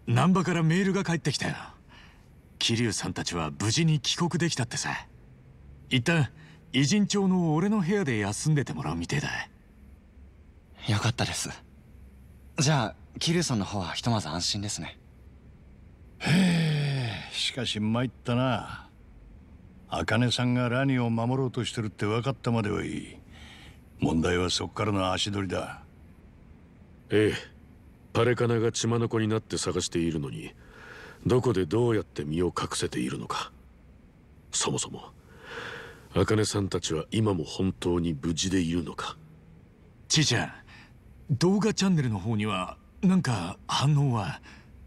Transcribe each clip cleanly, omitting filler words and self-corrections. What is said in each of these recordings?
難波からメールが返ってきたよ。桐生さんたちは無事に帰国できたってさ。一旦偉人町の俺の部屋で休んでてもらうみてえだ。 よかったです。じゃあ桐生さんの方はひとまず安心ですね。 へえ、しかし参ったな。茜さんがラニを守ろうとしてるって分かったまではいい。問題はそこからの足取りだ。 ええ、パレカナが血眼になって探しているのに、どこでどうやって身を隠せているのか。そもそも茜さんたちは今も本当に無事でいるのか。 ちいちゃん、動画チャンネルの方にはなんか反応は？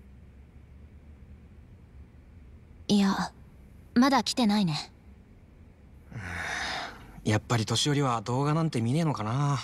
いや、まだ来てないね。 やっぱり年寄りは動画なんて見ねえのかな。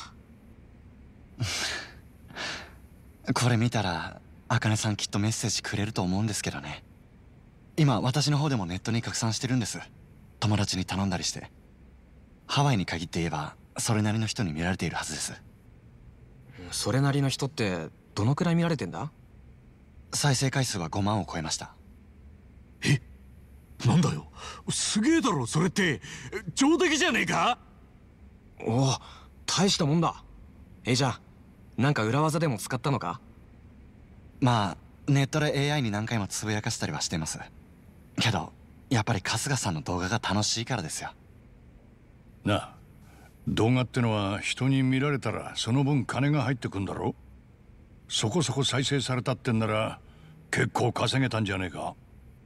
これ見たら茜さんきっとメッセージくれると思うんですけどね。今私の方でもネットに拡散してるんです。友達に頼んだりして。ハワイに限って言えばそれなりの人に見られているはずです。 それなりの人ってどのくらい見られてんだ？ 再生回数は5万を超えました。 え、なんだよ、すげえだろそれって。上出来じゃねえか。 おお、大したもんだ。じゃあなんか裏技でも使ったのか？ まあネットで AI に何回もつぶやかせたりはしてます。けどやっぱり春日さんの動画が楽しいからですよ。 なあ、動画ってのは人に見られたらその分金が入ってくんだろ。そこそこ再生されたってんなら結構稼げたんじゃねえか。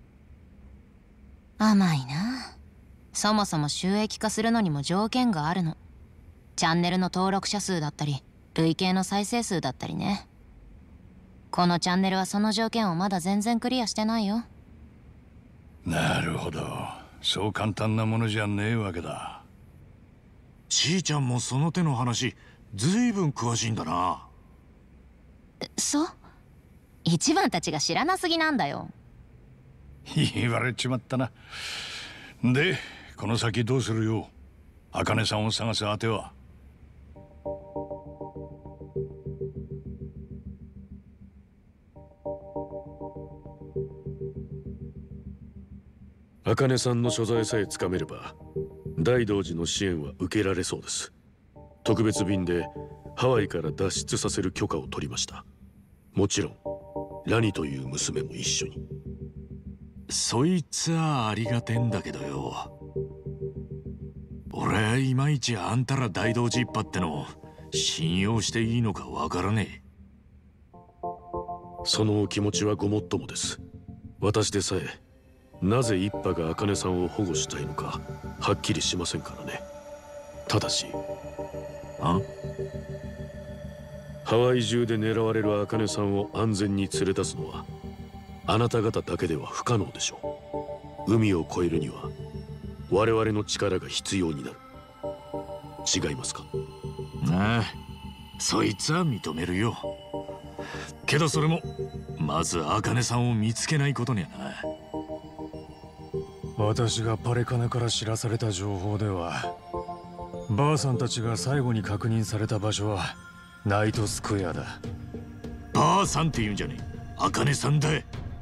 甘いな。そもそも収益化するのにも条件があるの。チャンネルの登録者数だったり累計の再生数だったりね。このチャンネルはその条件をまだ全然クリアしてないよ。 なるほど、そう簡単なものじゃねえわけだ。 ちいちゃんもその手の話ずいぶん詳しいんだな。 そう、一番たちが知らなすぎなんだよ。 言われちまったな。でこの先どうするよ。茜さんを探す当ては？ 茜さんの所在さえつかめれば大道寺の支援は受けられそうです。特別便でハワイから脱出させる許可を取りました。もちろんラニという娘も一緒に。 そいつはありがてんだけどよ。俺いまいちあんたら大道寺一派っての信用していいのかわからねえ。 そのお気持ちはごもっともです。私でさえなぜ一派が茜さんを保護したいのかはっきりしませんからね。ただしハワイ中で狙われる茜さんを安全に連れ出すのはあなた方だけでは不可能でしょう。海を越えるには我々の力が必要になる。違いますか？ ああ、そいつは認めるよ。けどそれもまず茜さんを見つけないことにはな。 私がパレカナから知らされた情報では、ばあさんたちが最後に確認された場所はナイトスクエアだ。 ばあさんって言うんじゃねえ、茜さんだ。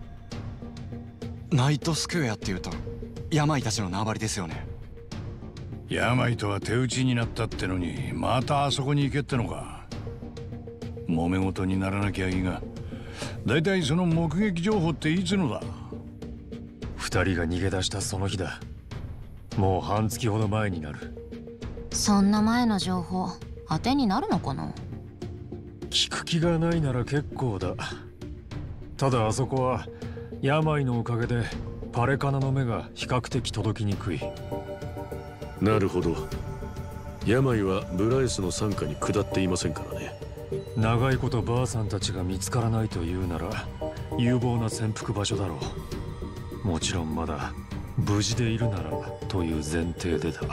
ナイトスクエアっていうと病たちの縄張りですよね。 病とは手打ちになったってのにまたあそこに行けってのか。揉め事にならなきゃいいが、だいたいその目撃情報っていつのだ？ 二人が逃げ出したその日だ。もう半月ほど前になる。 そんな前の情報当てになるのかな。 聞く気がないなら結構だ。ただあそこは病のおかげでパレカナの目が比較的届きにくい。 なるほど。病はブライスの傘下に下っていませんからね。 長いことばあさんたちが見つからないというなら有望な潜伏場所だろう。もちろんまだ無事でいるならという前提でだ。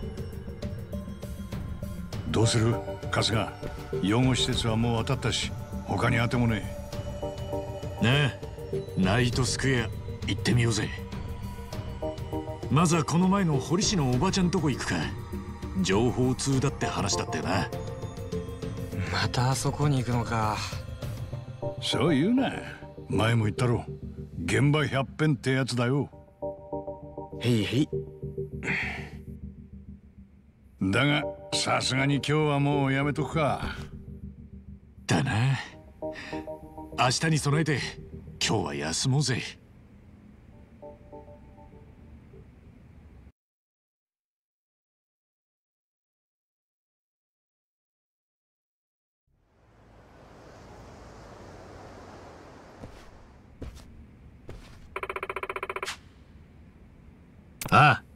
どうする春日？養護施設はもう当たったし他に当てもねえ。ねえ、ナイトスクエア行ってみようぜ。まずはこの前の堀市のおばちゃんとこ行くか。情報通だって話だったよな。 またあそこに行くのか。 そう言うな。 前も言ったろ、現場百遍ってやつだよ。 へいへい。 だがさすがに今日はもうやめとくか。 だな。明日に備えて今日は休もうぜ。ああ。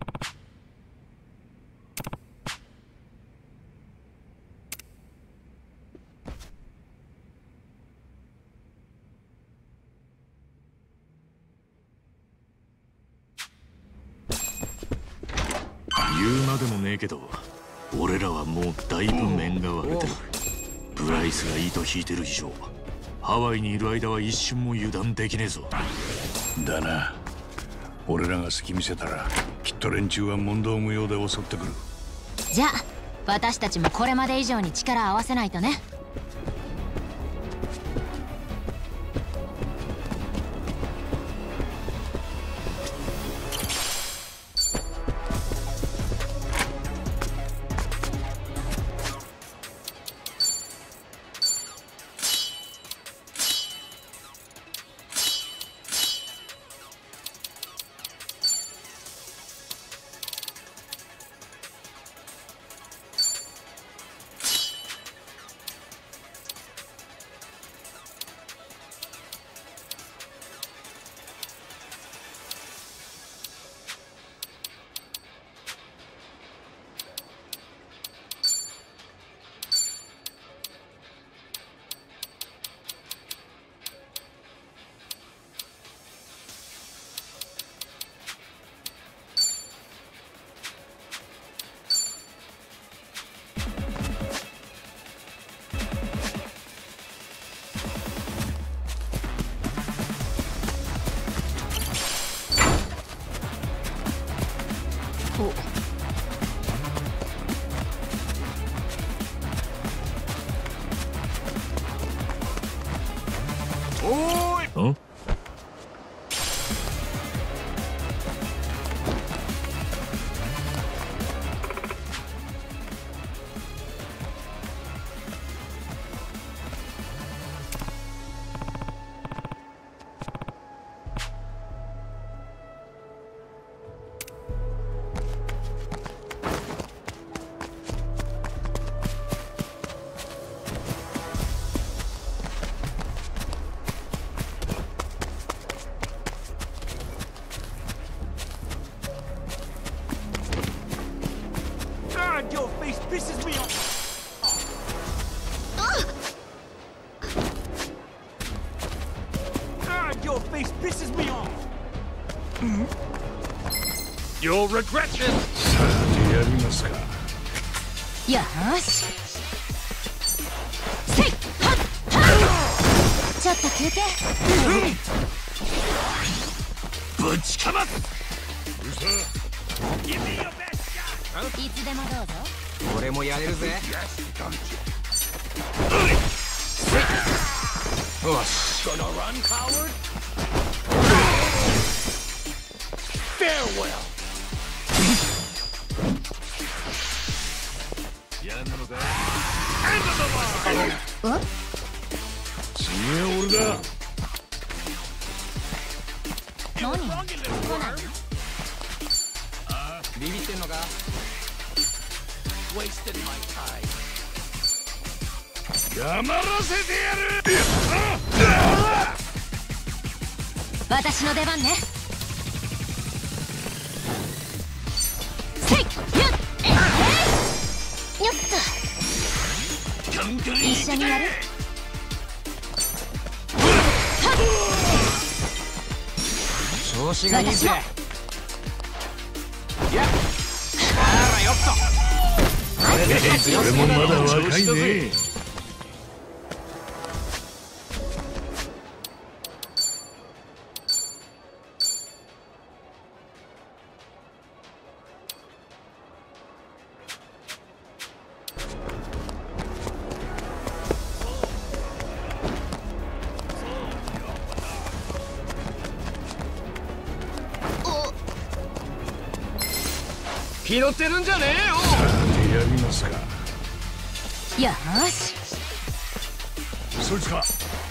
言うまでもねえけど、俺らはもうだいぶ面が割れてる。ブライスが糸引いてる以上、ハワイにいる間は一瞬も油断できねえぞ。 だな。俺らが隙見せたらきっと連中は問答無用で襲ってくる。 じゃあ私たちもこれまで以上に力合わせないとね。 Your face pisses me off. Your face pisses me off. You'll regret this. さあやりますか。 よーし。せいはっはっ。ちょっと休憩。 ぶちかます。 いつでもどうぞ。 俺もやれるぜ。よし。 Gonna run, coward? Farewell. やんのかい。 次は俺だ。 何？ ビビってんのか。 Wasted my time. 黙らせてやる。 私の出番ね。せいやっよっと一緒にやる。 調子がいいぜ。いや、あらよっと。 俺もまだ若いね。 気取ってるんじゃねえよ。 さてやりますか。 よーし。 そいつか。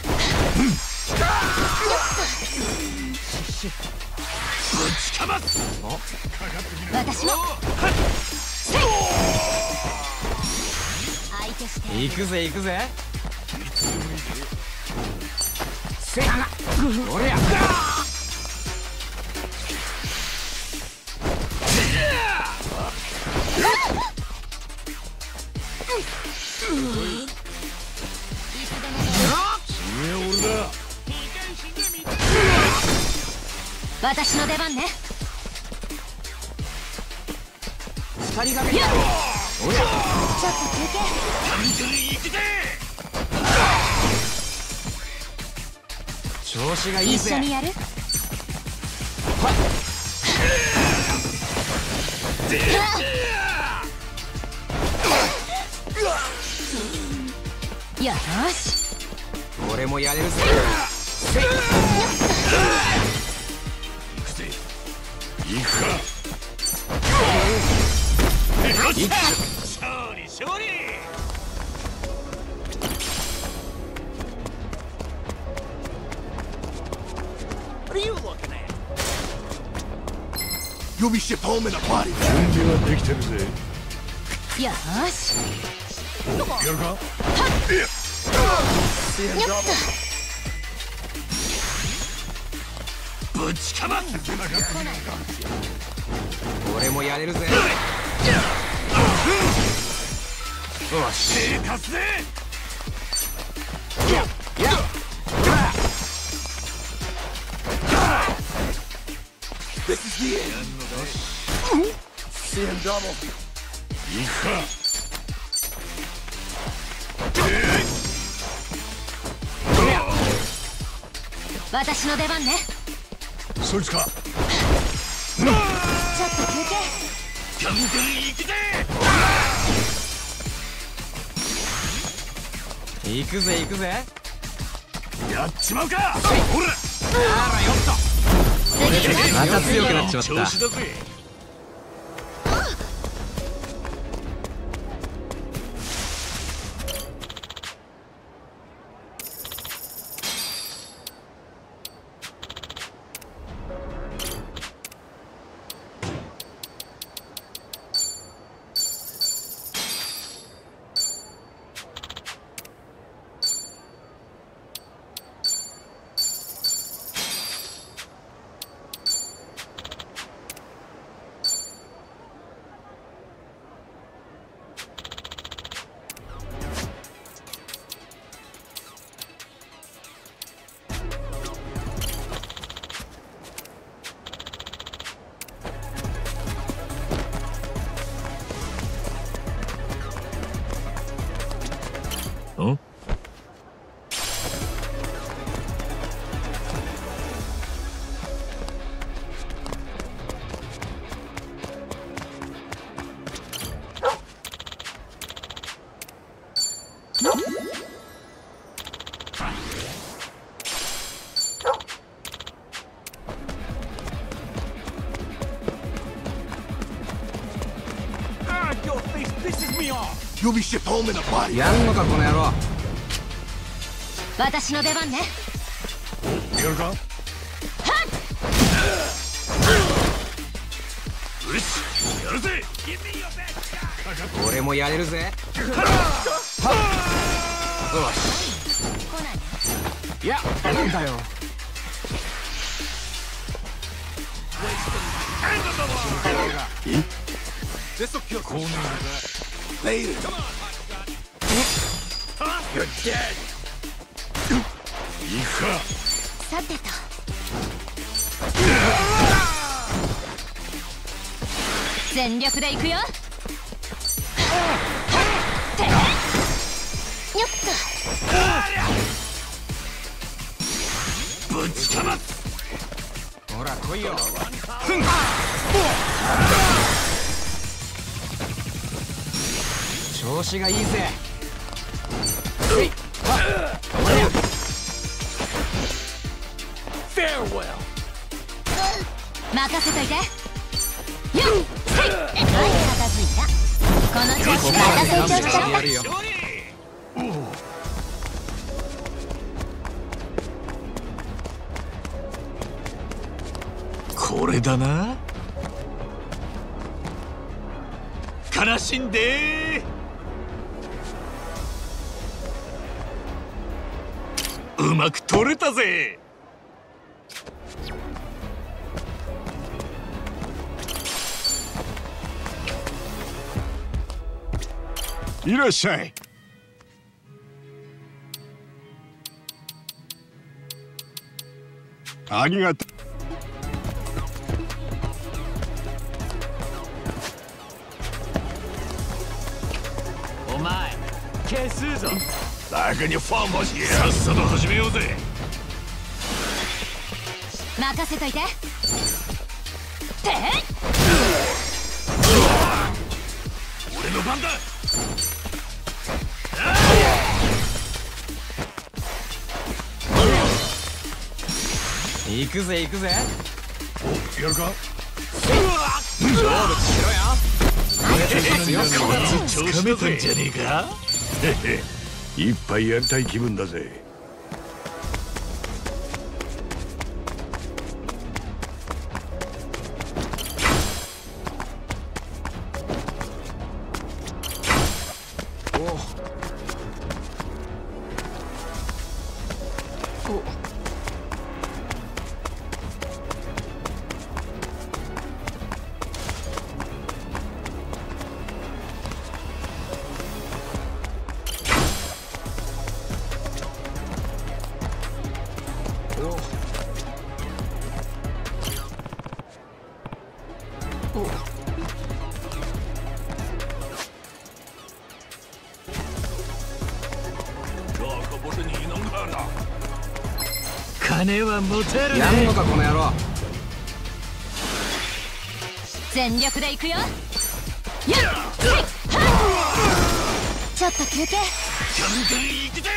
ぶちかます。 私も相手して行くぜ行くぜ。せっおりゃ私の出番ね。 二人がけだ。おりゃちょっと休憩。 調子がいいぜ。 一緒にやる。よーし。 俺もやれるぜ。 行くか。 勝利勝利。What are you looking at? You'll be shipped home in a body. 準備はできてるぜ。 よーし。 やるか。 よっぶちかます。 俺もやれるぜ。よし。 手貸すぜ。 やっ This is the end. See him double. 行くか。 私の出番ね。 そいつか。 ちょっと休憩。 ガンガン行くぜ。 行くぜ行くぜ。 やっちまうか。ほら。 あらよっと。また強くなっちまった。 調子だぜ。 ん？ Your face pisses me off. You'll be shipped home in a body. やんのかこの野郎。 私の出番ね。 やるか。よし、やるぜ。 俺もやれるぜ。よし。 来ないで。 いやなんだよ。 This'll kill Conan. Later. You're dead. 行くか。 さてと。全力で行くよ。てよっぶちかます。 ほら来いよ。調子がいいぜ。 Farewell. 任せといて。よっづいた。この調子また成長しちゃった。 これだな。悲しんでうまく取れたぜ。いらっしゃい。ありがとう。 お前消すぞ。 楽にファンもしさっさと始めようぜ。 任せといて。て俺の番だ。 行くぜ行くぜ。 お、やるか。 勝負しろよ。 つかめたんじゃねえか。 一杯やりたい気分だぜ。 金は持てるね。 やんのかこの野郎。 全力で行くよ。ちょっと休憩。 ガンガン行くぜ。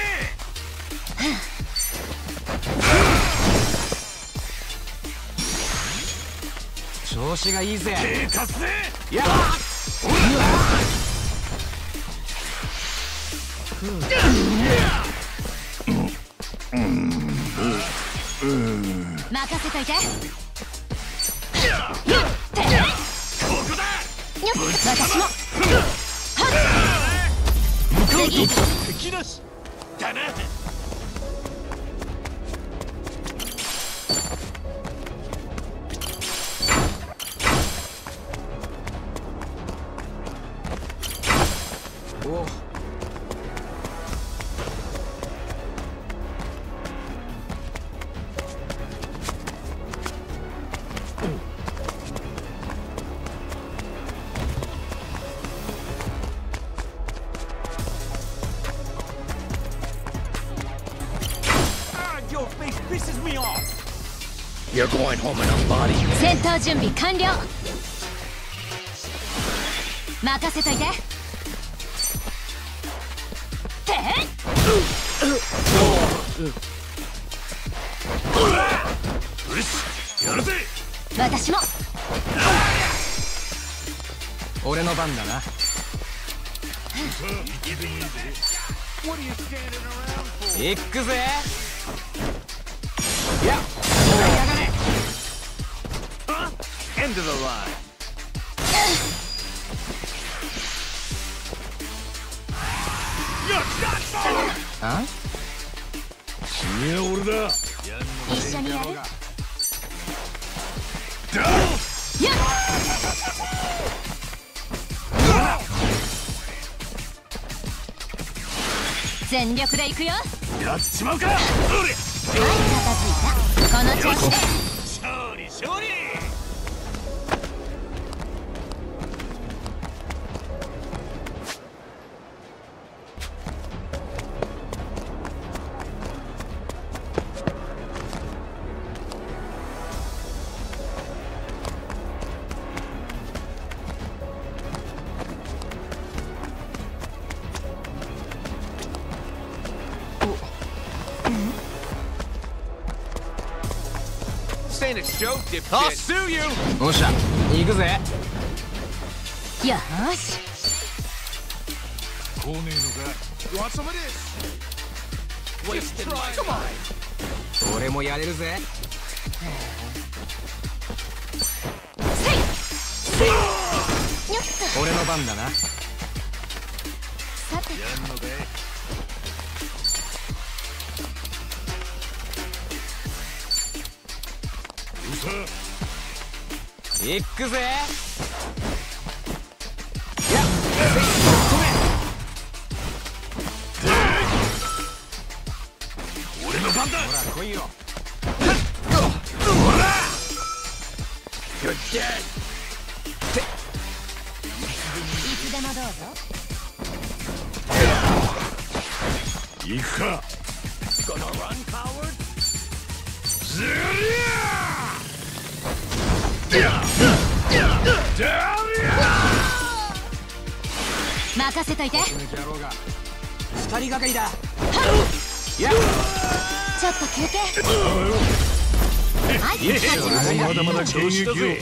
調子がいいぜ。 手貸すぜ。 や任せといて。 ここだ。 私も。次。 敵なしだな。 お。 Your face pisses me off. You're going home in a body. 戦闘準備完了。任せといて。 よし、やるぜ。 私も。 俺の番だな。 What are you standing around for? 行くぜ。いや、やがれ。 End of the line. あ？ いや、俺だ。 一緒にやる。全力で行くよ。 やっちまうか。 はい、片付いた。この調子で。 勝利勝利。 This ain't a show, dipshit. I'll sue you. おっしゃ、行くぜ。 よーし。 来ねえのか。What's some of this? Come on. 俺もやれるぜ。俺の番だな。 さてやんのかい。うさ。 行くぜ。 俺の番だ。 ほら来いよ。 いつでもどうぞ。 行くか。ずりゃ任せといて。 野郎が2人がかりだ。いや、 ちょっと休憩。はい、始め。 まだまだ調子だぜ。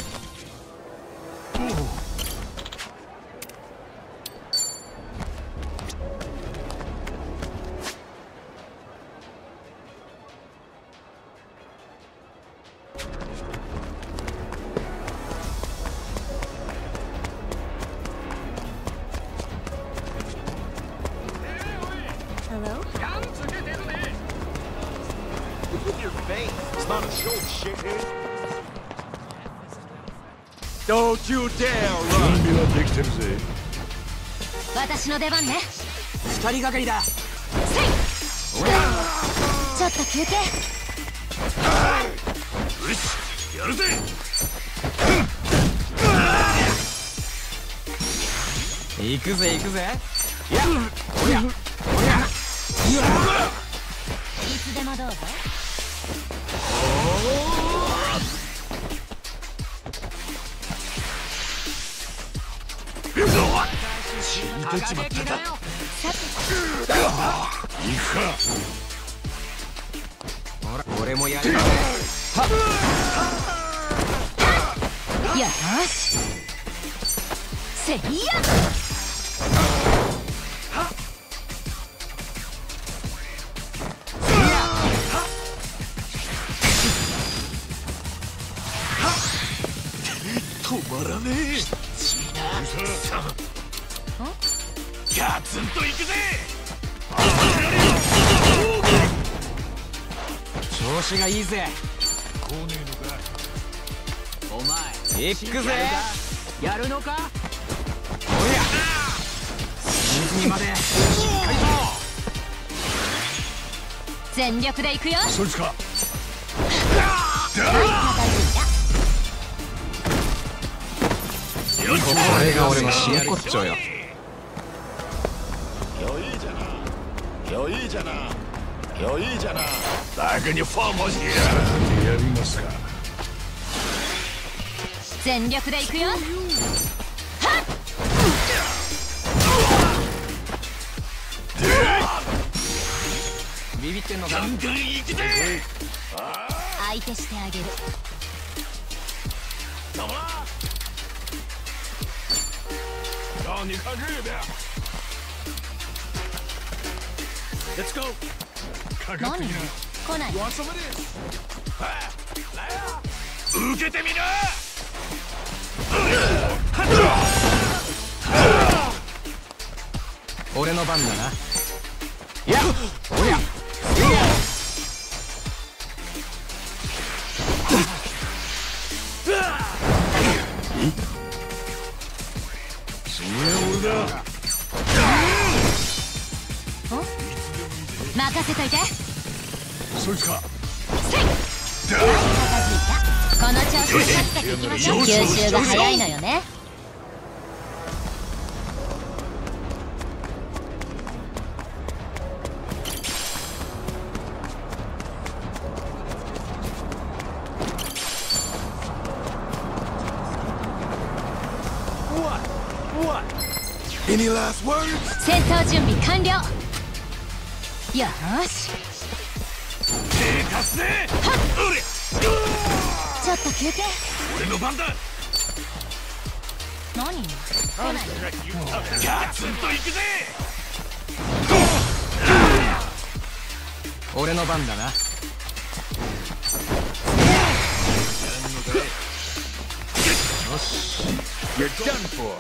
準備はできてるぜ。 私の出番ね。 2人がかりだ。 ちょっと休憩。 よし、やるぜ。 行くぜ行くぜ。いや、おりゃおりゃ。 いつでもどうぞ。 死んでちまったか。 さて行くか。 ほら俺もやるぜ。 よーし。せいや。 止まらねえ。ガツンと行くぜ。 調子がいいぜ。 来ねえのか。 お前行くぜ。 やるのか。 おりゃ隅々までしっかりと。 全力で行くよ。 そいつか。 これが俺の真骨頂よ。 いいじゃな。だけにファーマジやりますか。 全力で行くよ。 ビビってんのか。 ガンガン行くぜ。 相手してあげる。 你看这边。Let's go。かかってきな。 来ない。 わさまです。はい、来や。受けてみな。 俺の番だな。いや、おりゃ。 任せといて。 そいつか。 この調子で勝っていきましょう。吸収が早いのよね。戦闘準備完了。よーし。ちょっと休憩。 俺の番だ。 何？ ガツンといくぜ。 俺の番だな。 よし。You're done for.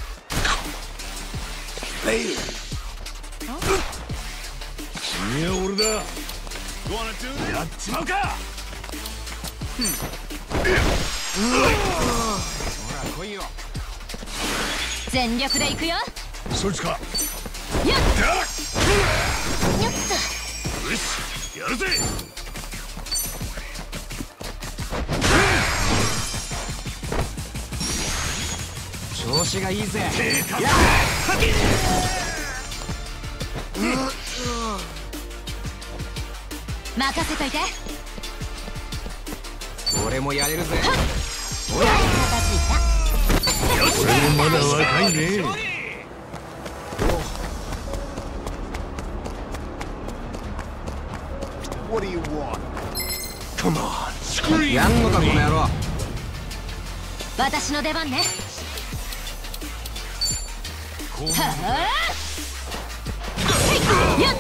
君は俺だ。やっちまうか。 ほら来いよ。 全力で行くよ。 そいつか。 やっよっと。 よし、やるぜ。 調子がいいぜ。 任せといて。 俺もやれるぜ。 ほら、 俺もまだ若いね。 やんのかこの野郎。 私の出番ね。はあ。やっ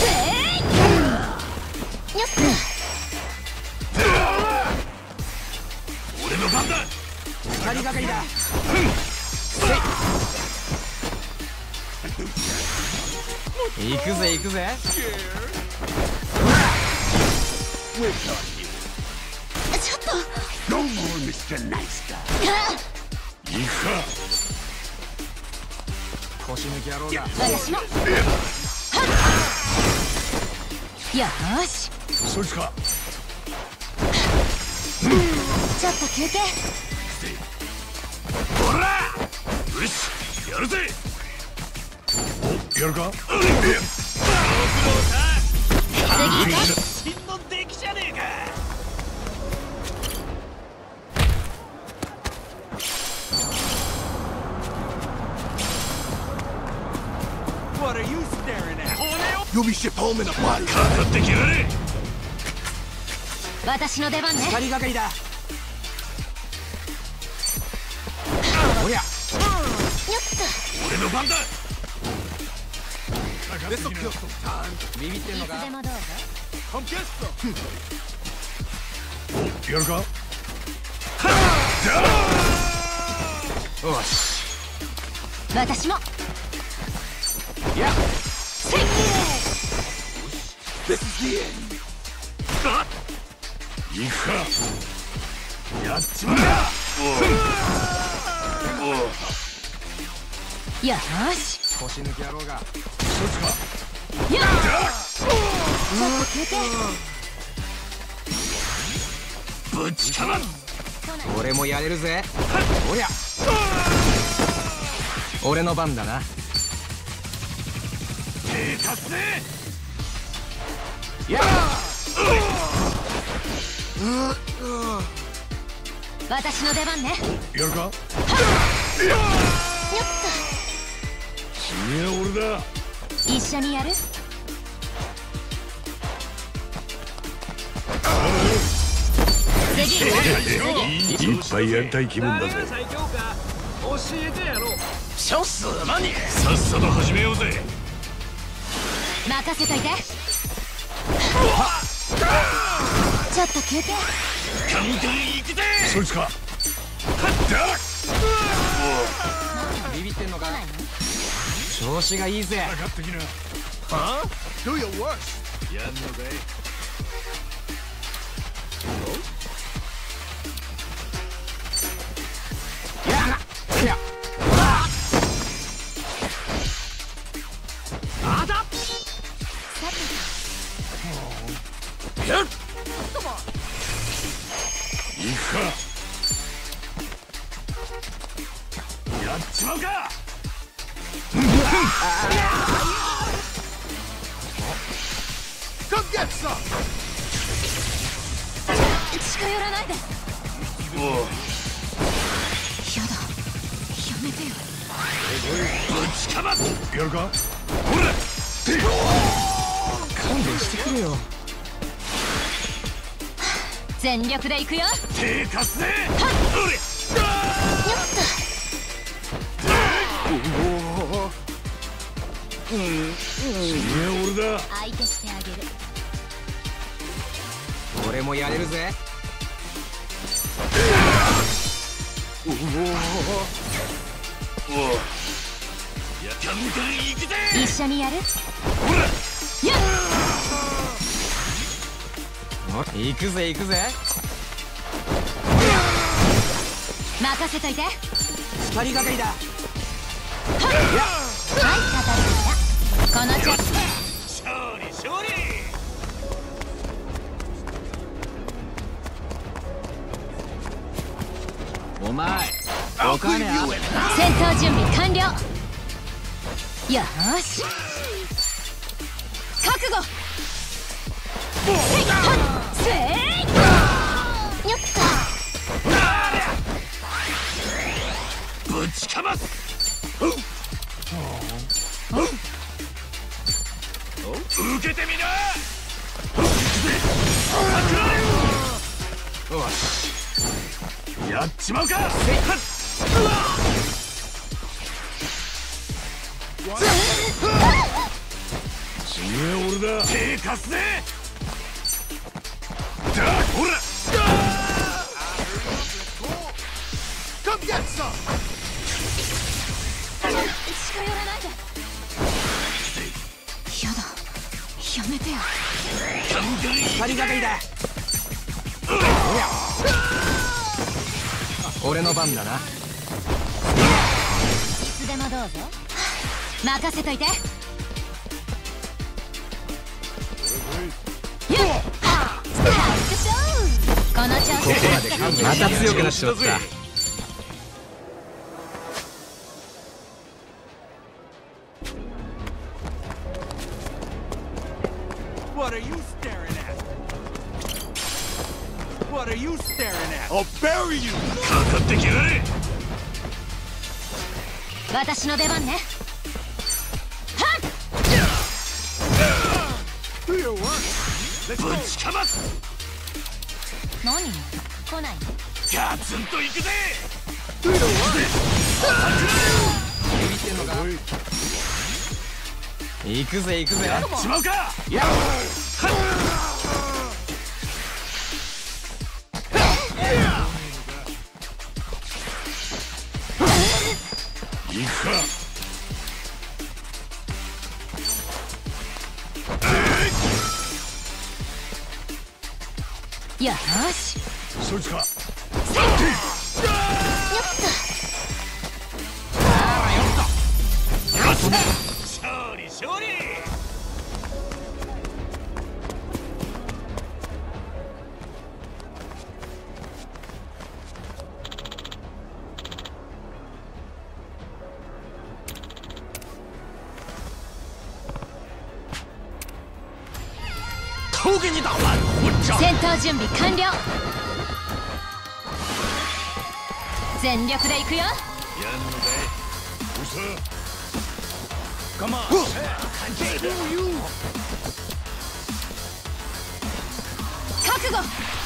よっと。 俺の番だ。 二人がかりだ。行くぜ行くぜ。 ちょっと。 いいか。 腰抜き野郎だ。 私も。よーし。 そいつか。 ちょっと休憩。 ほら。よし、やるぜ。 お、やるか。 次行こう。 新の出来じゃねえか。かかってきやれ。 私の出番ね。 二人がかりだ。おや。 よっ俺の番だ。 ビビってんのと。いか。 つでもどうぞ。 やるか。 よし。 私も。 やっ。 せい。 いいか。 やっちまうか。 よーし。 腰抜き野郎が。 そいつか。 よっ。ちょっと休憩。 ぶちかまん。 俺もやれるぜ。おりゃ。俺の番だな。 手貸すぜ。 やっ。 私の出番ね。 やるか。 よっ君は俺だ。 と。一緒にやる。次行こう。 一杯やりたい気分だぜ。 ショスマニさっさと始めようぜ。 任せといて。ちょっと休憩。 ガンガン行くぜ。 そいつか。 ビビってんのか。調子がいいぜ。 かかってきな。 やんのかい。 やや。あだ。 やっ。 いくか。 やっちまうか。 近寄らないで。やだ。やめてよ。 ぶちかまん。 やるか。 ほら。 勘弁してくれよ。 全力で行くよ。 手貸すぜ。 よっと。 俺だ。 相手してあげる。 俺もやれるぜ。 一緒にやる。 行くぜ行くぜ。 任せといて。 二人がかりだ。 はい、このチェック。 勝利勝利。 お前お金ある。 戦闘準備完了。よーし、覚悟。せいよっと。 ぶちかます。受けてみな。やっちまうか。 俺だ。 手貸すぜ。ほら。 近寄らないで。やだ、やめてよ。 二人がかりだ。俺の番だな。 いつでもどうぞ。任せといて。この調子でまた強くなっちまった。 What are you staring at? What are you staring at? I'll bury you! かかってきやがれ。 私の出番ね。 ぶちかます。 何？来ない。 ガツンといくぜ。 行くぜ行くぜ。 やっちまうか。 やっ行くか。 よーし。 そいつか。 よっ勝利勝利。 都给你打完，混账！ 戦闘準備完了。全力で行くよ。 やんのかい。どうした。 Come on. you. 覚悟。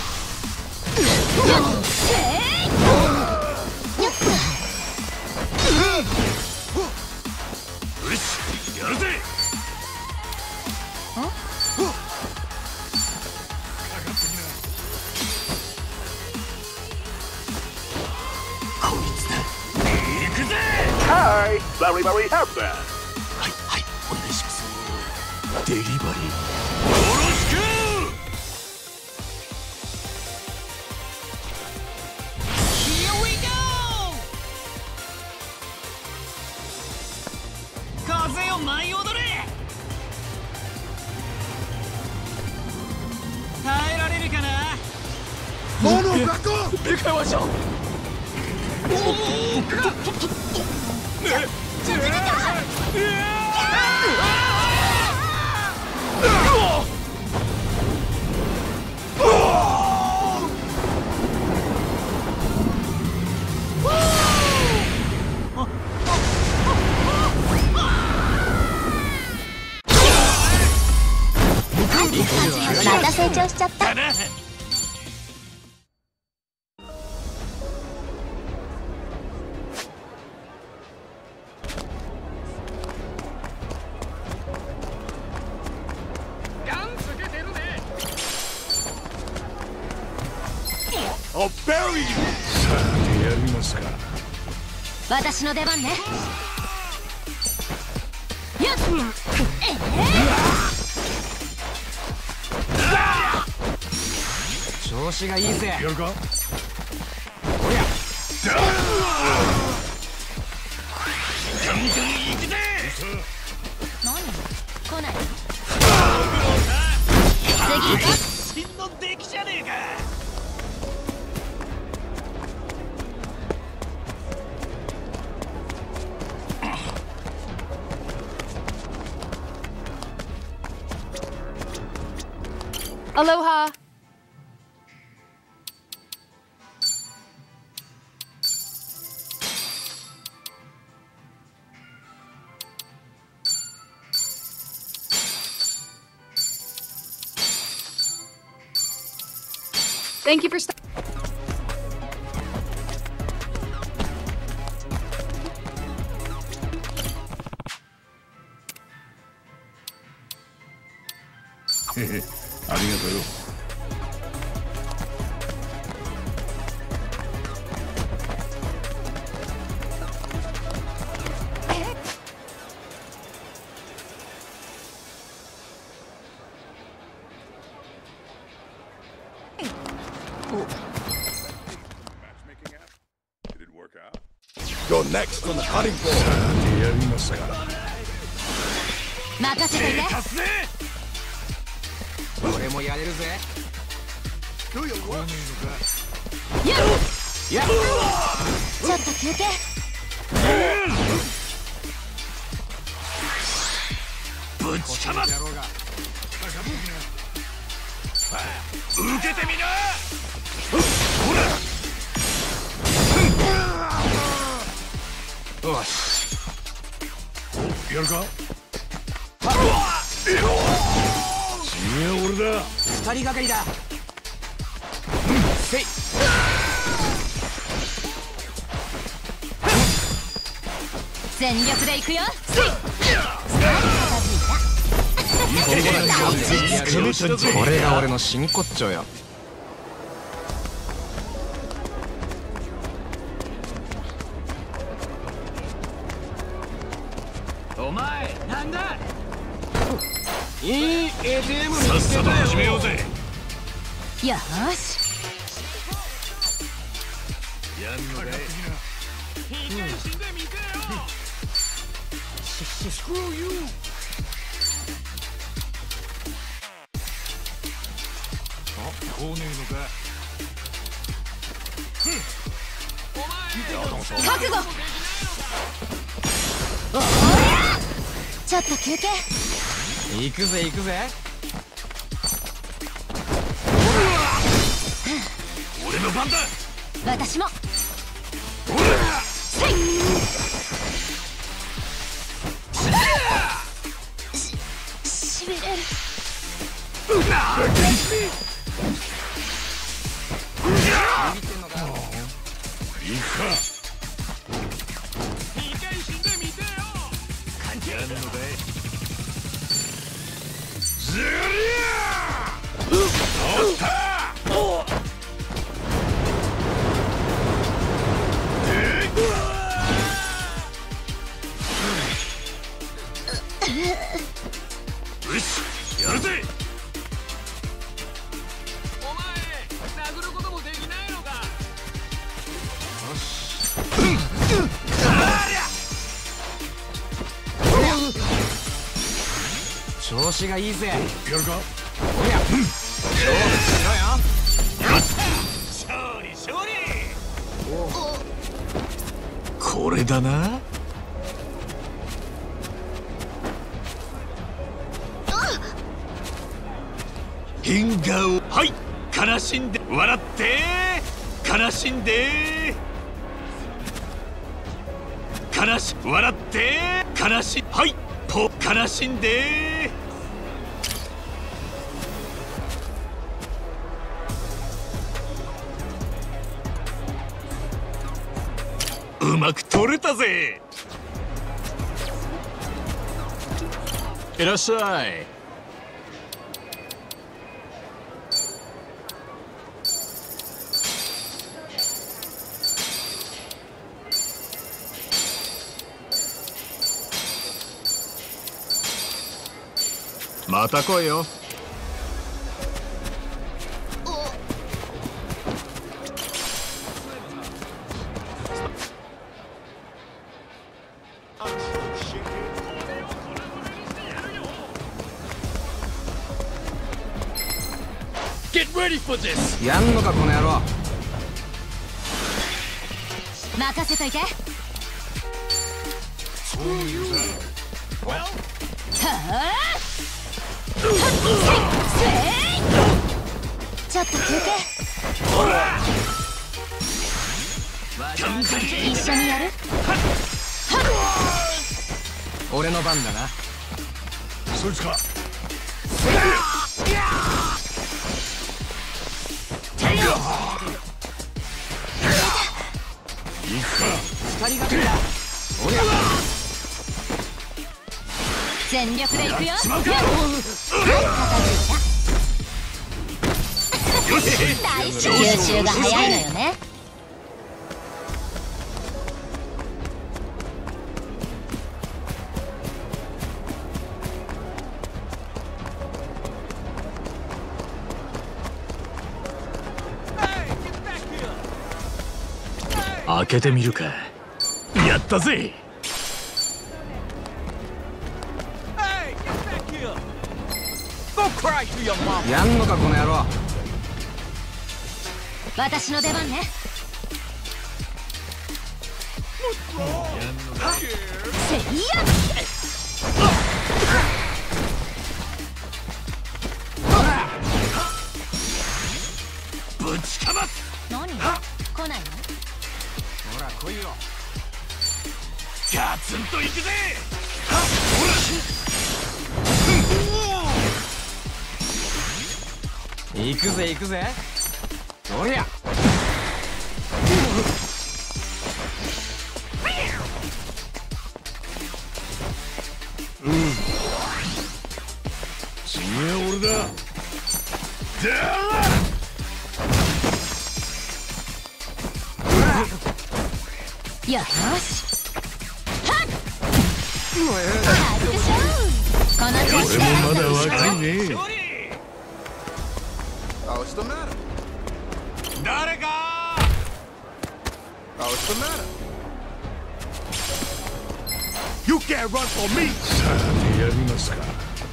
よし、やるぜ。 Hi, very, very happy. はいはい、お願いします。デリバリーよろしく。 Here we go! 風よ舞い踊れ。耐えられるかな。 别开玩笑。 また成長しちゃった。 I'll bury you! さてやりますか。 私の出番ね。やっ調子がいいぜ。 やるか。 おりゃ何来ない次行こ真の出来じゃねえか。 Aloha! Thank you for へへ、ありがとうよ。 You're next on the cutting board. さてやりますか。 任せていて。 俺もやれるぜ。 Do your work. ちょっと休憩。 ぶちかます。受けてみな。ほら。 よし。 やるか。次は俺だ。 二人がかりだ。せい。 全力で行くよ。 これが俺の真骨頂よ。 お前なんだ。 いい ATM さっさと始めようぜ。 よーし。 やんのかい。いい加減死んでみてよ。Screw you。 こうねえのか。 覚悟。ちょっと休憩。 行くぜ行くぜ。 俺の番だ。 私も。しびれる。 いいか。 いい加減死んでみてよ。関係ないのかい。ずりゃー。おった。よし、やるぜ。お前殴ることもできないのか。 調子がいいぜ。 やるか。 おりゃ勝負しろよ。 勝利勝利。 これだな。 変顔。はい、悲しんで笑って悲しんで悲し笑って悲しはいポ悲しんでうまく取れたぜ。 いらっしゃい。 また来いよ。 やんのかこの野郎。 任せといて。はあ、ちょっと休憩。一緒にやる？ 俺の番だな。 そいつか。 二人がかりだ。おりゃ全力でいくよ。吸収が早いのよね。 開けてみるか。やったぜ。 やんのかこの野郎。 私の出番ね。せいや。 ぶちかます。 何？来ないの？ ほら来いよ。 ガツンといくぜ。 行くぜ行くぜ。おりゃ次は俺だ。 よし。この調子で。 俺もまだ若いね。 What's the matter? 誰か。 What's the matter? You can't run for me. さあやりますか。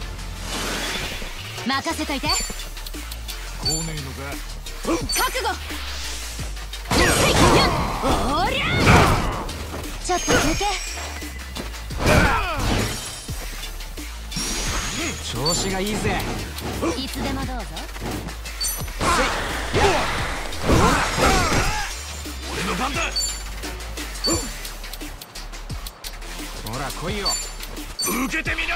任せといて。 こうねえのか。 覚悟。おりゃ。ちょっと休憩。 調子がいいぜ。 いつでもどうぞ。 俺の番だ。 ほら来いよ。 受けてみな。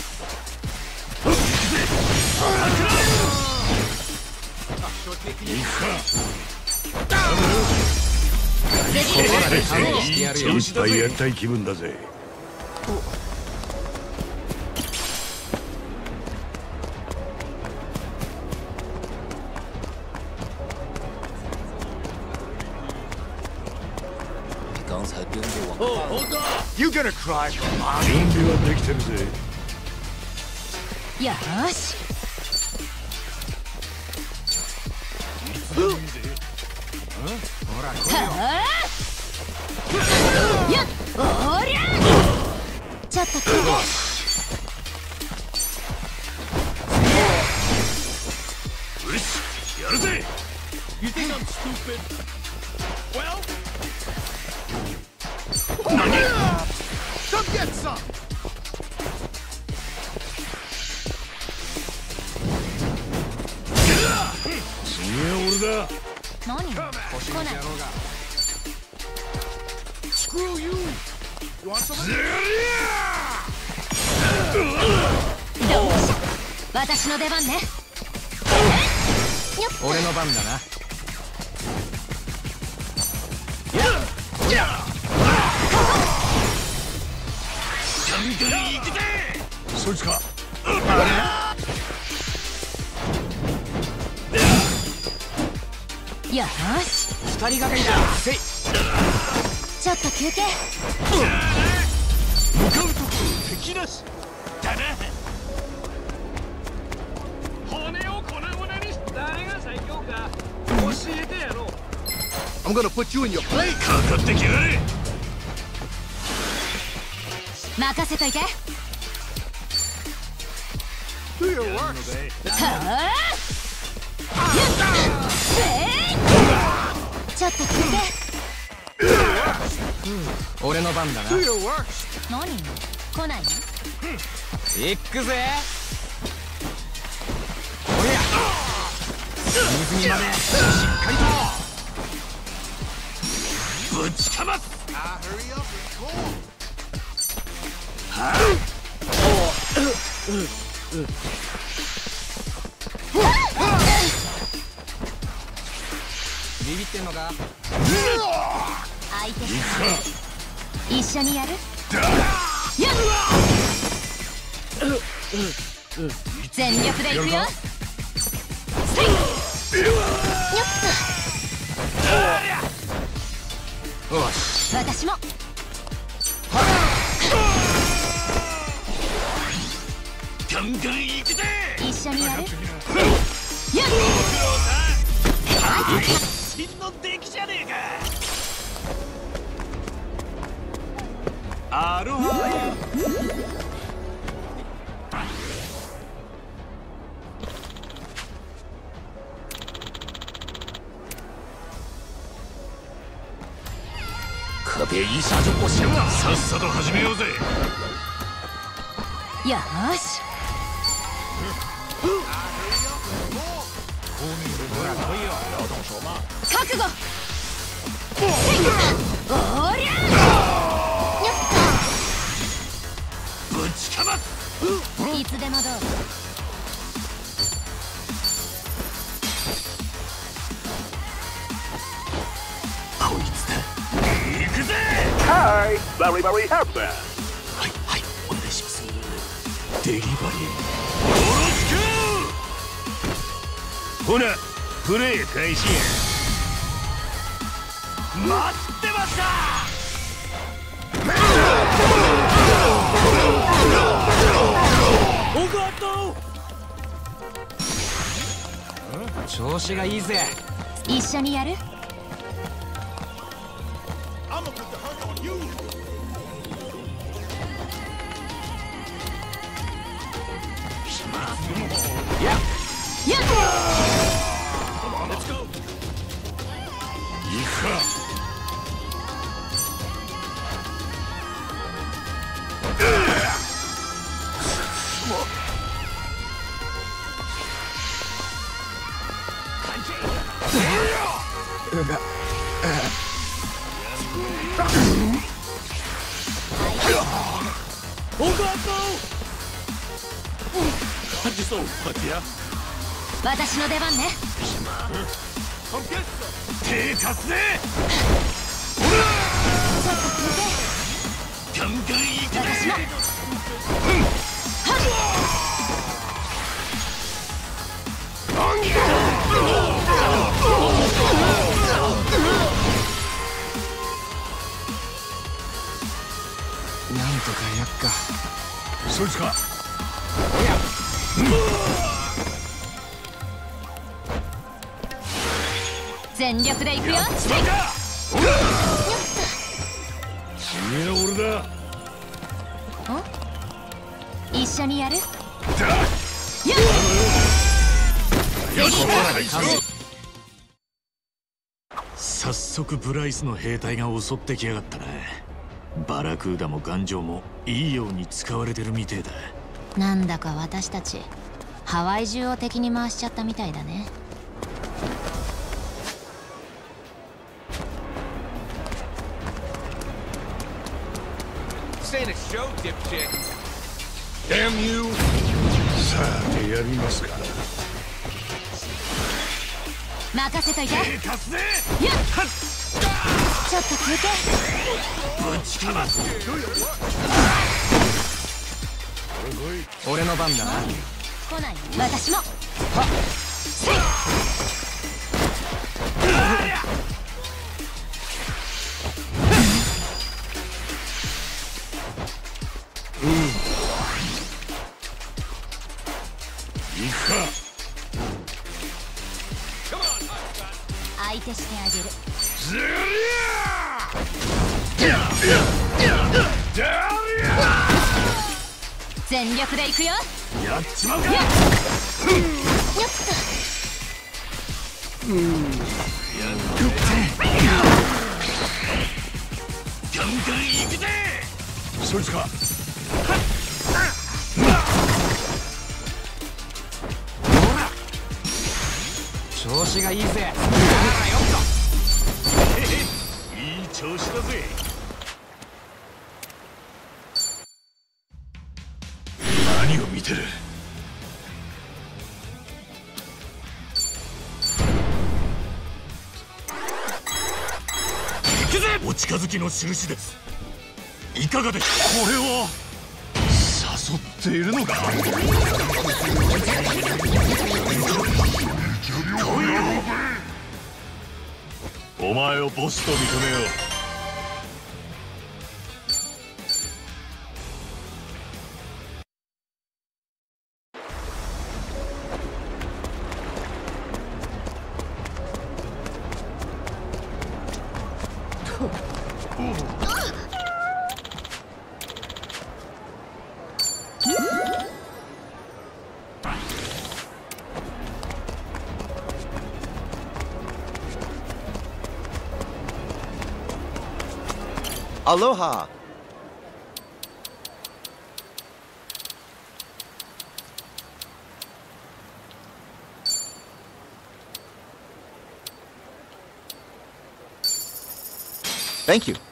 一杯やりたい気分だぜ。 You gonna cry for mommy? 準備はできてるぜ。 よーし。 ほら来いよ。 やっおりゃ。ちょっと休憩。 よしやるぜ。You think I'm stupid? Well. Come get some. 次は俺だ。 何？来ない。 Screw you. You want some? どうし私の出番ね。 俺の番だな。 そいつか。 よし。 二人がかりだ。 ちょっと休憩。 向かうとこ敵なしだな。 I'm gonna put you in your place. かかってきやがれ。 任せといて。 Do your work. ちょっと聞いて。 俺の番だな。 Do your work. 何？来ないの？ 行くぜ。おりゃ。水にまでしっかりと。 ぶちかます。 Now hurry up and go on. ビビってんのか？ 相手一緒にやる？全力でいくよ。私も。 ガンガン行くぜ。 一緒にやる？ 真の出来じゃねえか。アロハ。可别一下就不行了。さっさと始めようぜ。 よーし。覚悟。おりゃ。 ぶちかます。 いつでもどうぞ。 こいつだ。行くぜ。 Hi, very, very happy. はいはい、お願いします。デリバリー。よろしく。ほな、プレイ開始や。待ってました。おがとう。 調子がいいぜ。 一緒にやる？ I'm gonna put the hurt on you. やっ。 行くか。おがとう。恥そう恥や。 私の出番ね。 手貸すぜ。ガンガン行くぜ。 私も。 なんとかやっか。 そいつか。 全力でいくよ。 次は俺だ。 一緒にやる？ 早速ブライスの兵隊が襲ってきやがったな。バラクーダも頑丈もいいように使われてるみてえだ。 なんだか私たちハワイ中を敵に回しちゃったみたいだね。 Damn you! さあ、やりますか。 任せといて。 貸すぜ。 ちょっと聞いて。 ぶちかます。 俺の番だな。 来ない。私も。 行くか。 相手してあげる。全力でいくよ。 やっちまうか。 よっと。 ガンガン行くぜ。 そいつか。 調子がいいぜ。 いい調子だぜ。何を見てる。行くぜ。お近づきの印です。いかがですか。これは誘っているのか。お前をボスと認めよう。 Aloha! Thank you.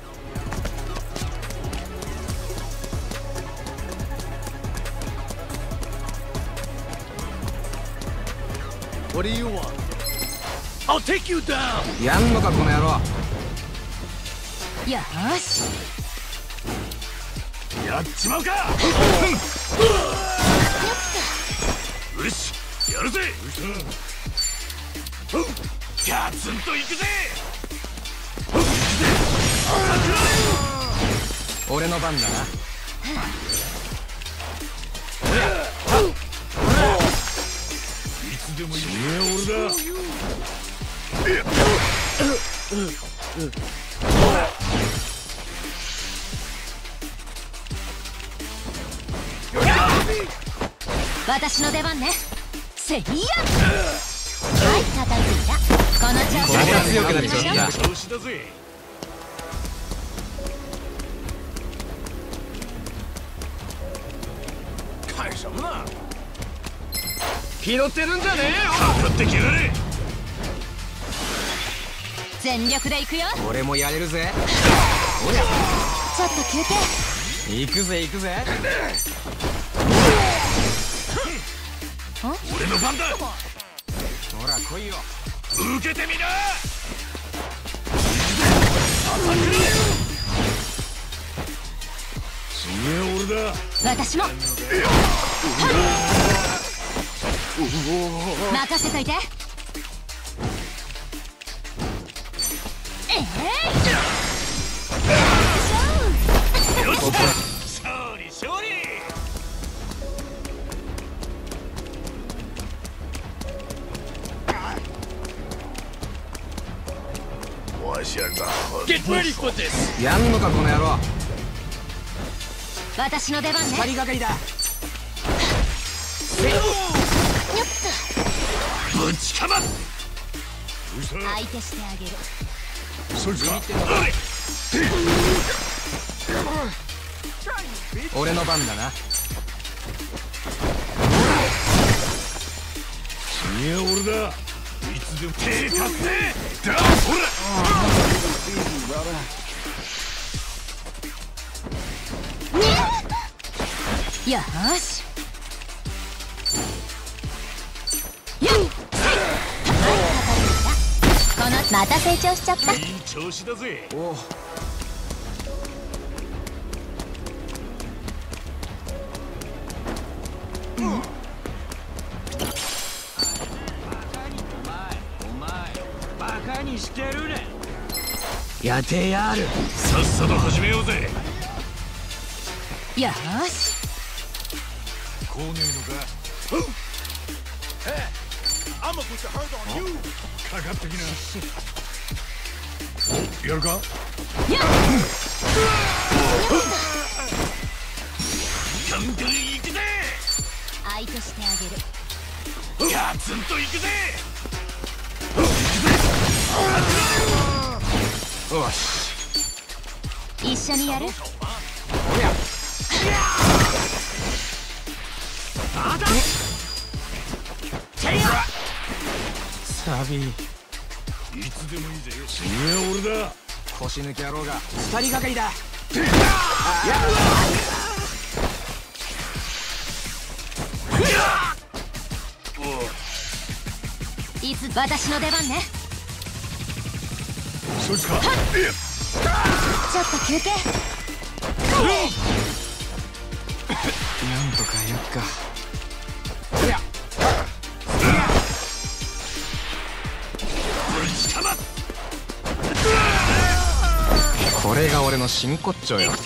What do you want? I'll take you down. やんのかこの野郎。 よーし。 やっちまうか。よし、やるぜ。ガツンといくぜ。 俺の番だな。 いつでもいい。俺だ。 私の出番ね。せいや。はい、片付いた。この調子で強くなりそうだ。 調子だぜ。 大したもんだ。 気取ってるんじゃねえよ。 かかってきやがれ。 全力で行くよ。 俺もやれるぜ。 おりゃ。ちょっと休憩。 行くぜ行くぜ。 俺の番だ。 ほら来いよ。 受けてみな。次は俺だ。 私も。任せといて。 よっしゃ。勝利勝利。Get ready for this. やんのかこの野郎。 私の出番ね。 二人がかりだ。 よっと。ぶちかま。 相手してあげる。 そいつか。 俺の番だな。 次は俺だ。いつでも手貸せ。だほら。 よーし。よっ。このまた成長しちゃった。 いい調子だぜ。 おう。 してるね。 やてやる。 さっさと始めようぜ。 よーし。 こうねえのか。 かかってきな。やるか。 ガンガン行くぜ。 相手してあげる。 ガツンと行くぜ。 よし、 一緒にやる。 サビー、 いつでもいいぜ。次は俺だ。 腰抜き野郎が2人がかりだ。 いつ私の出番ね。 そいつか。 ちょっと休憩。 なんとかやっか。これが俺の真骨頂よ。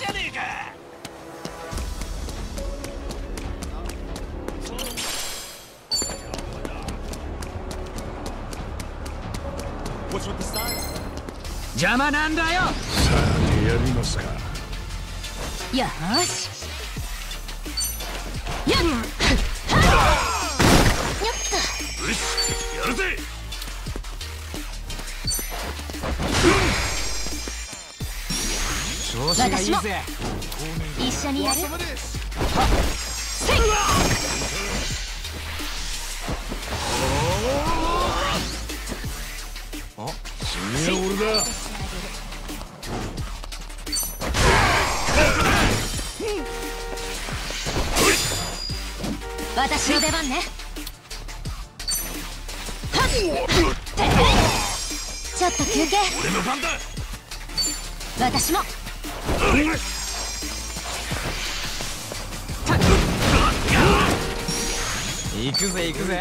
邪魔なんだよ。 さあやりますか。 よーし。やっよっと。 よし、やるぜ。 調子がいいぜ。 一緒にやる。 次は俺だ。 私の出番ね。ちょっと休憩。 俺の番だ。 私も。 行くぜ行くぜ。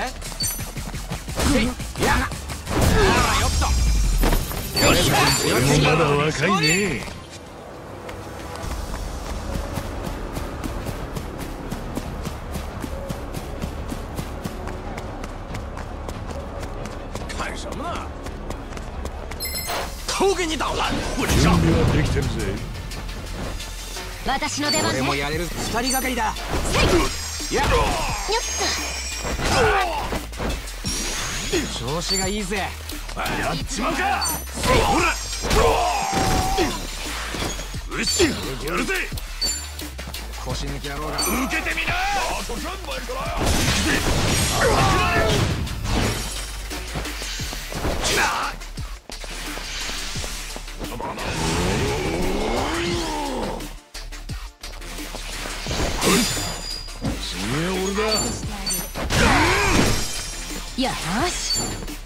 やよっと。 俺もまだ若いね。 干什么呢？ 都给你捣乱！混账！準備はできてるぜ。 私の出番ね。 俺もやれる。2人がかりだ。 やっと。調子がいいぜ。 やっちまうか。ほら。よし、やるぜ。 腰抜き野郎が。 受けてみな。 次は俺だ。 よーし。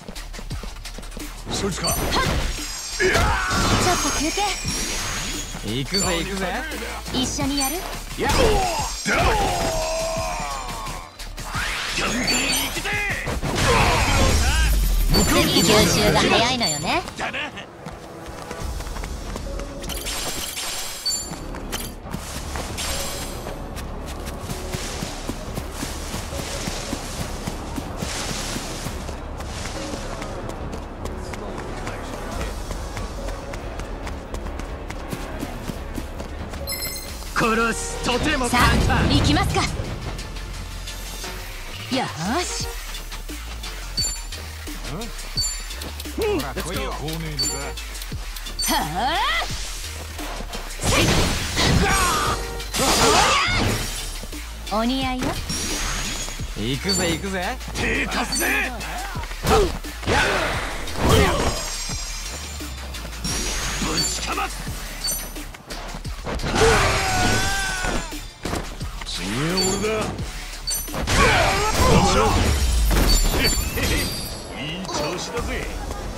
そいつか。 ちょっと休憩。 行くぜ行くぜ。 一緒にやる。 やっ次吸収が早いのよね。 殺す。とてもさあ行きますか。よーし。 ほら来いよ。 来ねえのか。 はあ。お似合いよ。 行くぜ行くぜ。 手貸すぜ。ぶちかます。 次は俺だ。 いい調子だぜ。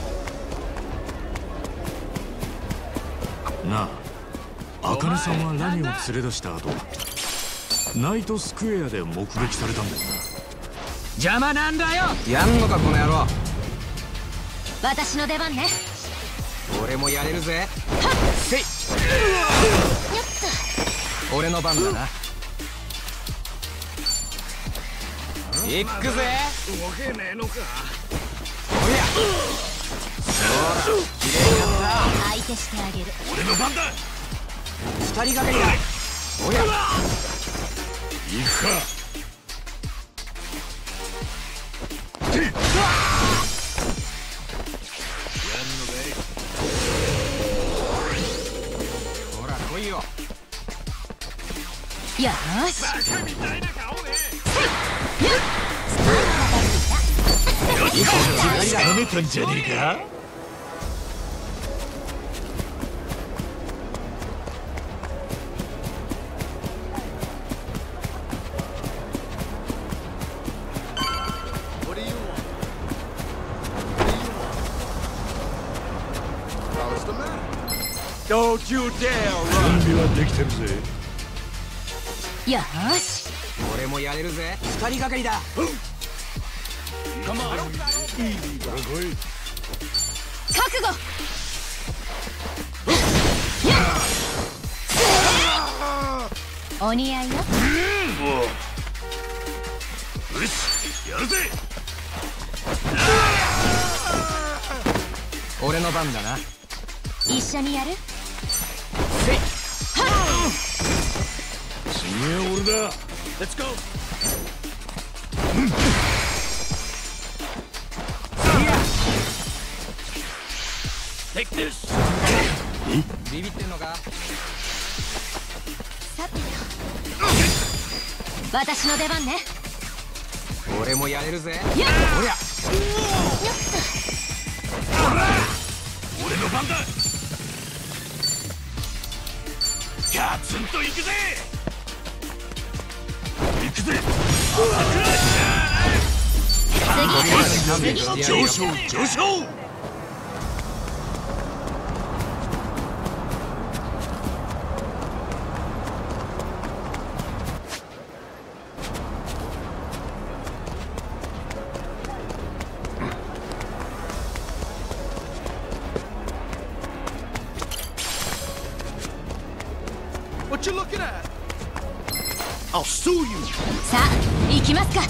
なあ、茜さんはラニを連れ出した後、ナイトスクエアで目撃されたんだよな。 邪魔なんだよ。やんのかこの野郎。 私の出番ね。 俺もやれるぜ。 せい。 俺の番だな。行くぜ。 動けねえのか。 相手してあげる。 俺の番だ。 二人がかりだ。おや、 行くか。 ほら来いよ。 よーし。 バカみたいな顔ね。 よし、 掴めたんじゃねえか。 準備はできてるぜ。 よーし。 俺もやれるぜ。二人がかりだ。 覚悟。お似合いよ。 よし、やるぜ。 俺の番だな。 一緒にやる。 次は俺だ。 レッツゴー。Take this。 ビビってんのか。 さてよ。私の出番ね。 俺もやれるぜ。 やっ。 おりゃ。 よっと。 俺の番だ。ガツンと行くぜ。行くぜ。 次。 上昇上昇。 さあ、行きますか。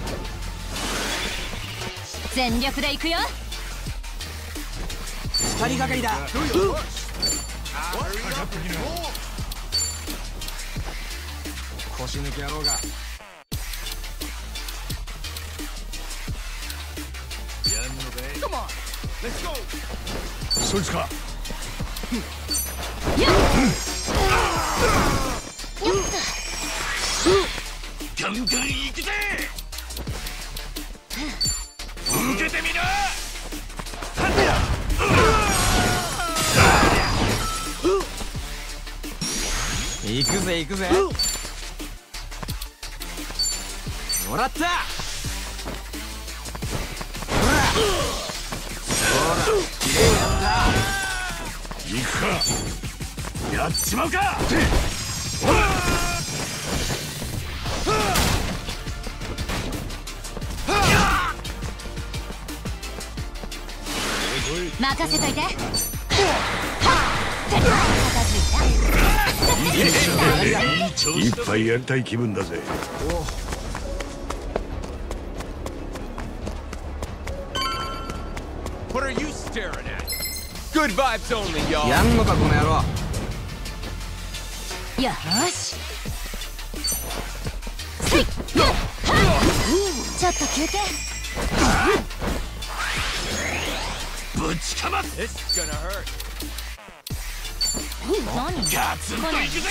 全力で行くよ。 二人がかりだ。腰抜き野郎が。 そいつか。 ガンガン行くぜ。受けてみな。 行くぜ行くぜ。もらった。ほらきれいになった。 行くか。 やっちまうか。 任せといて。 一杯やりたい気分だぜ。 やんのかこの野郎。 よーし。ちょっと休憩。 ぶちかます。 何？ ガツンと行くぜ。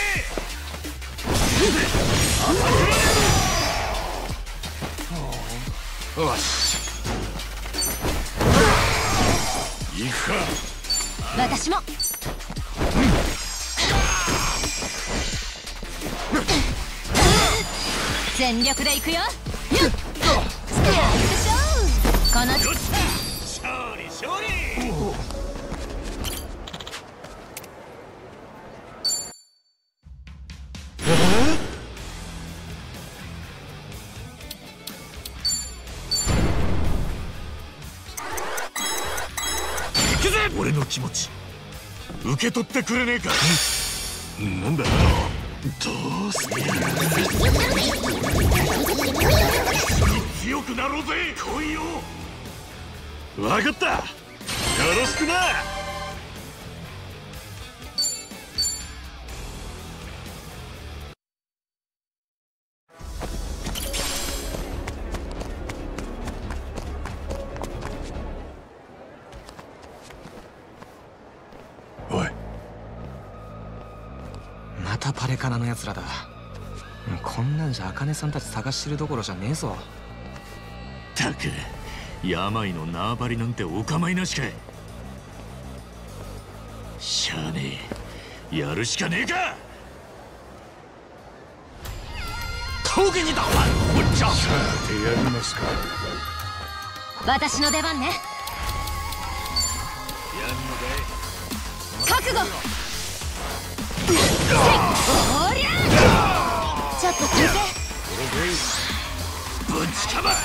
よし。 行くか。 私も。全力で行くよ。この勝利勝利。行くぜ。俺の気持ち受け取ってくれねえか。なんだ。どうしてやる。一緒に強くなろうぜ。来いよ。 わかった。よろしくな。 おい、 またパレカナのやつらだ。こんなんじゃ茜さんたち探してるどころじゃねえぞ。 たく、病の縄張りなんてお構いなしかい。しゃあねえ、やるしかねえか。 峠にだわ。 おっちゃん。さてやりますか。 私の出番ね。覚悟。おりゃちょっと聞いて。 ぶちかま。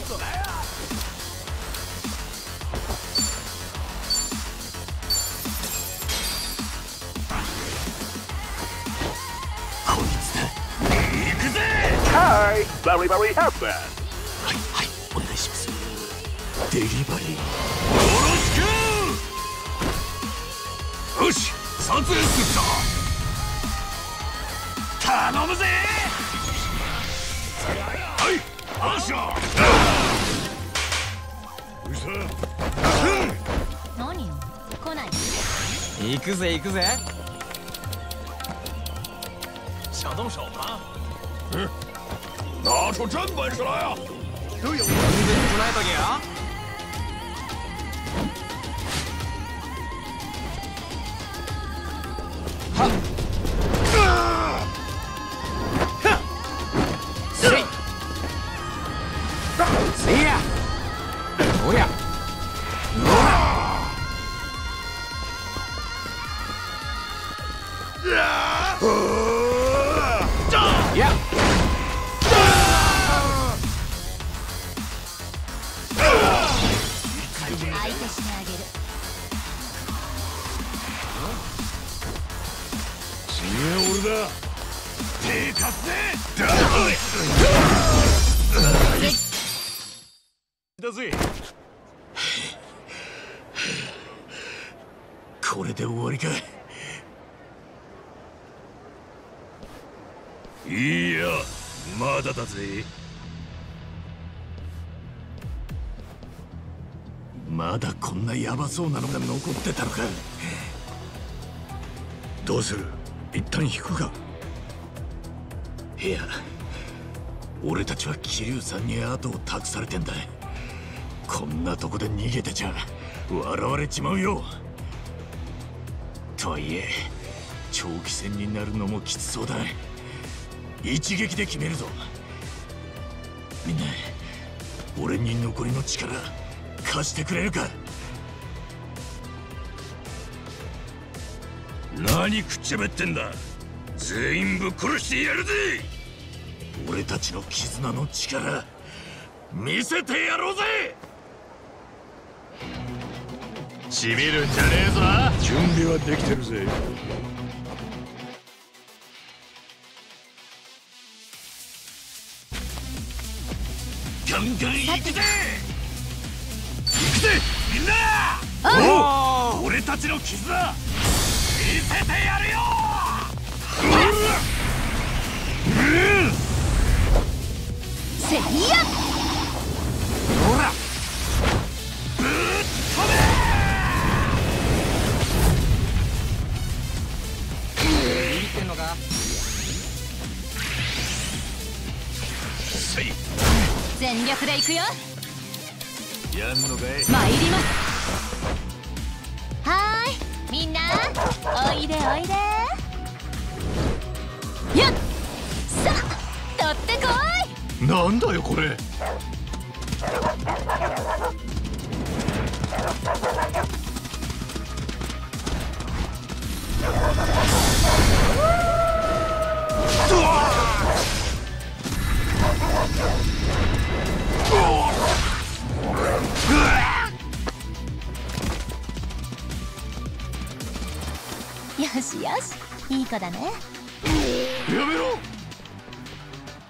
こいつだ。 行くぜ。 Hi, very, very happy. はいはい、お願いします。デリバリー。 よろしく。よし、撮影するぞ。頼むぜ。はい、アシャ。どうした？ 何よ、来ない。 行くぜ行くぜ。 想动手吗？拿出真本事来呀！ 都有。全然備えとけよ。はっ。せいや。おりゃ。やっ。 相手してあげる。 次は俺だ。手貸すぜ。 だぜ。これで終わりか。 いや、まだだぜ。 まだこんなヤバそうなのが残ってたのか。 どうする？一旦引くか。 いや、俺たちは桐生さんに後を託されてんだ。こんなとこで逃げてちゃ笑われちまうよ。とはいえ長期戦になるのもきつそうだ。一撃で決めるぞ。みんな俺に残りの力貸してくれるか。 何くっちゃべってんだ。全員ぶっ殺してやるぜ。 俺たちの絆の力見せてやろうぜ。 しびるんじゃねえぞ。 準備はできてるぜ。 ガンガン行くぜ。行くぜみんな。おお、俺たちの絆見せてやるよ。 せいや。 ほら、ぶっ飛べ。 見てんのか。 せい。 全力で行くよ。 やんのかい。 参ります。はーい、みんなおいでおいで。やっ、さあ取ってこい。 なんだよこれ。 よしよし、いい子だね。 やめろ。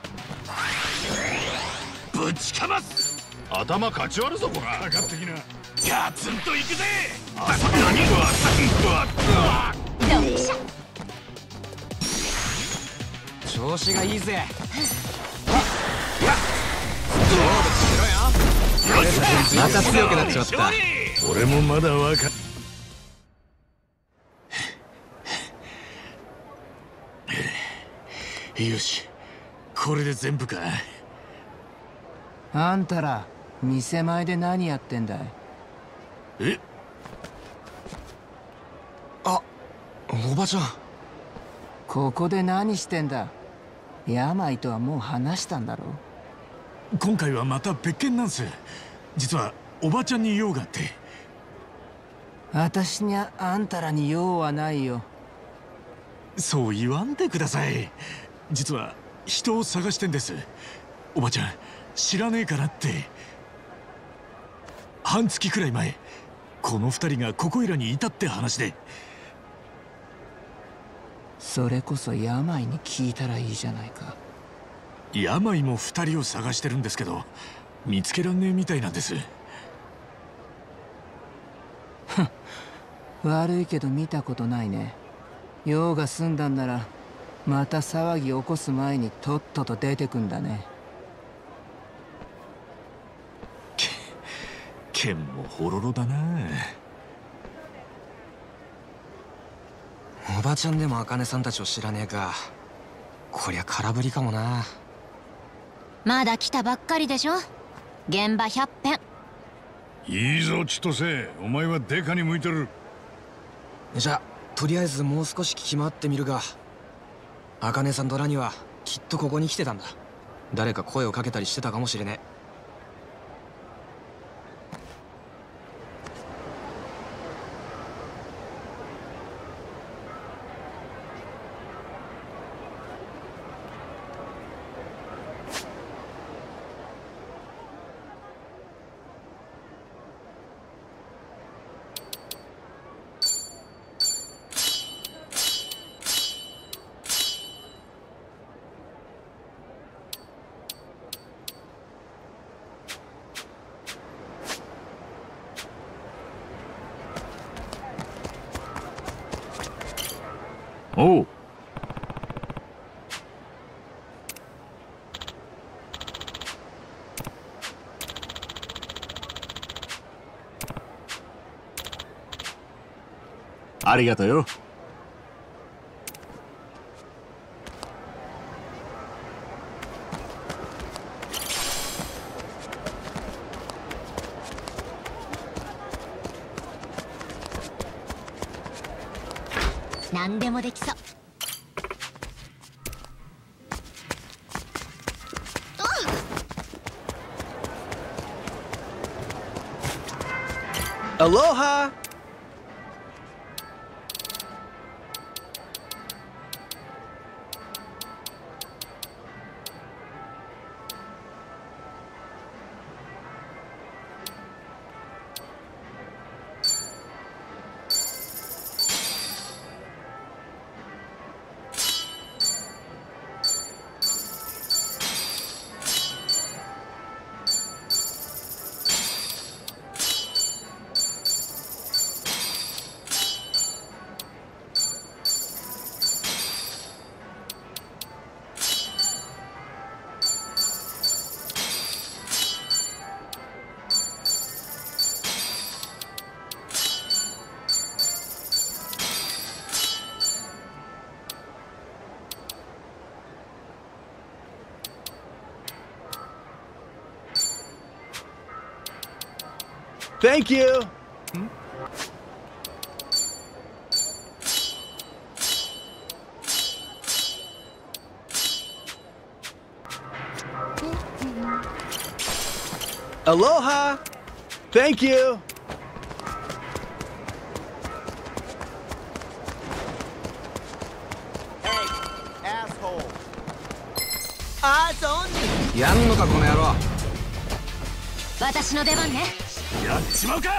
ぶちかます。頭かち割るぞこら。 かかってきな。 ガツンといくぜ。 調子がいいぜ。また強くなっちまった。 俺もまだわかよし、これで全部か。 あんたら店前で何やってんだい？ え？ あ、おばちゃん。 ここで何してんだ？病とはもう話したんだろ？ 今回はまた別件なんす。実はおばちゃんに用があって。 私にゃあんたらに用はないよ。 そう言わんでください。実は人を探してんです。おばちゃん知らねえかなって。半月くらい前この二人がここいらにいたって話で。 それこそ病に聞いたらいいじゃないか。 病も二人を探してるんですけど見つけらんねえみたいなんです。 悪いけど見たことないね。用が済んだんならまた騒ぎ起こす前にとっとと出てくんだね。 剣もほろろだな。 おばちゃんでも茜さんたちを知らねえか。こりゃ空振りかもな。 まだ来たばっかりでしょ。現場100遍。 いいぞ千歳、お前はデカに向いてる。 じゃあとりあえずもう少し聞き回ってみるが。茜さんとラニはきっとここに来てたんだ。誰か声をかけたりしてたかもしれねえ。 おう。ありがとよ。 何でもできそう。 アロハ。Thank you. Aloha. Thank you. Hey, asshole. やんのかこの野郎。 私の出番ね。 やっちまうか。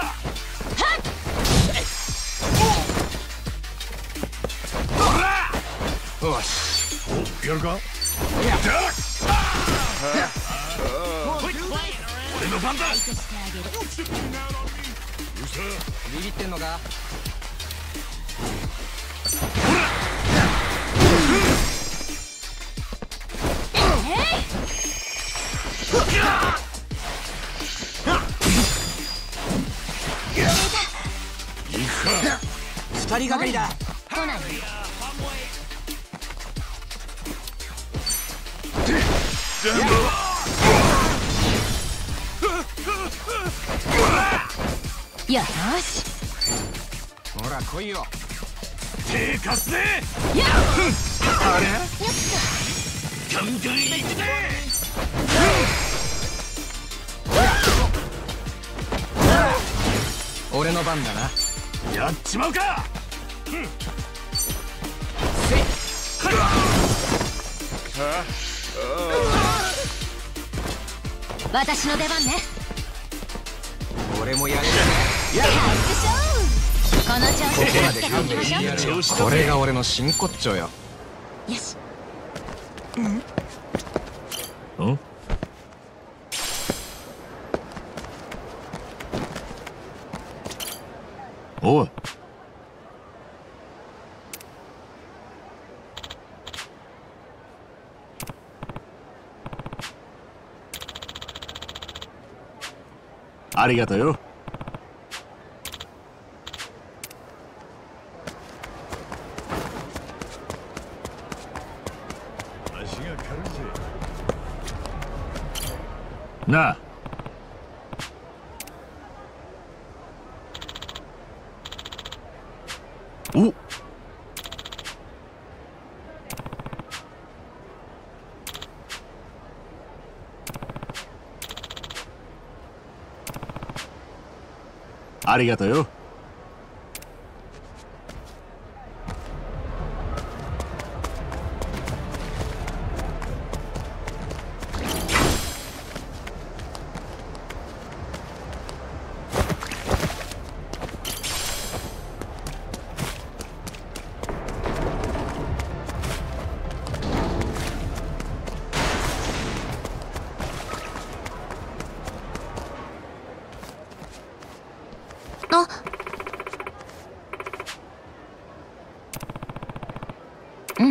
よし。 お、やるか。 俺の番だ。 ビビってんのか？二人がかりだ。 来ない。よし。 ほら来いよ。 手貸すぜ。 やっ。 あれ？ やった。 ガンガン行くぜ。 俺の番だな。 やっちまうか。 私の出番ね。 俺もやる。 やっこの調子でやっていきましょう。 これが俺の真骨頂よ。 よし。 おい。ありがとうよ。 足が軽いぜ。 なあ。お。ありがとうよ。 あ。うん。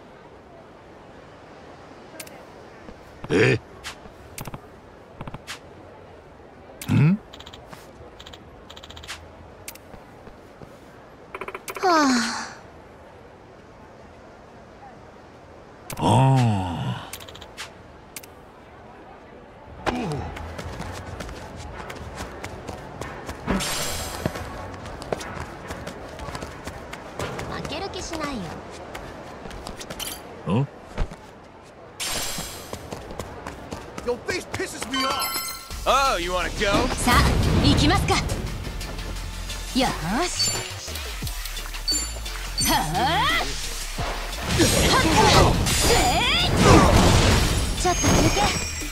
負ける気しないよ。 Your face pisses me off. Oh, you wanna go? さあ、行きますか。よーし。はあ。ちょっと休憩。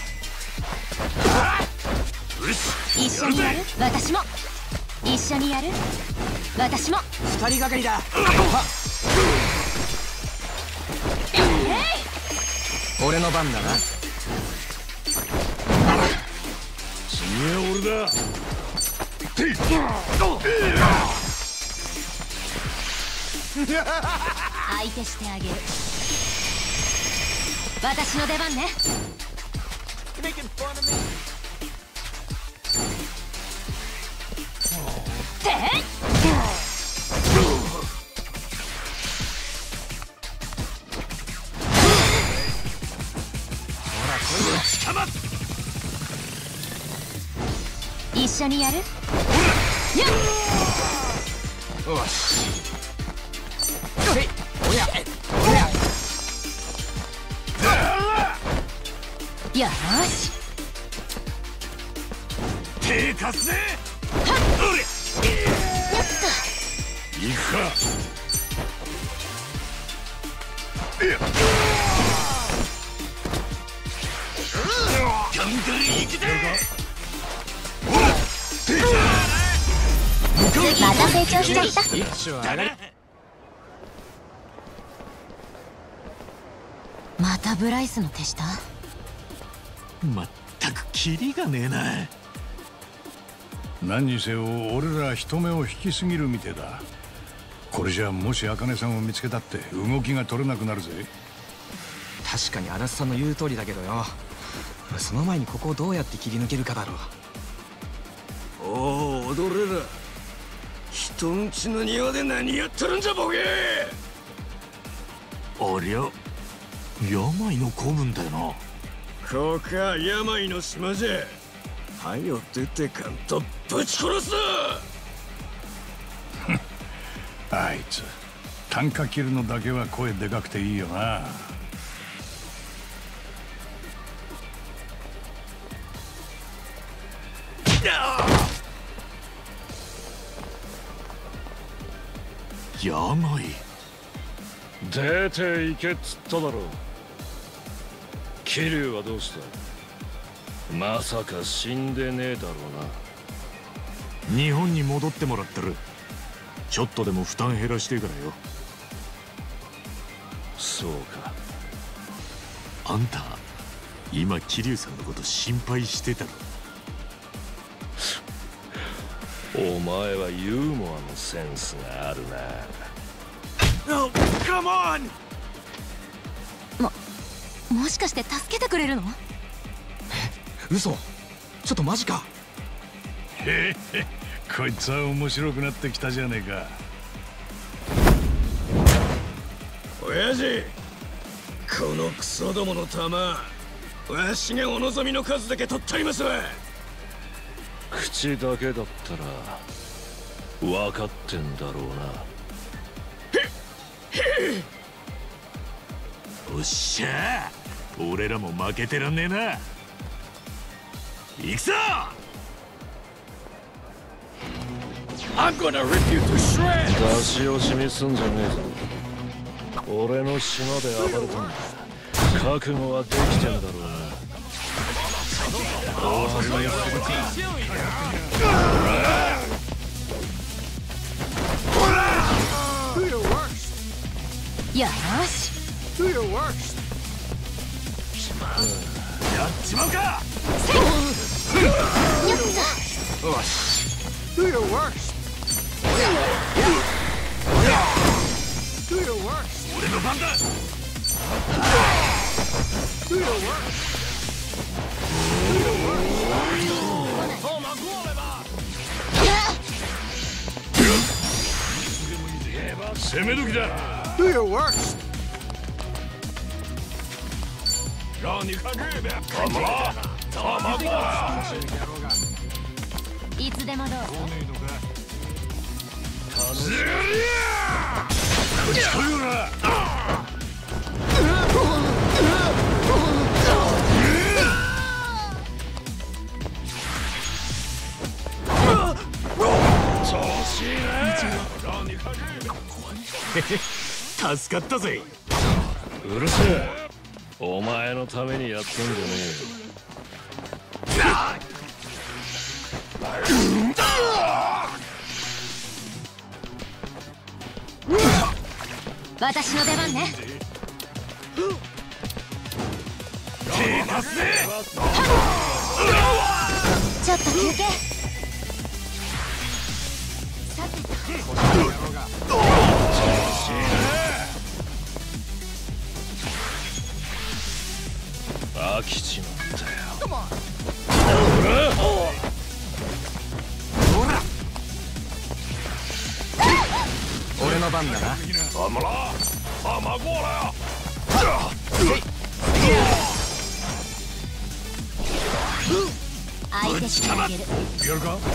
一緒にやる？私も。一緒にやる？私も。 二人がかりだ。俺の番だな。 次は俺だ。 相手してあげる。私の出番ね。一緒にやる？よし。おや。 よし。 手貸すぜ。 やった。 行くか。 ガンガン行くぜ。 また成長しちゃった。またブライスの手下？ まったくキリがねえな。 何にせよ俺ら人目を引きすぎるみてえだ。これじゃもし茜さんを見つけたって動きが取れなくなるぜ。 確かに足立さんの言う通りだけどよ、その前にここをどうやって切り抜けるかだろう。 おお、踊れら。人んちの庭で何やってるんじゃボケ。 ありゃ病の子分だよな。 ここは病の島じゃ。はよ出てかんとぶち殺す。 あいつ単価切るのだけは声でかくていいよな。 病出て行けっつっただろう。桐生はどうした？まさか死んでねえだろうな。日本に戻ってもらってる。ちょっとでも負担減らしてからよ。 そうか。 あんた今桐生さんのこと心配してたろ。 お前はユーモアのセンスがあるな。 Oh, come on! もしかして助けてくれるの？ 嘘？ちょっとマジか。 へへ、こいつは面白くなってきたじゃねえか。 親父、このクソどもの玉、わしがお望みの数だけ取ったりますわ。 口だけだったら分かってんだろうな。 おっしゃー、俺らも負けてらんねえな。行くぞ。 I'm gonna rip you to shreds! 出し惜しみすんじゃねえぞ。俺の島で暴れたんだ。覚悟はできてんだろうな。大橋のやつよし。 Do your worst. やっちまうか。 よっと。 よし。 Do your worst. Do your worst. 俺の番だ。 Do your worst. 攻め時だ。 Do your worst. いつでもどうぞ。 助かったぜ。 うるせえ。お前のためにやったんじゃね私の出番ね。ちょっと休憩。さて飽きちまったよ。 俺の番だな。 相手してあげる。 やるか。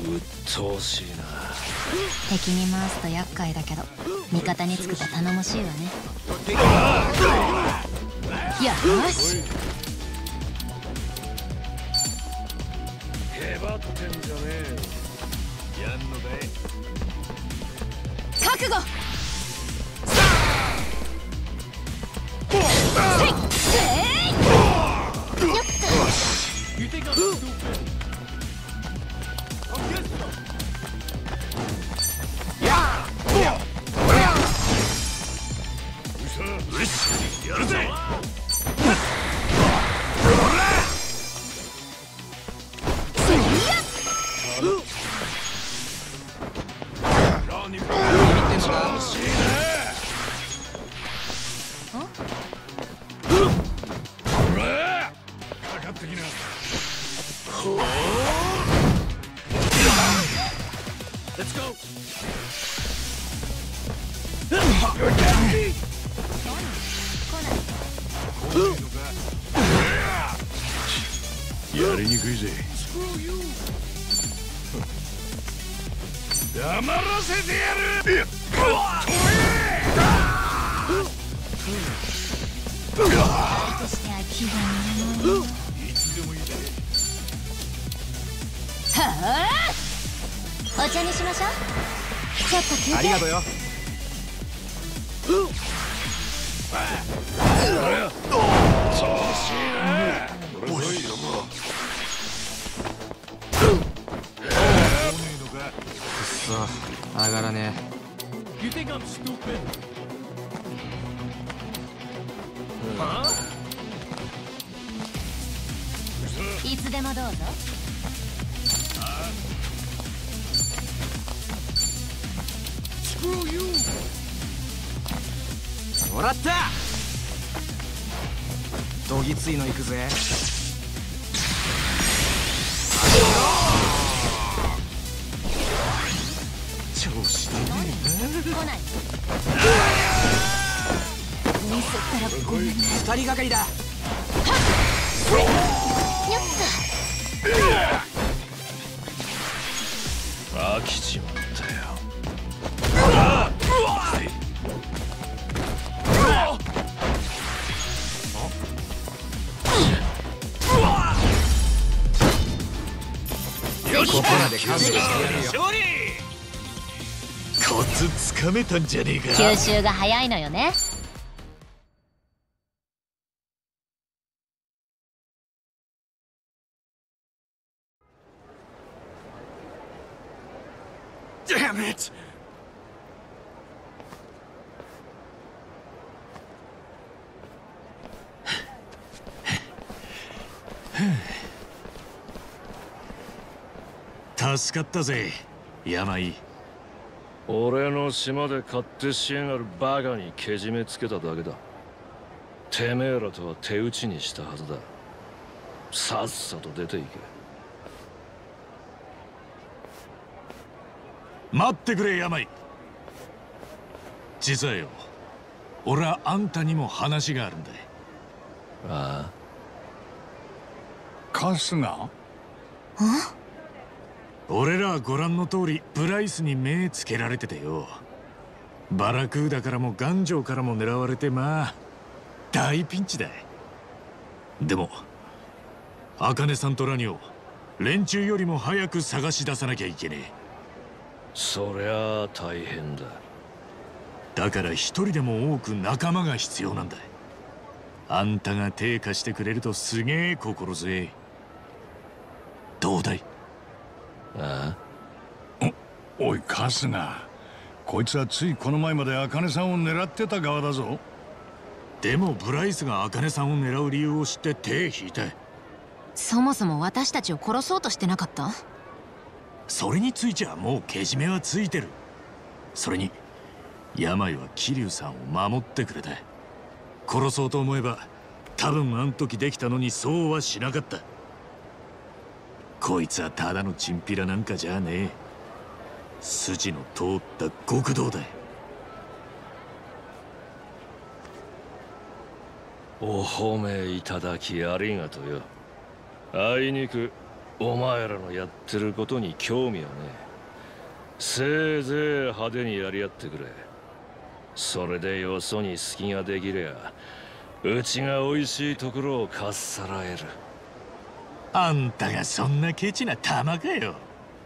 鬱陶しいな。 敵に回すと厄介だけど味方につくと頼もしいわね。よし。 へばってんじゃねえ。やんのだい。 覚悟。 やるぜ。やりにくいぜ。黙らせてやる。 としては気が乗らない。 いつでもいいぜ。 はあ、お茶にしましょう。ちょっと休憩。 ありがとうよ。上がらねえ。 いつでもどうぞ。 もらった。どぎついのいくぜ。 調子だね。 来ない。ミスったらごめんね。 二人がかりだ。 よっと。 飽きちまったよ。 ここらで勘弁してやるよ。 コツつかめたんじゃねえか。 吸収が早いのよね。 Damn it! 助かったぜ、病。 俺の島で勝手しやがるバカにけじめつけただけだ。てめえらとは手打ちにしたはずだ。さっさと出ていけ。 待ってくれ、病。実はよ、俺はあんたにも話があるんだ。 ああ、 春日？ 俺らはご覧の通りブライスに目つけられててよ。バラクーダからも頑丈からも狙われて、まあ大ピンチだ。でも茜さんとラニを連中よりも早く探し出さなきゃいけねえ。 そりゃあ大変だ。 だから一人でも多く仲間が必要なんだ。あんたが手貸してくれるとすげえ心強い。どうだい？ ああ？おい春日、こいつはついこの前まで茜さんを狙ってた側だぞ。 でもブライスが茜さんを狙う理由を知って手引いた。 そもそも私たちを殺そうとしてなかった？ それについちゃもうけじめはついてる。それに病は桐生さんを守ってくれた。殺そうと思えば多分あん時できたのにそうはしなかった。こいつはただのチンピラなんかじゃねえ。筋の通った極道だ。 お褒めいただきありがとうよ。あいにくお前らのやってることに興味はねえ。せいぜい派手にやり合ってくれ。それでよそに隙ができりゃうちが美味しいところをかっさらえる。 あんたがそんなケチな玉かよ。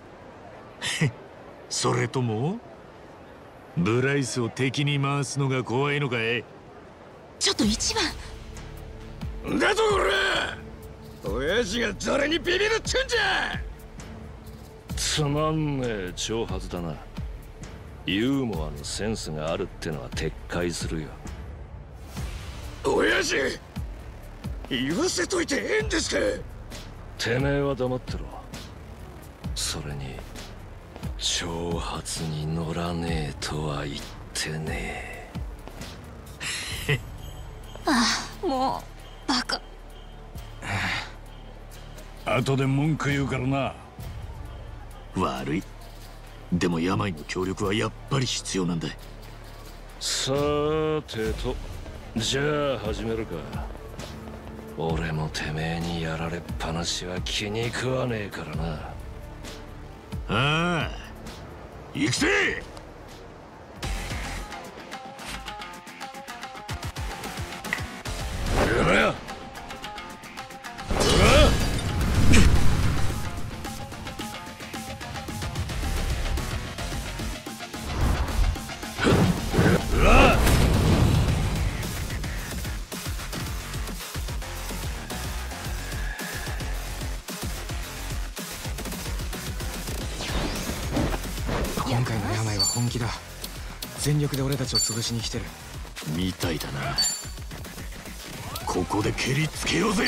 それともブライスを敵に回すのが怖いのかい？ ちょっと一番だとこれ親父が誰にビビるってんじゃ。つまんねえ挑発だな。ユーモアのセンスがあるってのは撤回するよ。 親父言わせといてええんですか？ てめえは黙ってろ。それに挑発に乗らねえとは言ってねえ。 ああ、もうバカ。 後で文句言うからな。 悪い。でも病の協力はやっぱり必要なんだ。 さてと、じゃあ始めるか。俺もてめえにやられっぱなしは気に食わねえからな。 ああ、行くぜ。 やれや。 今回の病は本気だ。全力で俺たちを潰しに来てるみたいだな。ここで蹴りつけようぜ。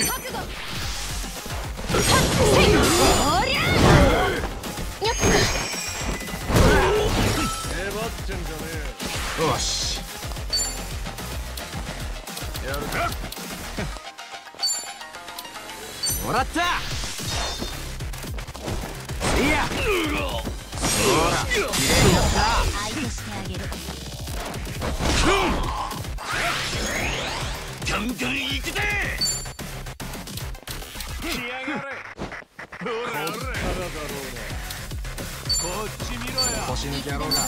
おりゃよっ粘ってんじゃねえ。よしやるか。 もらった。いやほら綺麗になった。 相手してあげる。 ガンガン行くぜ。来やがれ。ほらほら。こっち見ろよ。 腰抜き野郎が。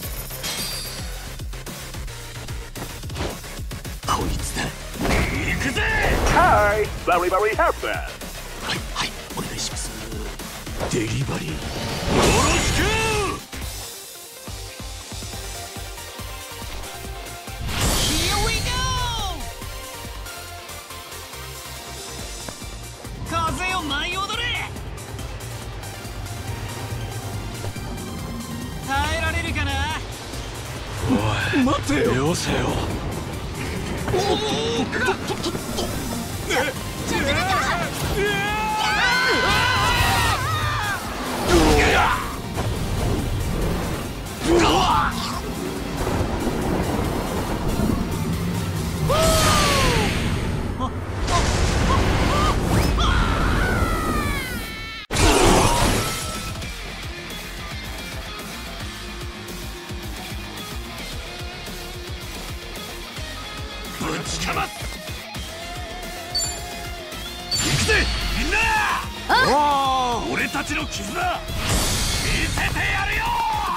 こいつだ。 行くぜ。はい、very very happy。 はいはい、お願いします。デリバリーよろしく。 風を舞い踊れ。耐えられるかな。 おい、 待てよ。 よせよ。 ぶちかます。行くぜみんな。俺たちの絆見せてやるよ。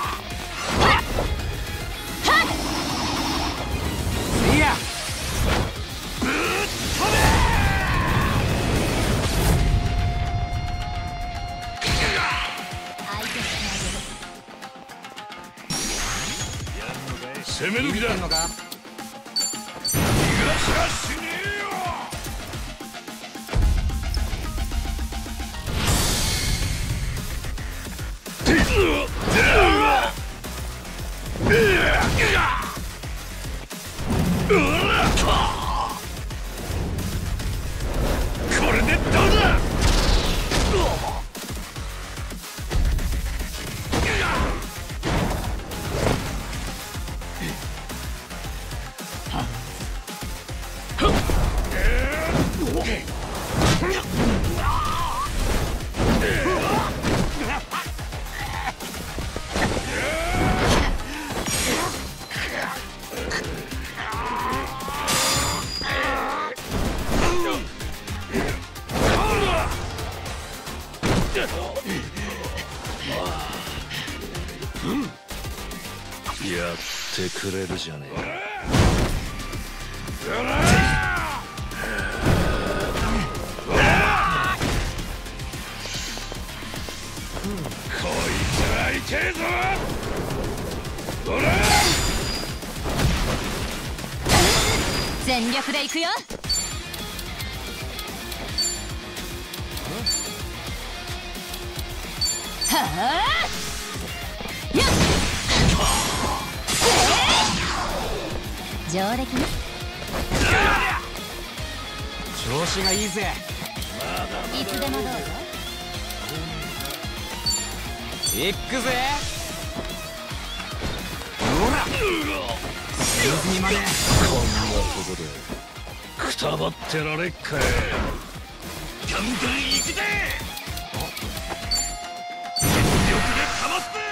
いやぶっ飛べ。攻め時だ。逃がしはしねえよ。これでどうだ。 やってくれるじゃねえか。こいつはいけるぞ。 全力で行くよ。はあ、やっ上出来ね。 調子がいいぜ。 いつでもどうぞ。 行くぜ。ほら水にまで。 こんなとこでくたばってられっかい。 ガンガン行くぜ。全力でかますぜ。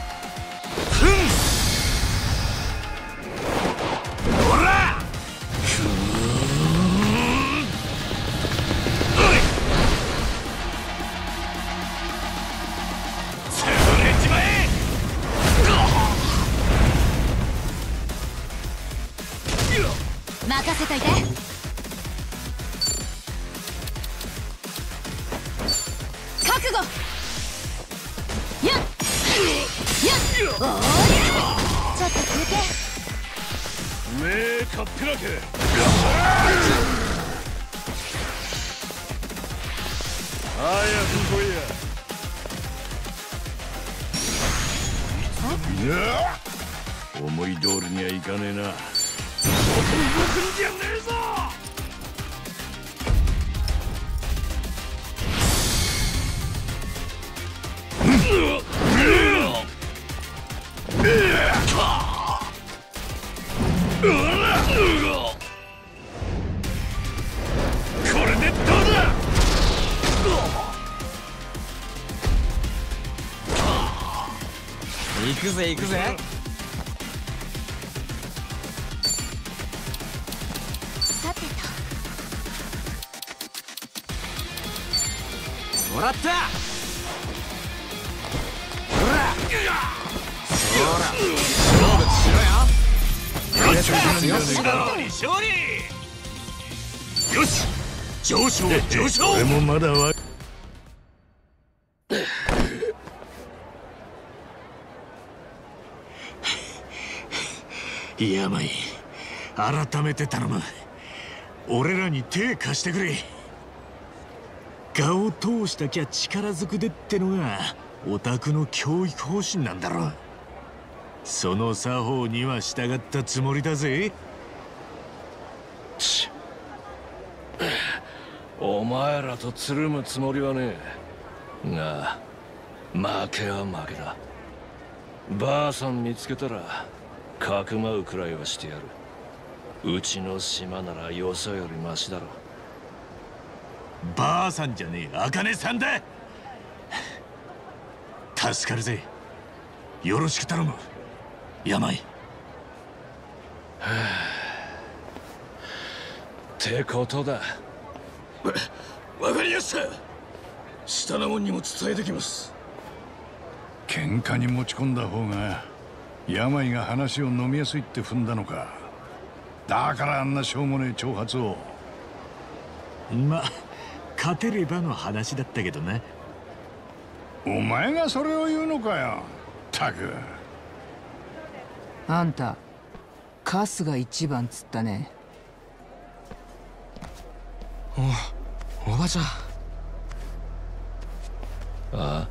ほら潰れちまえ。 任せといて。覚悟。やっやっ、おーい、ちょっと休憩。 目かっぴらけ。早く来いや。思い通りにはいかねえな。動くんじゃねえぞ。これでどうだ。 行くぜ行くぜ。 さてと。 もらった。ほらほら勝負しろよ。 勝利。よし、上昇上昇。 俺もまだわ。 病、改めて頼む。俺らに手貸してくれ。我を通したきゃ力ずくでってのがオタクの教育方針なんだろ。その作法には従ったつもりだぜ。 お前らとつるむつもりはねえが、負けは負けだ。ばあさん見つけたらかくまうくらいはしてやる。うちの島ならよそよりマシだろ。 ばあさんじゃねえ、茜さんだ。助かるぜ。よろしく頼む、病。 ってことだ。 わかりやした。下の者にも伝えてきます。 喧嘩に持ち込んだ方が病が話を飲みやすいって踏んだのか。だからあんなしょうもねえ挑発を。 ま、勝てればの話だったけどな。 お前がそれを言うのかよ。ったく。 あんたカスが一番つったね。 おばちゃん。 あ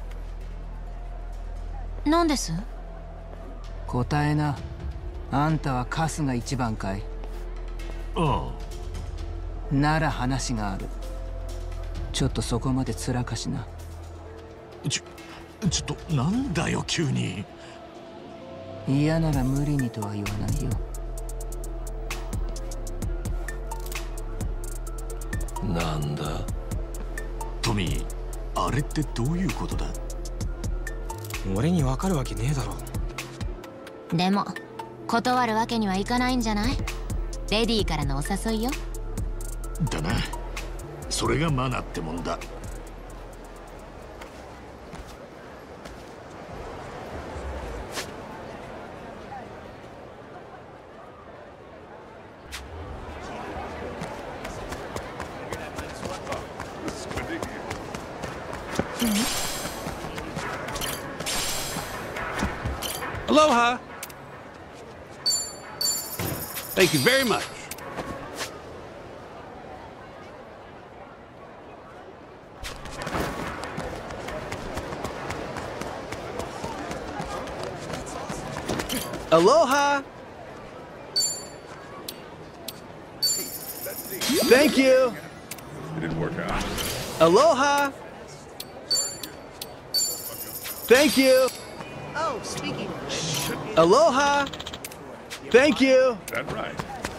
あ、なんです？ 答えな。あんたはカスが一番かい？ ああ。なら話がある。ちょっとそこまでつらかしな。 ちょっとなんだよ急に。 嫌なら無理にとは言わないよ。 なんだトミー、あれってどういうことだ？ 俺に分かるわけねえだろ。 でも断るわけにはいかないんじゃない？レディーからのお誘いよ。 だな、それがマナーってもんだ。 Aloha! Thank you very much. Aloha! Thank you! It didn't work out. Aloha! Thank you! Oh, speaking. Aloha! Thank you! That's right.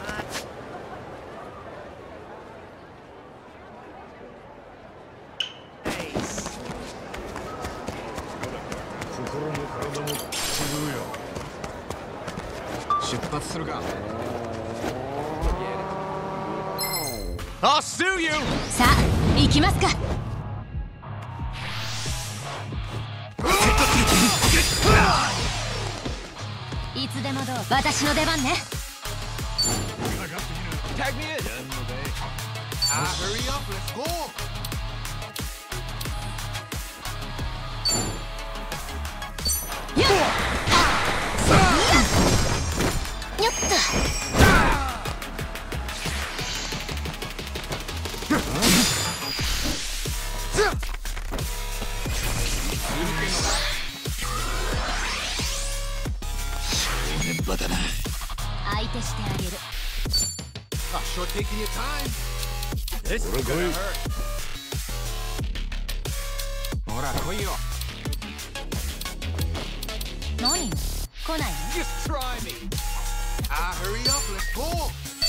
I'll sue you! さあ行きますか。いつでもどう私の出番ね。 Tag me in! Hurry up, let's go! よっと。 バカな。 相手してあげる。 Sure taking your time. This is gonna hurt. ほら来いよ。 何？来ないの？ Just try me. Hurry up, let's go.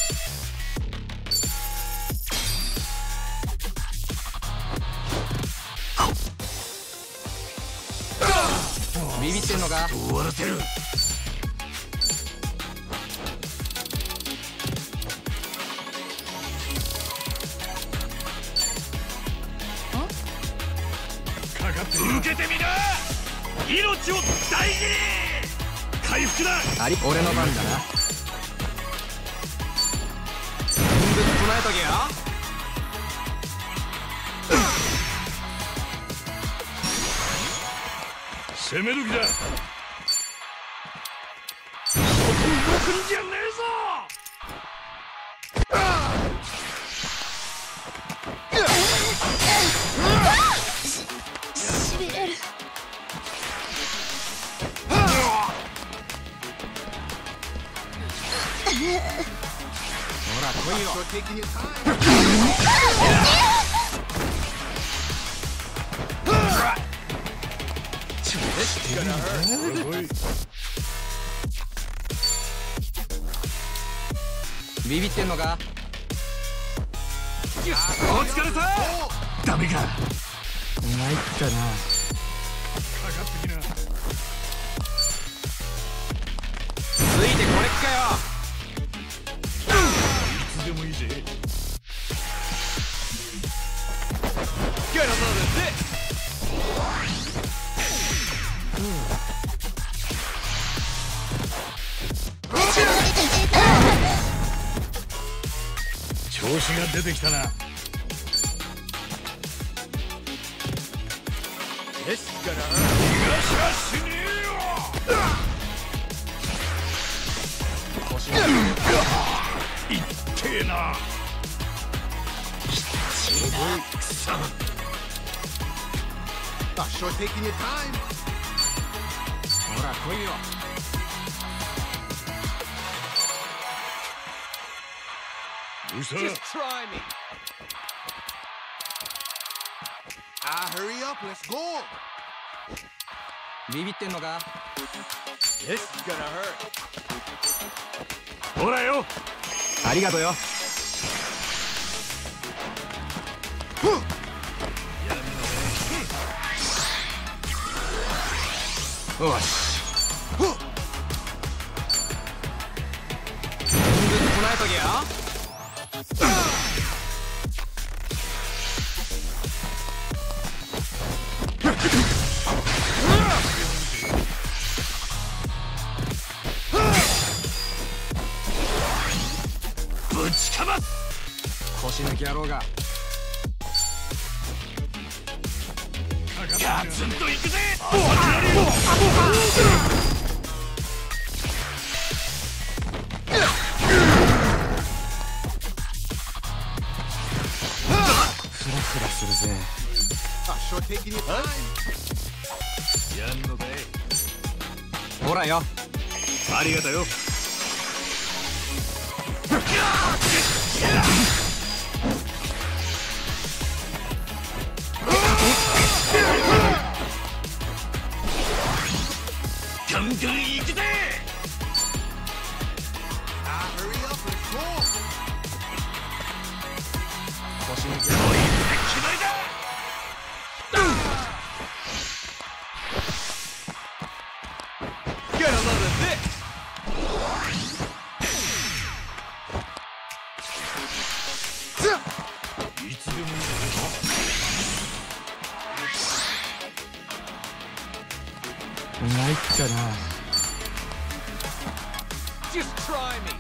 ビビってんのか？ 終わらせる。 受けてみな。命を大事に。回復だ。 俺の番だな。ぶっ唱えとけよ。 攻め時だ。そこ動くんじゃねえぞ。 しびれる。 ほら来いよ。ビビってんのか？ お疲れさ。 ダメか。 参ったな。 かかってきな。 ついてこれっかよ。 いつでもいいぜ。 Get a load of this! 調子が出てきたな。 This is gonna hurt. 逃がしはしねえよ。いってえな。きついな。くそ。 Sure taking your time. ほら来いよ。 Just try me. Hurry up, let's go. ビビってんのか？ This is gonna hurt. ほらよ。 ありがとうよ。よし。ぶっ唱えとけよ。 ぶちかます。 腰抜き野郎が。 ガツンといくぜ。 ほらよ。 ありがとよ。ガンガン行くぜ。 腰に決まりだ。 Get a load of this! いつでもいいぞ。 ないっかな。 Just try me!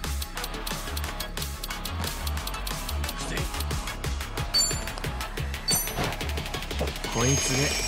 こいつで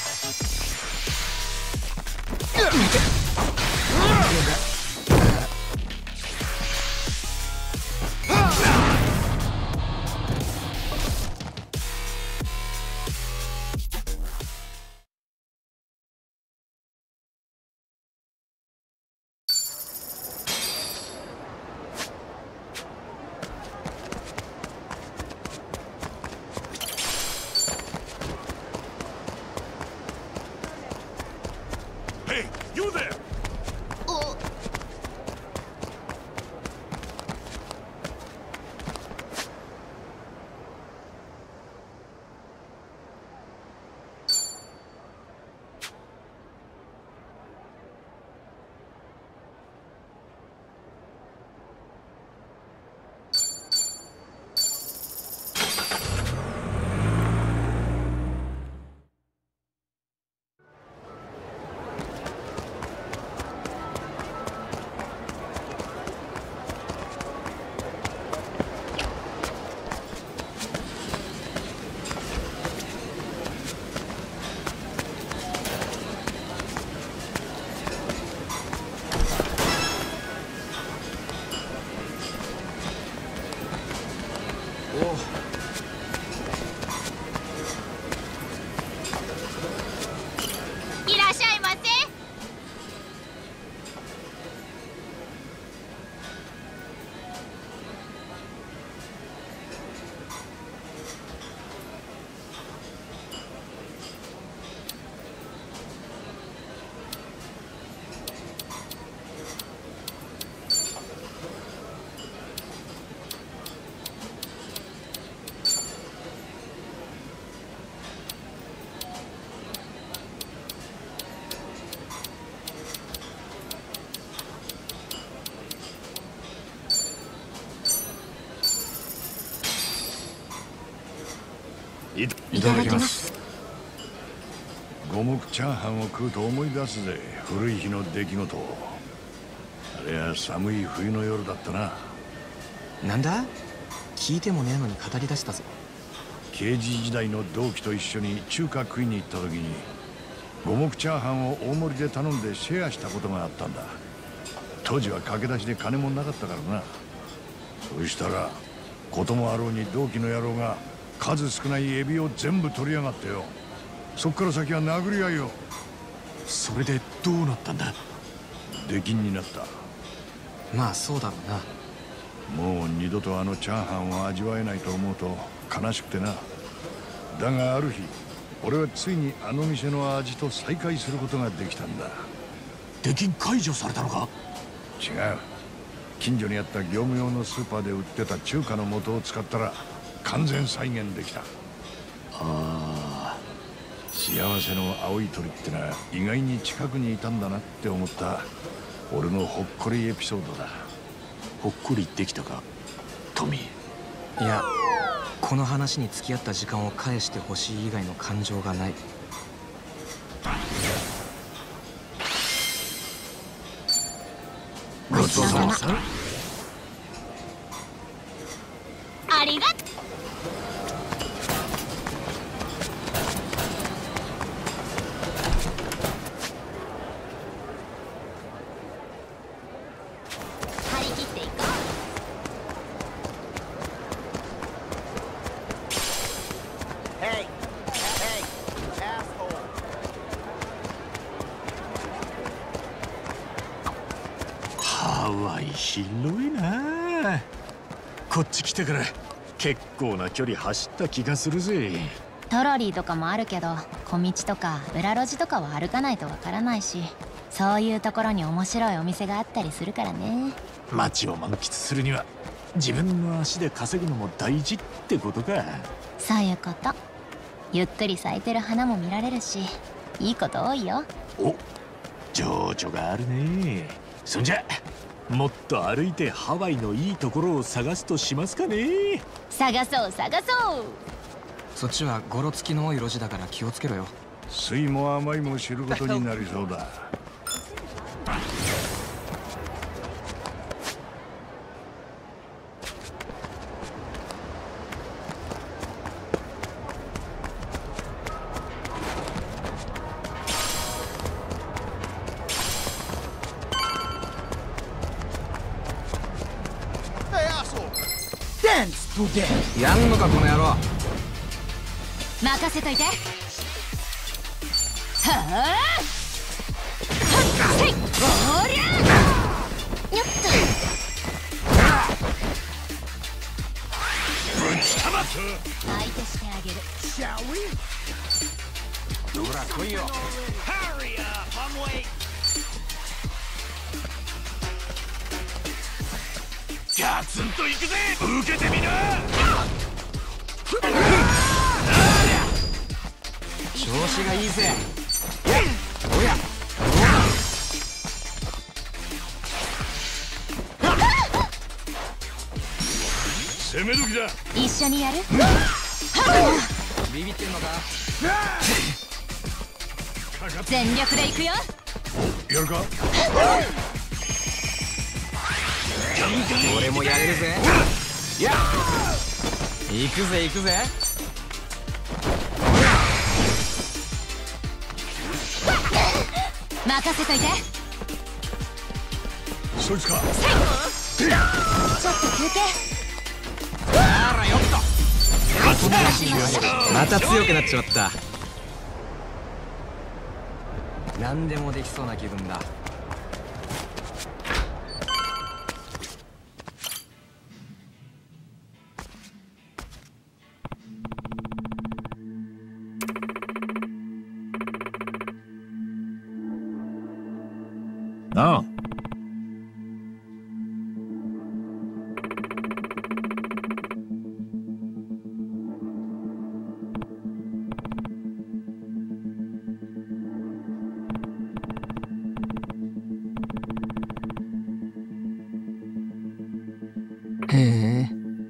Hey, you there! いらっしゃいませ。 いただきます。五目チャーハンを食うと思い出すぜ、古い日の出来事を。あれは寒い冬の夜だったな。 なんだ？聞いてもねえのに語り出したぞ。 刑事時代の同期と一緒に中華食いに行った時に五目チャーハンを大盛りで頼んでシェアしたことがあったんだ。当時は駆け出しで金もなかったからな。そうしたらこともあろうに同期の野郎が数少ないエビを全部取りやがってよ。そっから先は殴り合いよ。 それでどうなったんだ？ 出禁になった。 まあそうだろうな。 もう二度とあのチャーハンを味わえないと思うと悲しくてな。だがある日俺はついにあの店の味と再会することができたんだ。 出禁解除されたのか？ 違う。近所にあった業務用のスーパーで売ってた中華の素を使ったら完全再現できた。ああ、幸せの青い鳥ってのは意外に近くにいたんだなって思った俺のほっこりエピソードだ。 ほっこりできたか、トミー。 いや、この話に付き合った時間を返してほしい以外の感情がない。 ごちそうさま。ありがとう。張り切っていこう。 Hey, hey, asshole. ハワイ広いな。こっち来てから結構な距離走った気がするぜ。 トロリーとかもあるけど、小道とか裏路地とかは歩かないとわからないし、そういうところに面白いお店があったりするからね。 街を満喫するには自分の足で稼ぐのも大事ってことか。 そういうこと。ゆっくり咲いてる花も見られるし、いいこと多いよ。 お、情緒があるね。そんじゃもっと歩いてハワイのいいところを探すとしますかね。 探そう探そう。 そっちはゴロつきの多い路地だから気をつけろよ。 酸いも甘いも知ることになりそうだ。 やんのかこの野郎。 任せといて。はあ、せい、おりゃよっと。 ぶちたまつ相手してあげる。 ほら来いよ。 ガツンといくぜ。受けてみな。 調子がいいぜ。おや攻め時だ。 一緒にやる。 ビビってんのか。 全力でいくよ。 やるか。 俺もやれるぜ。やっ行くぜ行くぜ。 任せといて。 そいつか。 ちょっと休憩。 あらよっと。また強くなっちまった。何でもできそうな気分だ。 なあ。 へえ。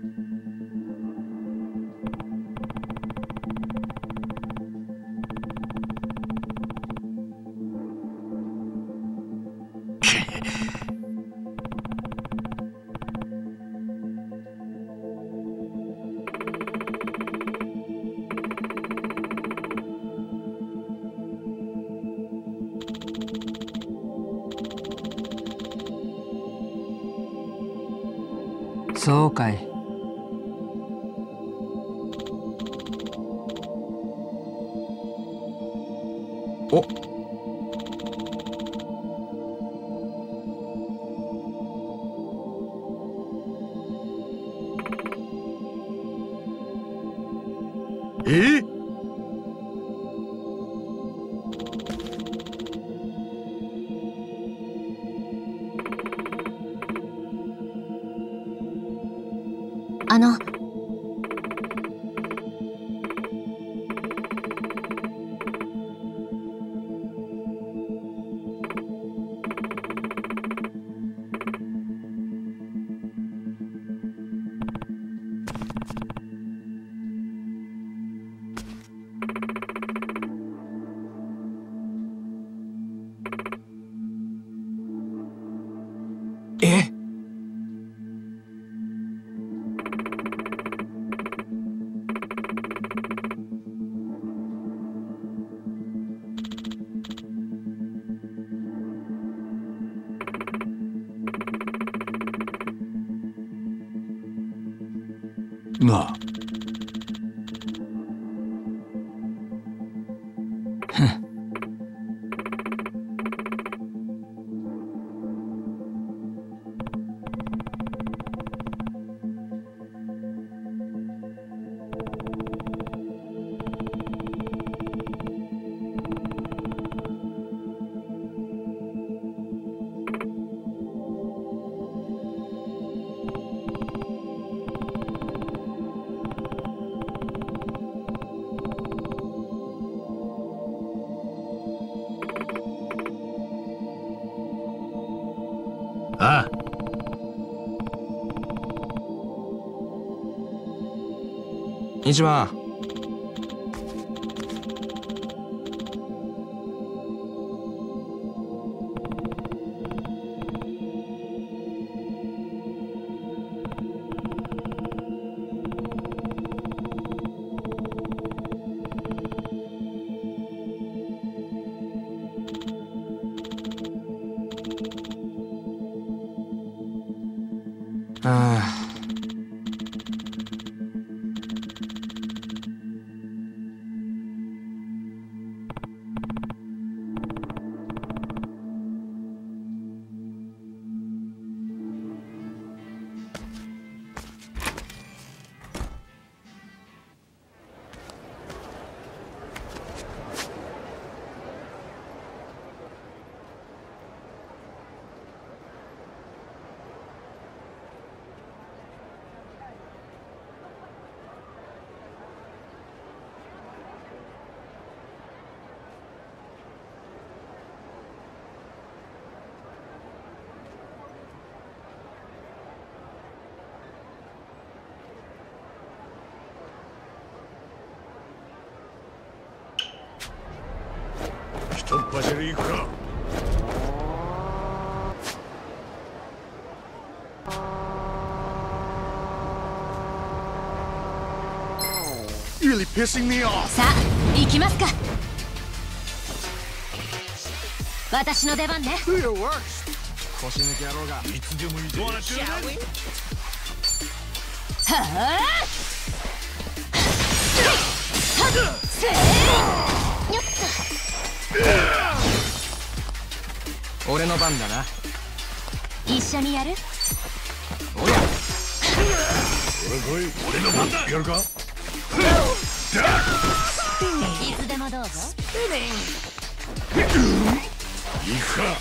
そうかい。 お。 あの。 なあ。 ああ。 一番。ああ。 一っ走り行くか。 Really pissing me off. さあ行きますか。私の出番ね。 Do your work. 腰抜け野郎が。 いつでもいいぜ。 はあ。せーよっと。俺の番だな。 一緒にやる。 おりゃ。 おい、俺の番だ。やるか。 いつでもどうぞ。 行くか。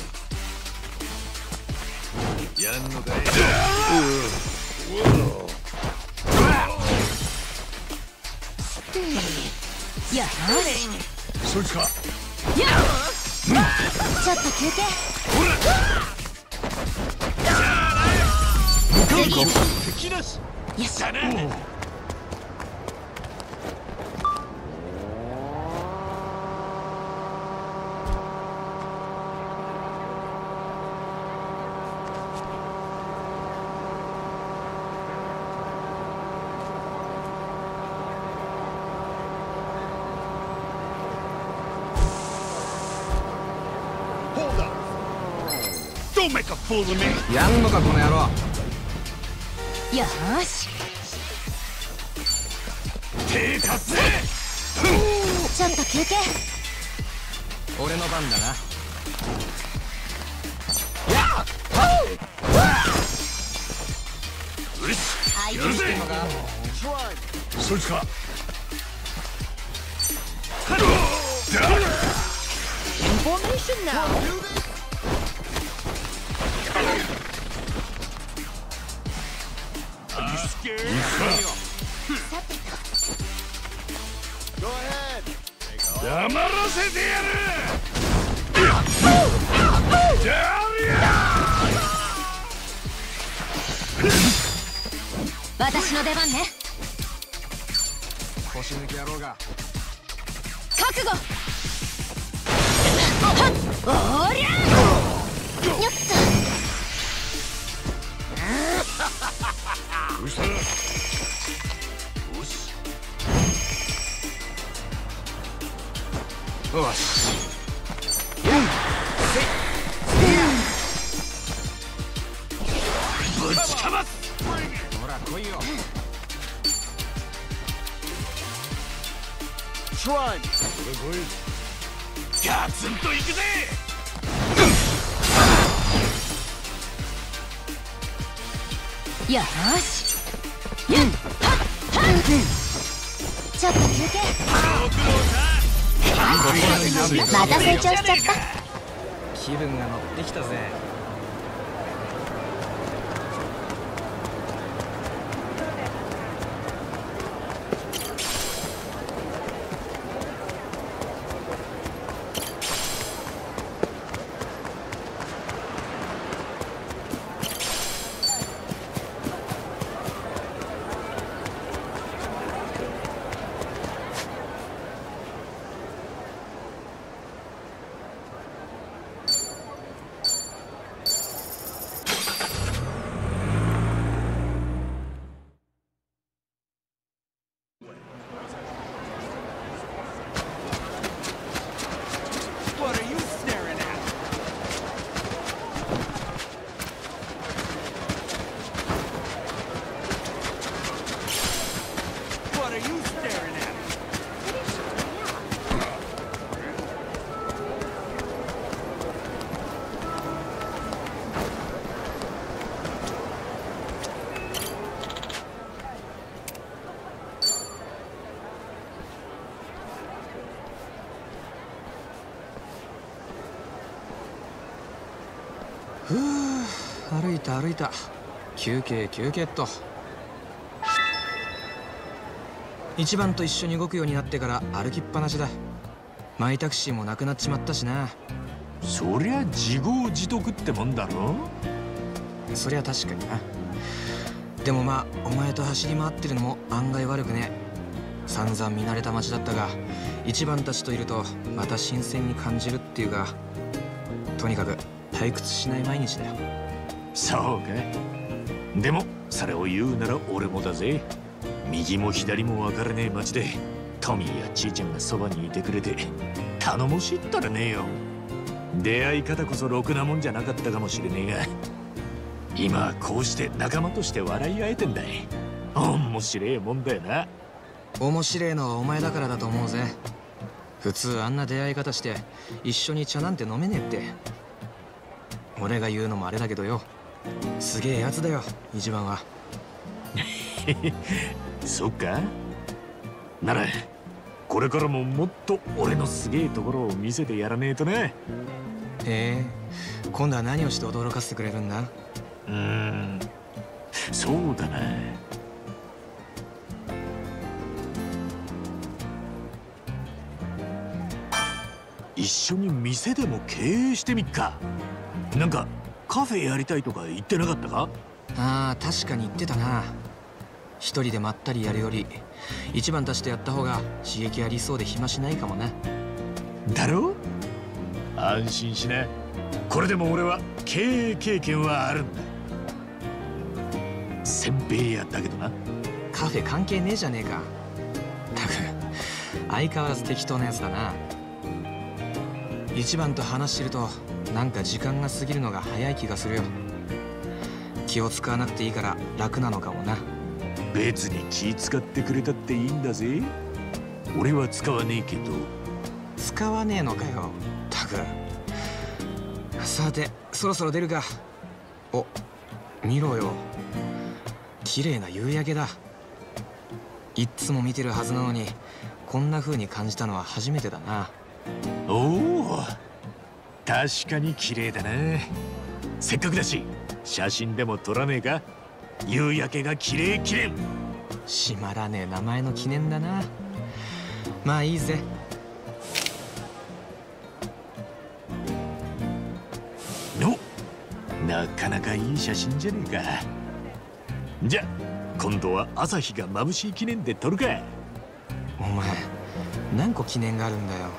やんのかい。 よし。 そいつか。 よちょっと休憩。 敵なし。 よし。 Don't make a fool of me. やんのかこの野郎。 よーし。 手貸せ。 ちょっと休憩。 俺の番だな。 よし。やるぜ。そいつか。 Information now. 黙らせてやる。 私の出番ね。 腰抜け野郎が。 覚悟。おりゃ。よっと。 どうした。よし。 よし。 ぶちかます。 ほら来いよ。 Try me. ガツンといくぜ。 よーし。ちょっと休憩。また成長しちゃった。 気分が乗ってきたぜ。 ふう、歩いた歩いた。休憩休憩っと。一番と一緒に動くようになってから歩きっぱなしだ。マイタクシーもなくなっちまったしな。 そりゃ自業自得ってもんだろ。 そりゃ確かにな。でもまあお前と走り回ってるのも案外悪くね。散々見慣れた街だったが、一番たちといるとまた新鮮に感じるっていうか、とにかく退屈しない毎日だよ。 そうか。でもそれを言うなら俺もだぜ。右も左も分からねえ街でトミーやちーちゃんがそばにいてくれて頼もしいったらねえよ。出会い方こそろくなもんじゃなかったかもしれねえが、今はこうして仲間として笑い合えてんだい。面白えもんだよな。 面白えのはお前だからだと思うぜ。普通あんな出会い方して一緒に茶なんて飲めねえって。俺が言うのもあれだけどよ、すげえやつだよ一番は。 そっか。ならこれからももっと俺のすげえところを見せてやらねえとな。 へえ、今度は何をして驚かせてくれるんだ？ そうだな。一緒に店でも経営してみっか。なんかカフェやりたいとか言ってなかったか？ ああ、確かに言ってたな。一人でまったりやるより一番たちとやった方が刺激ありそうで暇しないかもな。 だろ？安心しな。これでも俺は経営経験はあるんだ。せんべい屋だけどな。 カフェ関係ねえじゃねえか。たく相変わらず適当なやつだな。一番と話してるとなんか時間が過ぎるのが早い気がするよ。気を使わなくていいから楽なのかもな。 別に気使ってくれたっていいんだぜ。俺は使わねえけど。 使わねえのかよたく。さてそろそろ出るか。お、見ろよ、綺麗な夕焼けだ。いっつも見てるはずなのにこんな風に感じたのは初めてだな。 おお、確かに綺麗だな。せっかくだし写真でも撮らねえか。夕焼けが綺麗記念。 しまらねえ名前の記念だな。まあいいぜ。 の、なかなかいい写真じゃねえか。じゃ今度は朝日が眩しい記念で撮るか。 お前何個記念があるんだよ。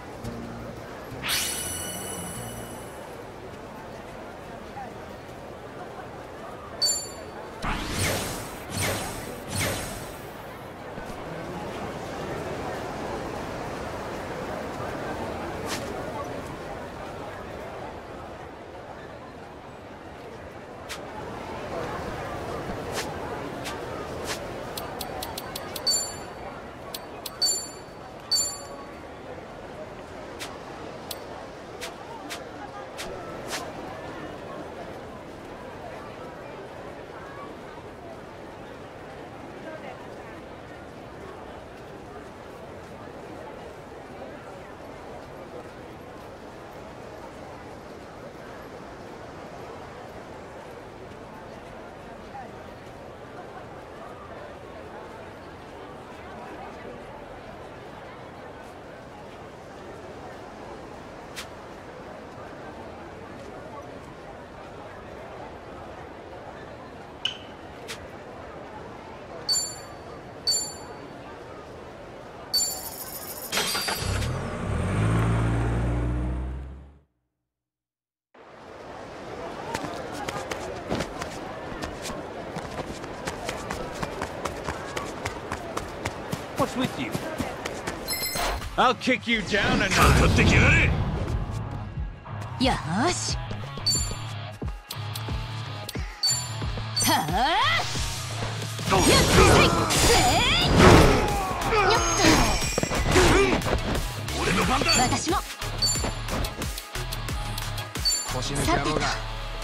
What's with you? I'll kick you down a notch. かかってきやがれ。 よーし。はあ。よっせい。よっと。 俺の番だ。 私も。 腰抜け野郎が。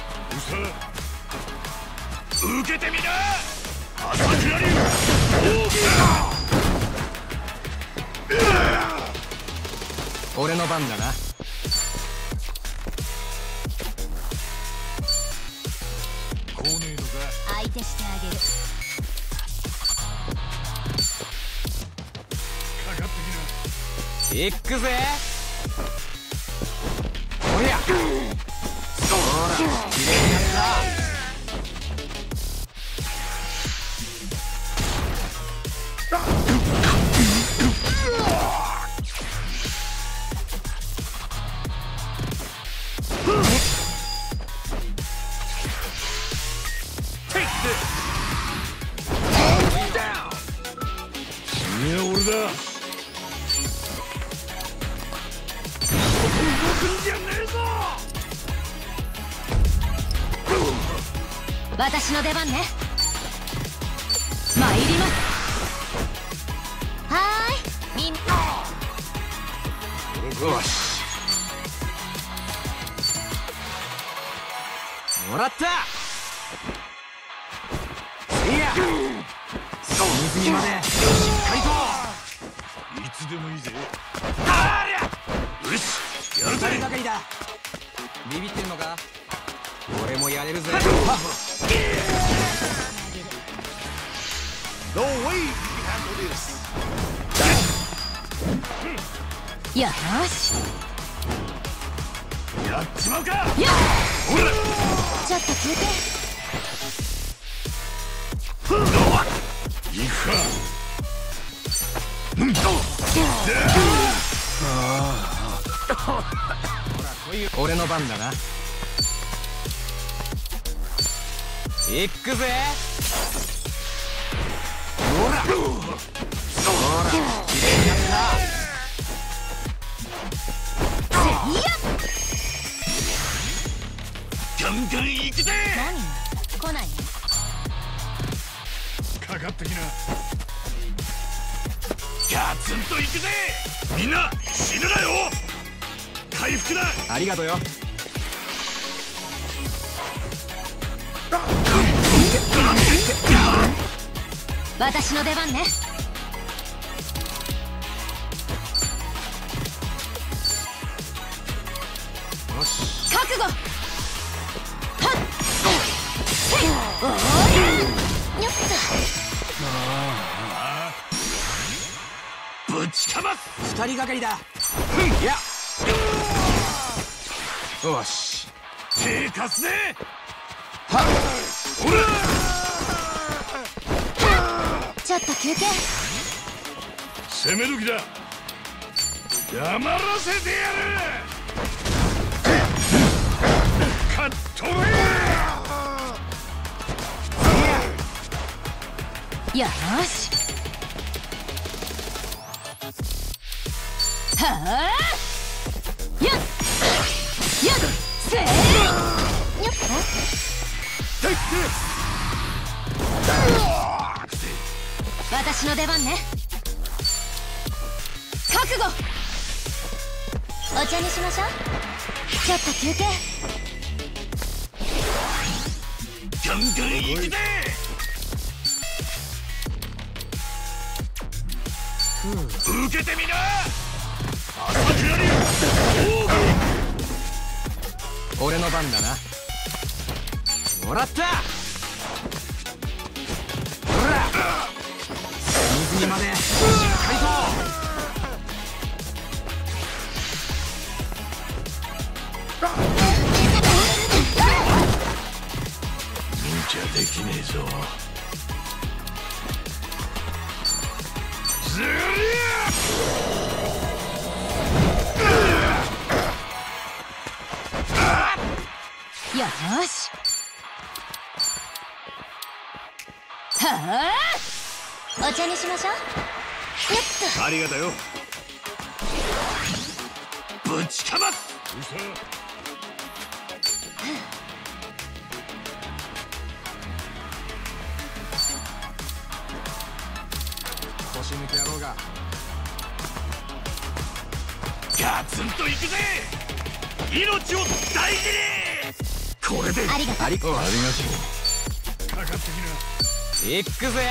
受けてみな。朝倉流。 俺の番だな。 てしてあげる。 かかってきな。 行くぜ。おりゃ、そらきれいになった。 いや、俺だ。動くんじゃねえぞ。 私の出番ね。参ります。はーい、みんな。 よし、もらった。いや、隅々までしっかりと。 いつでもいいぜ。 ありゃ、よし、やるたり係だ。ビビってんのか。俺もやれるぜ。 No way you can handle this. よーし、 やっちまうか。 やっ、ちょっと休憩。 行くか。 俺の番だな。行くぜ。ほら、ほら、きれいになった。 せいや、 ガンガン行くぜ。 何来ないね。 かかってきな。ガツンと行くぜ。みんな死ぬなよ。回復だ。 ありがとうよ。 私の出番ね。 よし、 覚悟。はっ、せい、おーりゃ、よっぶちかます。 二人がかりだ。いや、よし、 手貸すぜ。 はっ、 ほら、 ちょっと休憩。 攻め時だ。黙らせてやる。カットレー。よーし、はあ、やっやっ、せーい、よっ、私の出番ね。覚悟。お茶にしましょう。ちょっと休憩。 ガンガン行くぜ。受けてみな。朝倉に俺の番だな。もらった。ほら、隅々までしっかりと。 無茶できねえぞ。ずりゃ、よーし、はあ、お茶にしましょう。よっと、 ありがとよ。ぶちかます。 腰抜き野郎が。 ガツンと行くぜ。命を大事に。これでありがとう。 ありがとう。かかってきな。 行くぜ。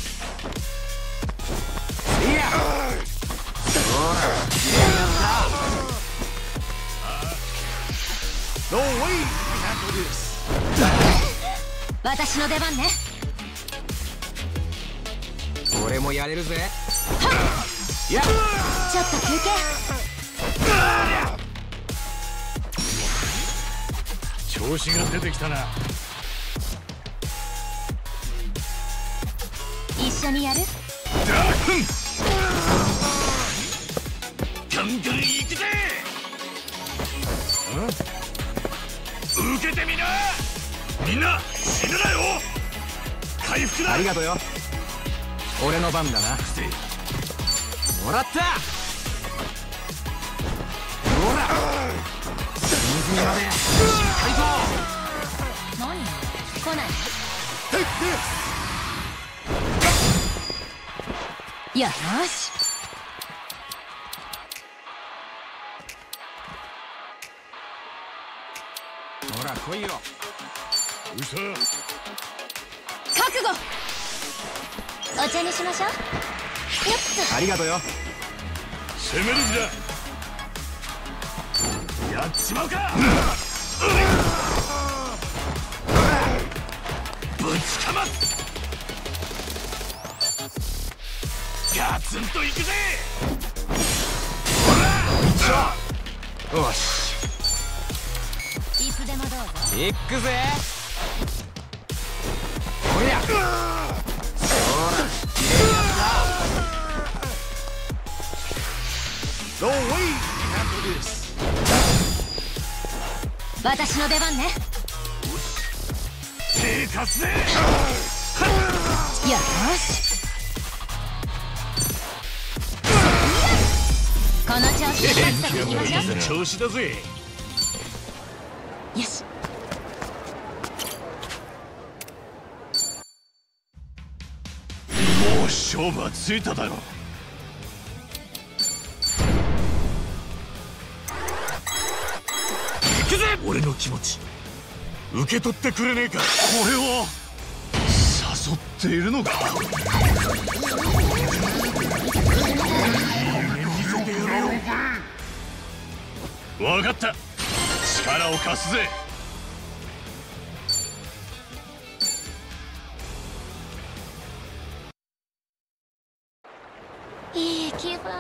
いや、ほら、きれいになった。 No way you can handle this. 私の出番ね。 俺もやれるぜ。 いや、ちょっと休憩。 調子が出てきたな。 一緒にやる？ ガンガン行くぜ。受けてみな。みんな死ぬなよ。回復だ。 ありがとうよ。俺の番だな。もらった。ほら隅々までしっかりと。 何？来ない。よし。 ほら来いよ。 うさ。 覚悟。お茶にしましょう。よっと。 ありがとうよ。 攻める気だ。やっちまうか。ぶちかます。ガツンといくぜ。 ほら。よし。 いつでもどうぞ。 いくぜ。ほりゃ。ほら。 No way. After this. 私の出番ね。 手貸すぜ。 よし。この調子でさっさと行きましょう。 調子だぜ。 よし。 もう勝負はついただろう。行くぜ。俺の気持ち受け取ってくれねえか。これは誘っているのか。分かった。力を貸すぜ。 いい気分。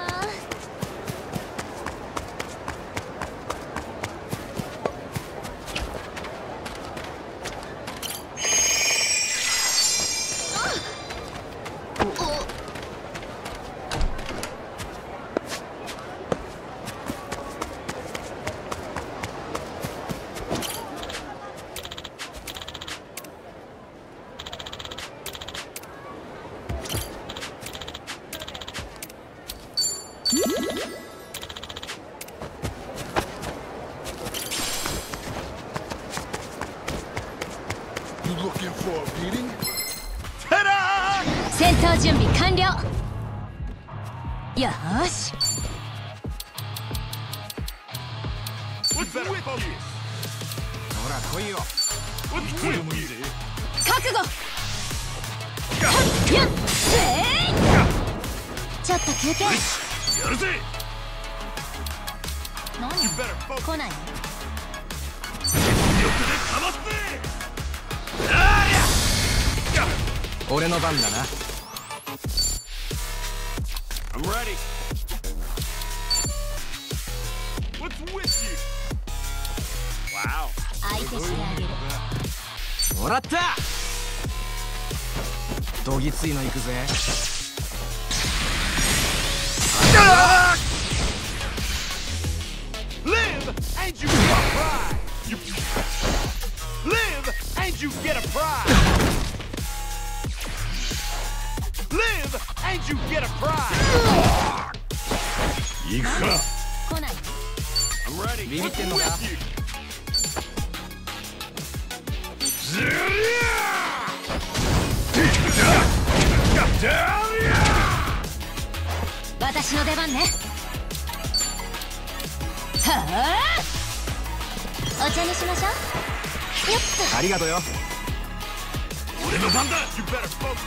戦闘準備完了。よーし。 ほら来いよ。 覚悟。ちょっと休憩。 やるぜ。 何？来ないの？ 俺の番だな。 I'm ready. What's with you? Wow. 相手してあげる。 もらった。どぎついのいくぜ。 Live and you get a prize. Live and you get a prize. Live and you get a prize. 行くか。 来ない。 I'm ready. ビビってんのか。 私の出番ね。はあ。お茶にしましょう。よっと。 ありがとうよ。 俺の番だ。 You better focus.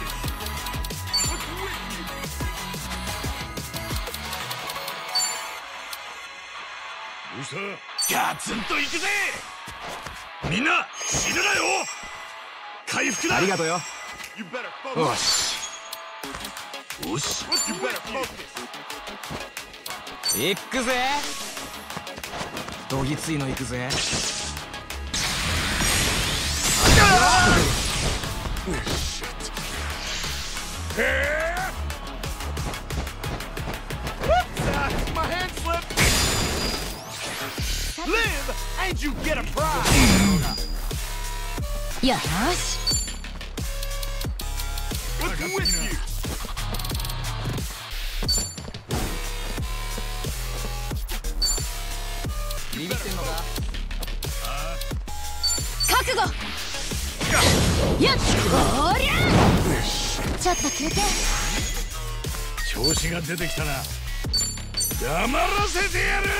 どうした？ガツンと行くぜ。みんな死ぬなよ。回復だ。 ありがとうよ。 You better よ focus. し。 よし。 行くぜ。どぎついの行くぜ。 My hand slipped. Live, and you get a prize. よし。 What's with you? ビビってんのか。 覚悟。やっ、こりゃ。ちょっと休憩。 調子が出てきたな。黙らせてやる。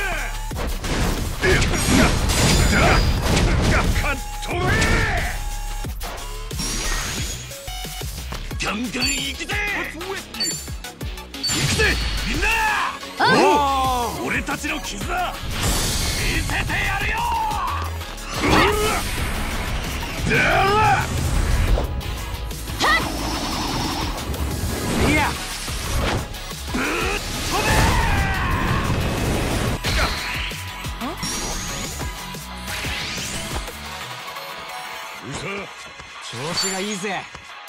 カットめ。 ガンガン行くぜ。行くぜみんな。俺たちの絆見せてやるよ。 いや、 ぶっ飛べ。 調子がいいぜ。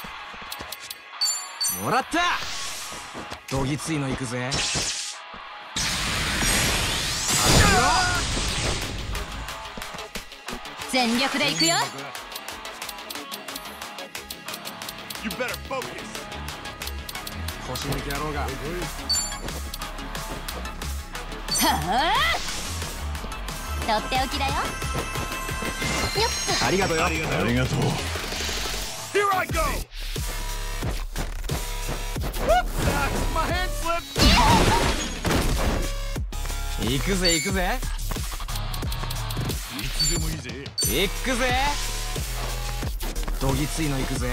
もらった。どぎついの行くぜ。 全力で行くよ。 You better focus. 腰抜け野郎が。 はあ。とっておきだよ。よっと。 ありがとうよ。 ありがとう。 Here I go. My hand slipped. 行くぜ行くぜ。 いつでもいいぜ。 行くぜ。どぎついの行くぜ。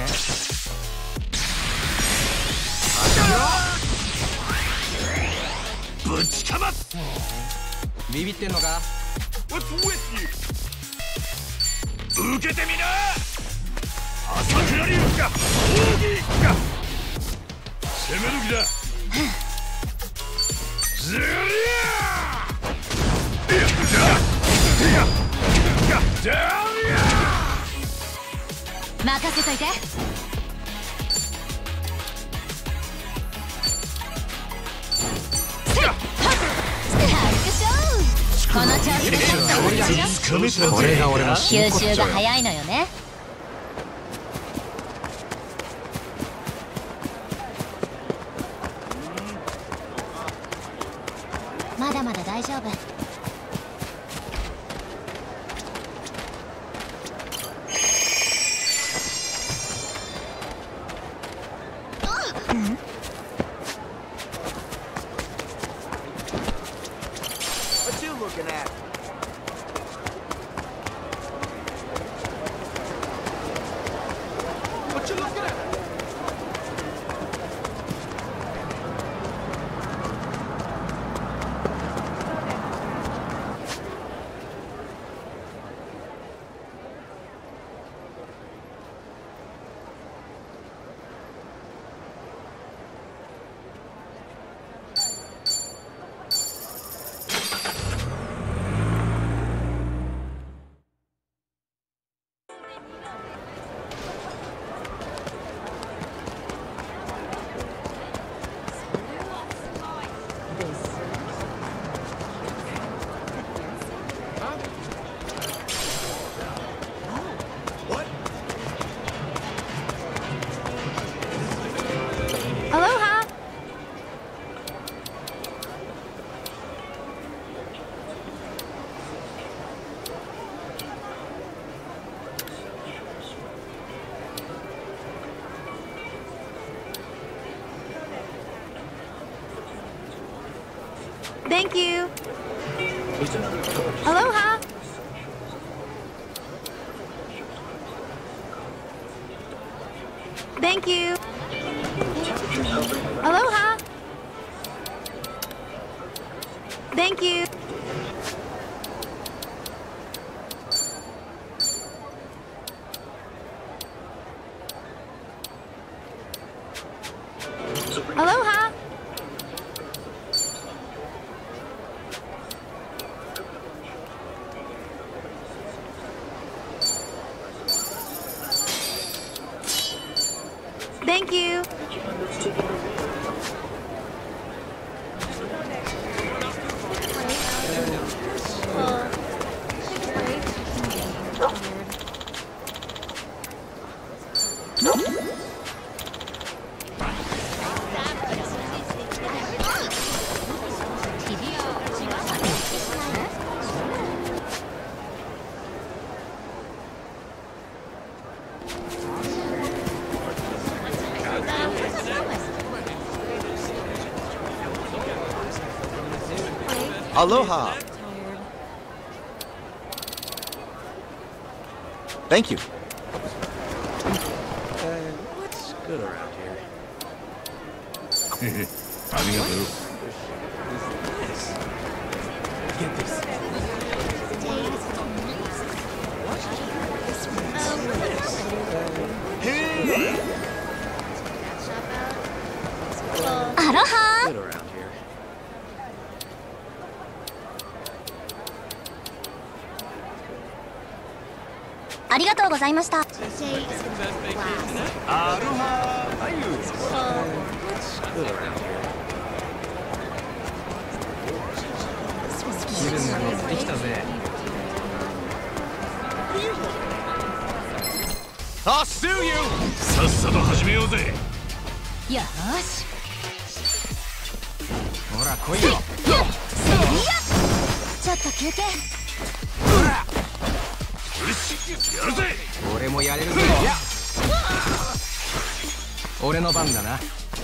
ぶちかます。 ビビってんのか。 What's with you? 受けてみな。朝倉流か奥義か。攻める気だ。ずりゃ。 任せといて。この調子でこれが俺の吸収が早いのよね。まだまだ大丈夫。 What you looking at? What you looking at? Aloha! Thank you. Aloha. Thank you. Aloha. Thank you. Aloha! Thank you. Aloha. Thank you. What's good around here? ありがとう。 Get this. Aloha! Good around here. ありがとうございました。 アロハ。Good around here. 気分が乗ってきたぜ。 I'll sue you! さっさと始めようぜ。 よーし。 ほら来いよ。 ちょっと休憩。 よし、やるぜ。 俺もやれるぞ。俺の番だな。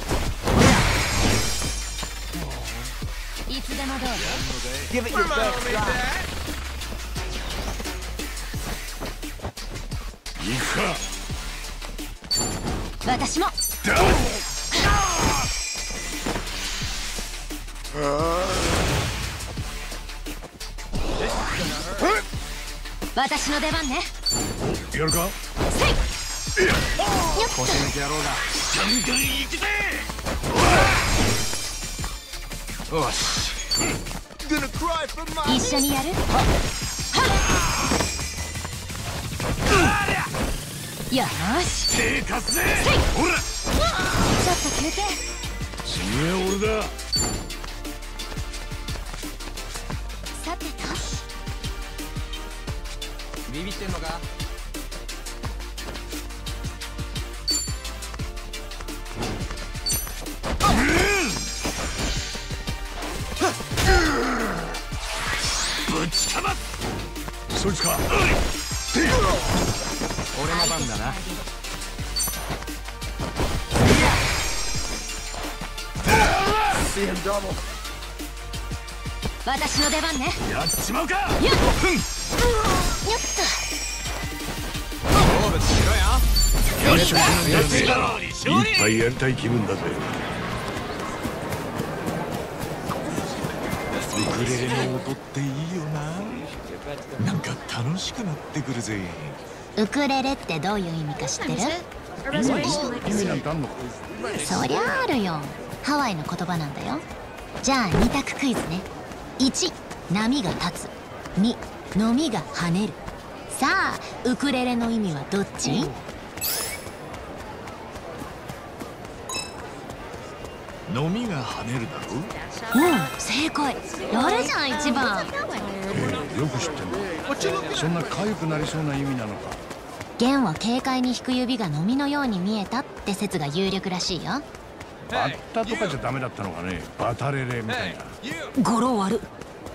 いつでもどうぞ。 Give it your best shot. 行くか。 私も。私の出番ね。 やるか。 腰抜け野郎が。 ガンガン行くぜ。 よし。 一緒にやる？よーし。 手貸すぜ。ほら。 ちょっと休憩。 次は俺だ。 さてと。 ビビってんのか？ ぶちかまそいつか。 俺の番だな。 私の出番ね。 やっちまうか。 よっ。よっと。 勝負しろよ。 よし、いっぱいやりたい気分だぜ。ウクレレの音っていいよな。なんか楽しくなってくるぜ。 ウクレレってどういう意味か知ってる？ 意味なんてあんのか。 そりゃあるよ。ハワイの言葉なんだよ。じゃあ2択クイズね。1、波が立つ。2、飲みが跳ねる。さあ、ウクレレの意味はどっち？ 飲みが跳ねるだろ。 正解。やるじゃん一番。 よく知ってんだ。そんな痒くなりそうな意味なのか。 弦を軽快に弾く指が飲みのように見えたって説が有力らしいよ。 バッタとかじゃダメだったのかね。バタレレみたいな。 語呂悪。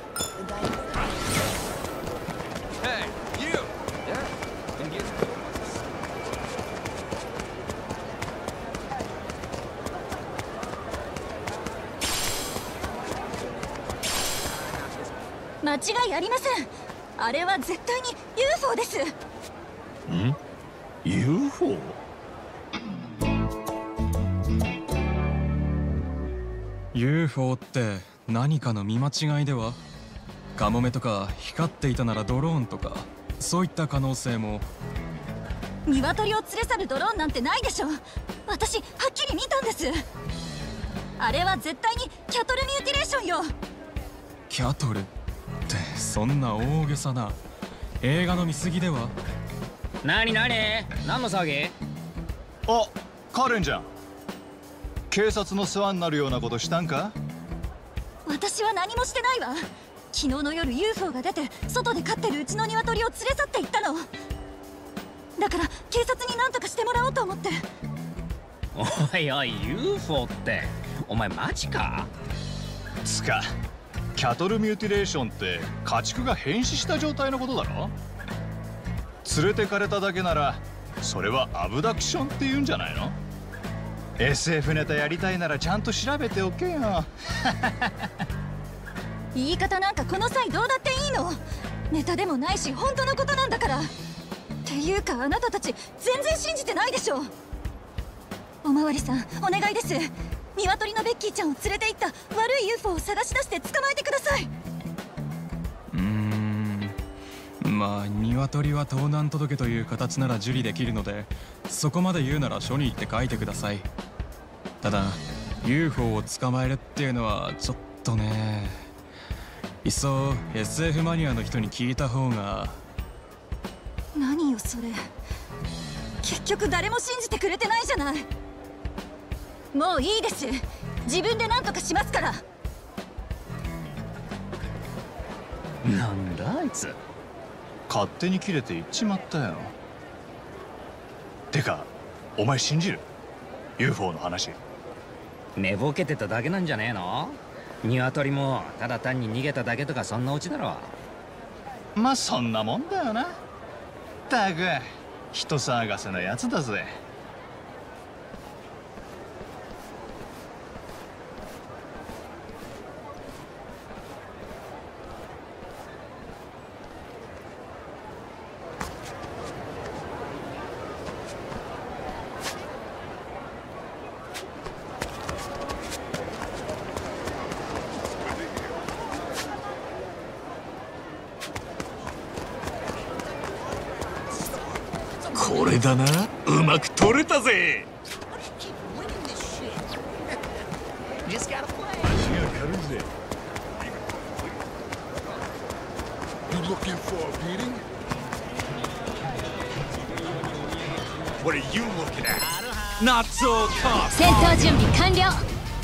間違いありません。あれは絶対に UFO です。 ん？ UFO？ UFO って何かの見間違いでは？カモメとか光っていたならドローンとか、そういった可能性も。 鶏を連れ去るドローンなんてないでしょ。私はっきり見たんです。 あれは絶対にキャトルミューティレーションよ。 キャトルってそんな大げさな映画の見過ぎでは。 何の騒ぎ？ あ、カレンじゃん。警察の世話になるようなことしたんか？ 私は何もしてないわ。昨日の夜 UFO が出て外で飼ってるうちの鶏を連れ去っていったの。だから警察に何とかしてもらおうと思って。 おいおい UFO ってお前マジか？ つかキャトルミューティレーションって家畜が変死した状態のことだろ。連れてかれただけならそれはアブダクションって言うんじゃないの？ SF ネタやりたいならちゃんと調べておけよ。 言い方なんかこの際どうだっていいの。ネタでもないし本当のことなんだから。っていうかあなたたち全然信じてないでしょ。おまわりさんお願いです。鶏のベッキーちゃんを連れて行った悪い UFO を探し出して捕まえてください。 まあ鶏は盗難届という形なら受理できるので、そこまで言うなら書に行って書いてください。ただ UFO を捕まえるっていうのはちょっとね。いっそ SF マニアの人に聞いた方が。 何よそれ。結局誰も信じてくれてないじゃない。もういいです。自分で何とかしますから。 なんだあいつ、勝手に切れていっちまったよ。てかお前信じる UFO の話？ 寝ぼけてただけなんじゃねえの？鶏もただ単に逃げただけとかそんなオチだろ。 まあそんなもんだよな。ったく人騒がせなやつだぜ。 これだな、うまく取れたぜ。 戦闘準備完了。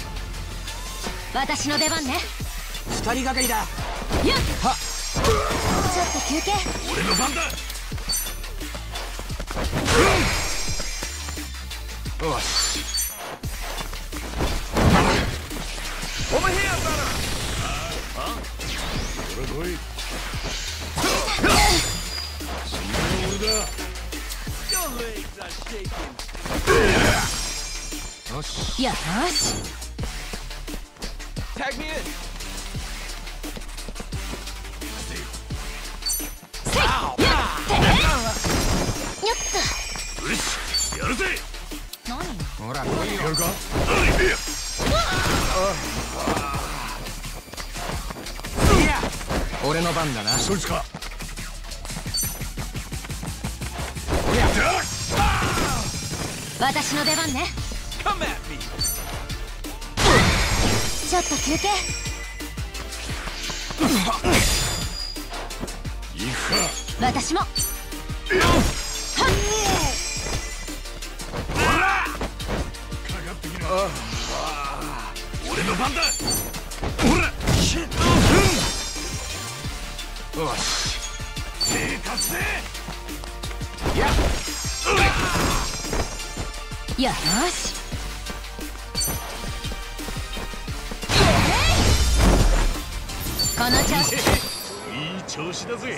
私の出番ね。 二人がかりだ。 よっ、ちょっと休憩。 俺の番だ。 よし。 お前部屋だな。あ？これ来い。俺だ。 よし。よし。 Tag me in. よっと。 よし、やるぜ。 何？ ほら来いよ。 やるか？ 俺の番だな。 そいつか。 私の出番ね。ちょっと休憩。 行くか。 私も。 俺の番だ。ほら。 よし。 生活せ。 よし。この調子。 いい調子だぜ。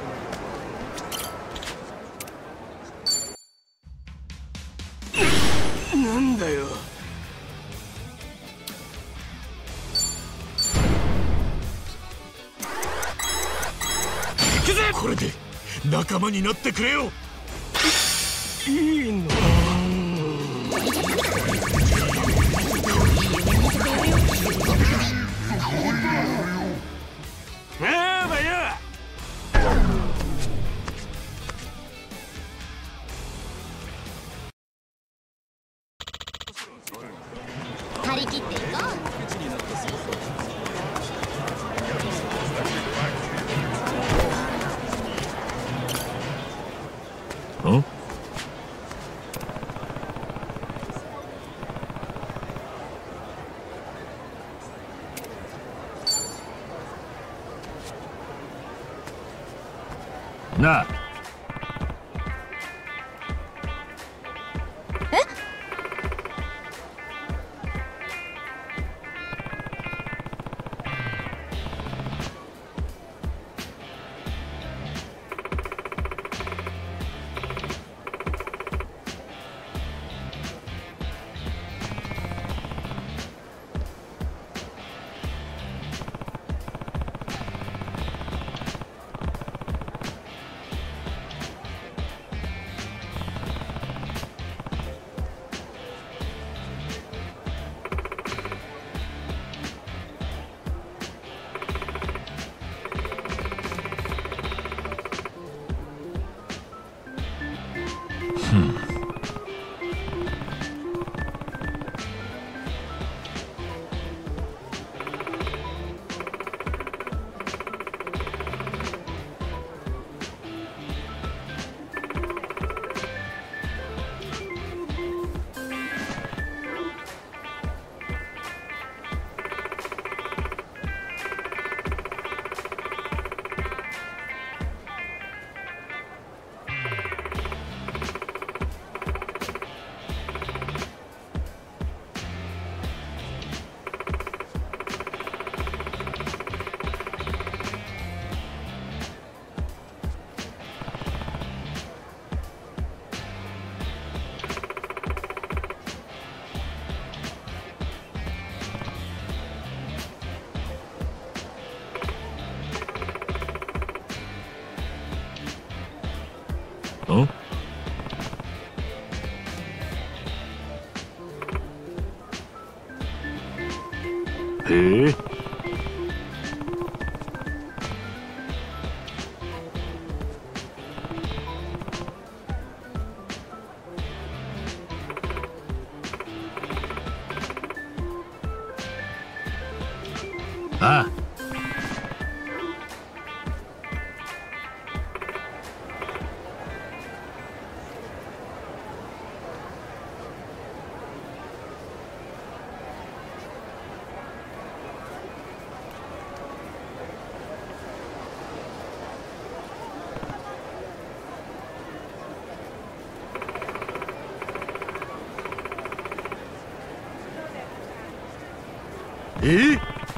なんだよ。 行くぜ。これで仲間になってくれよ。 いいの？ ああだよ。 は張り切っていこう。ん？なあ。ん？へえ。ああ。え？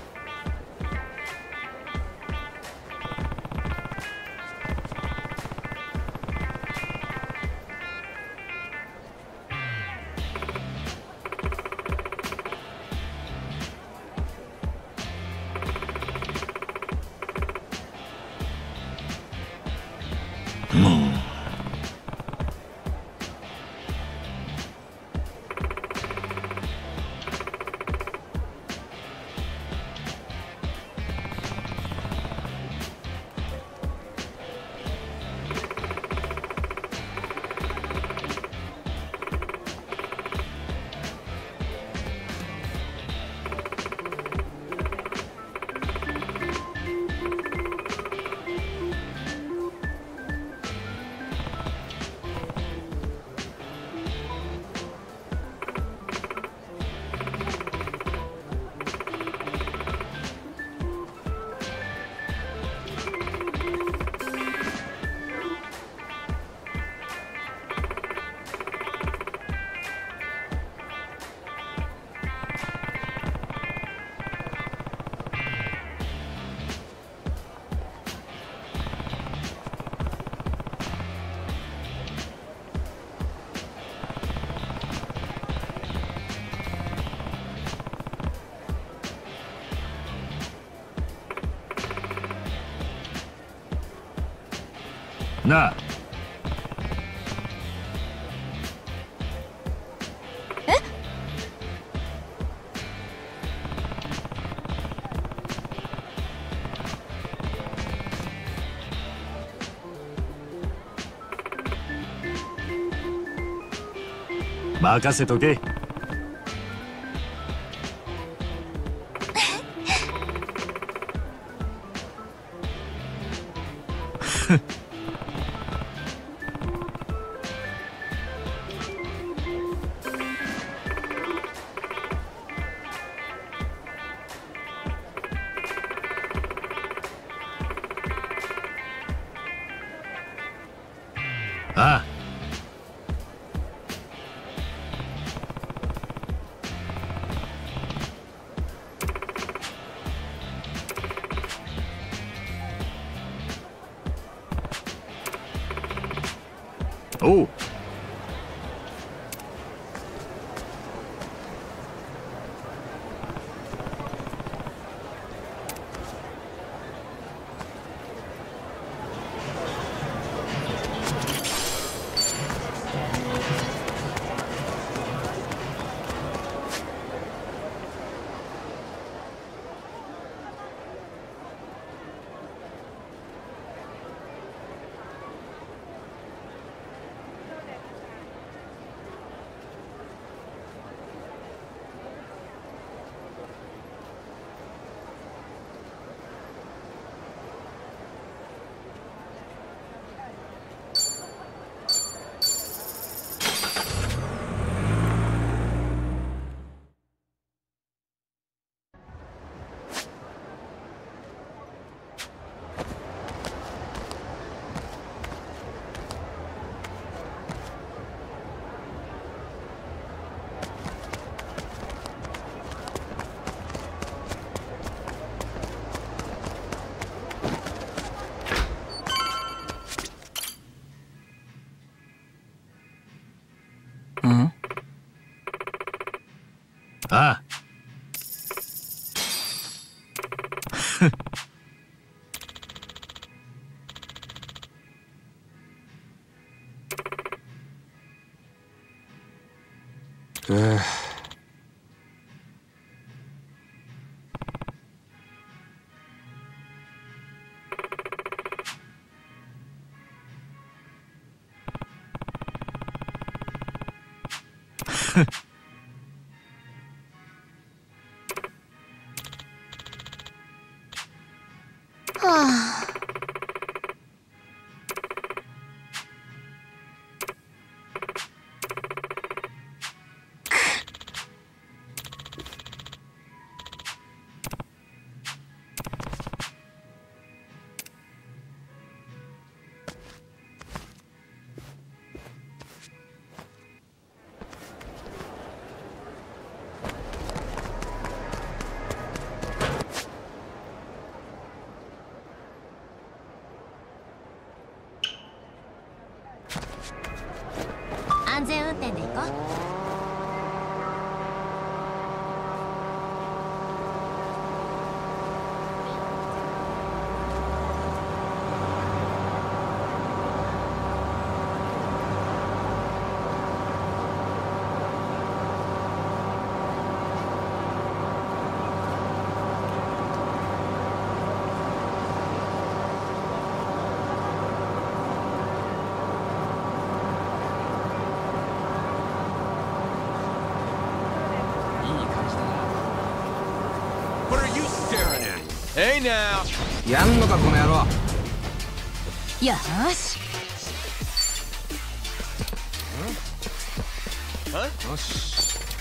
なあ。任せとけ。 おう。ああ。 安全運転で行こう。 Hey now! やんのかこの野郎。 よーし。 よし。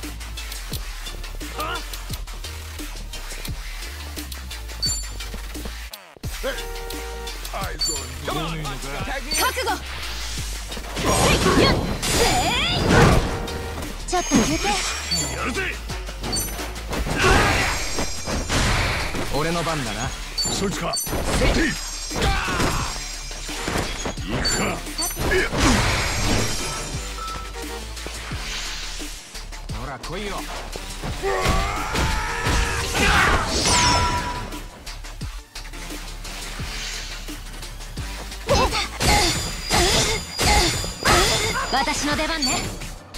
覚悟。ちょっと休憩。 やるぜ。 俺の番だな。 そいつか。行くか。 ほら来いよ。 私の出番ね。よっ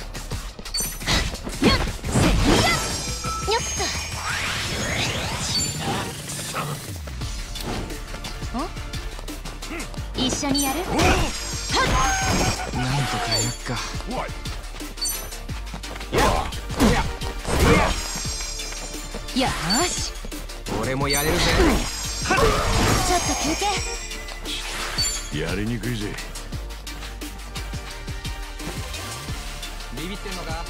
と。一緒にやる？なんとかやっか。 よーし。 俺もやれるぜ。 ちょっと休憩。 やりにくいぜ。 ビビってんのか？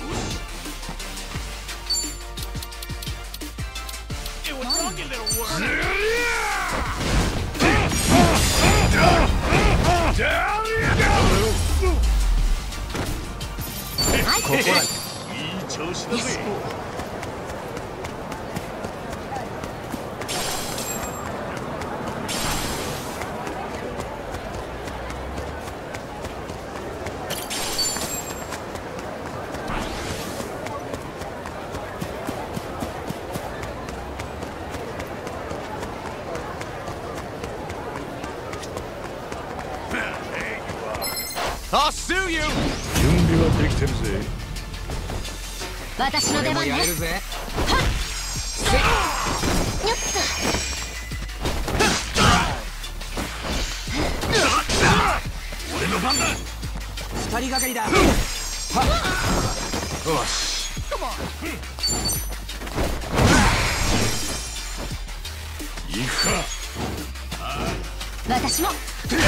ここらいい調子だぜ。 I'll sue you! 準備はできてるぜ。 私の出番ね。 やれるぜ。 はっよっと。俺の番だ。 二人がかりだ。はっ。よし。 行くか。 私も。よ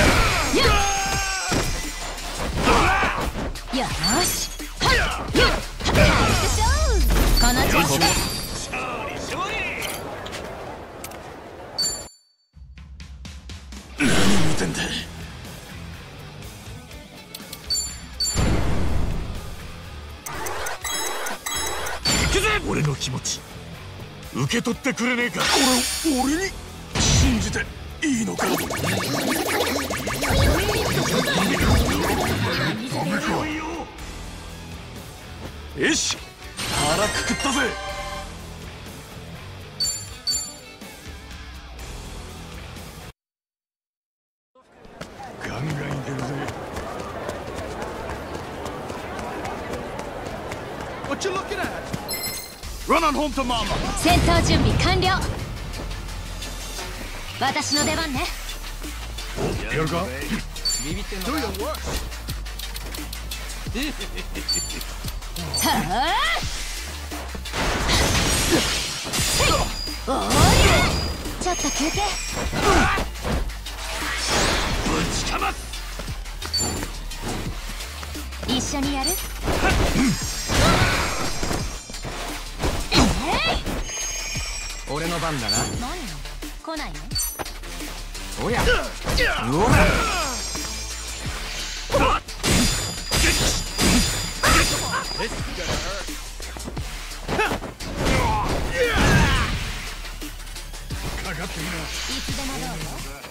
し。この調子で。 何見てんだ。俺の気持ち受け取ってくれねえか。俺に信じていいのか。よし、腹くくったぜ。ガンガンいけるぜ。 What you looking at? Run on home to mama. 戦闘準備完了。私の出番ね。 やるか。 ビビってんのか。 はあ。おーりゃ。ちょっと休憩。 ぶちかます。 一緒にやる。 俺の番だな。 何？来ないの？ おや。うおら。 かかってみな。 いつでもどうぞ。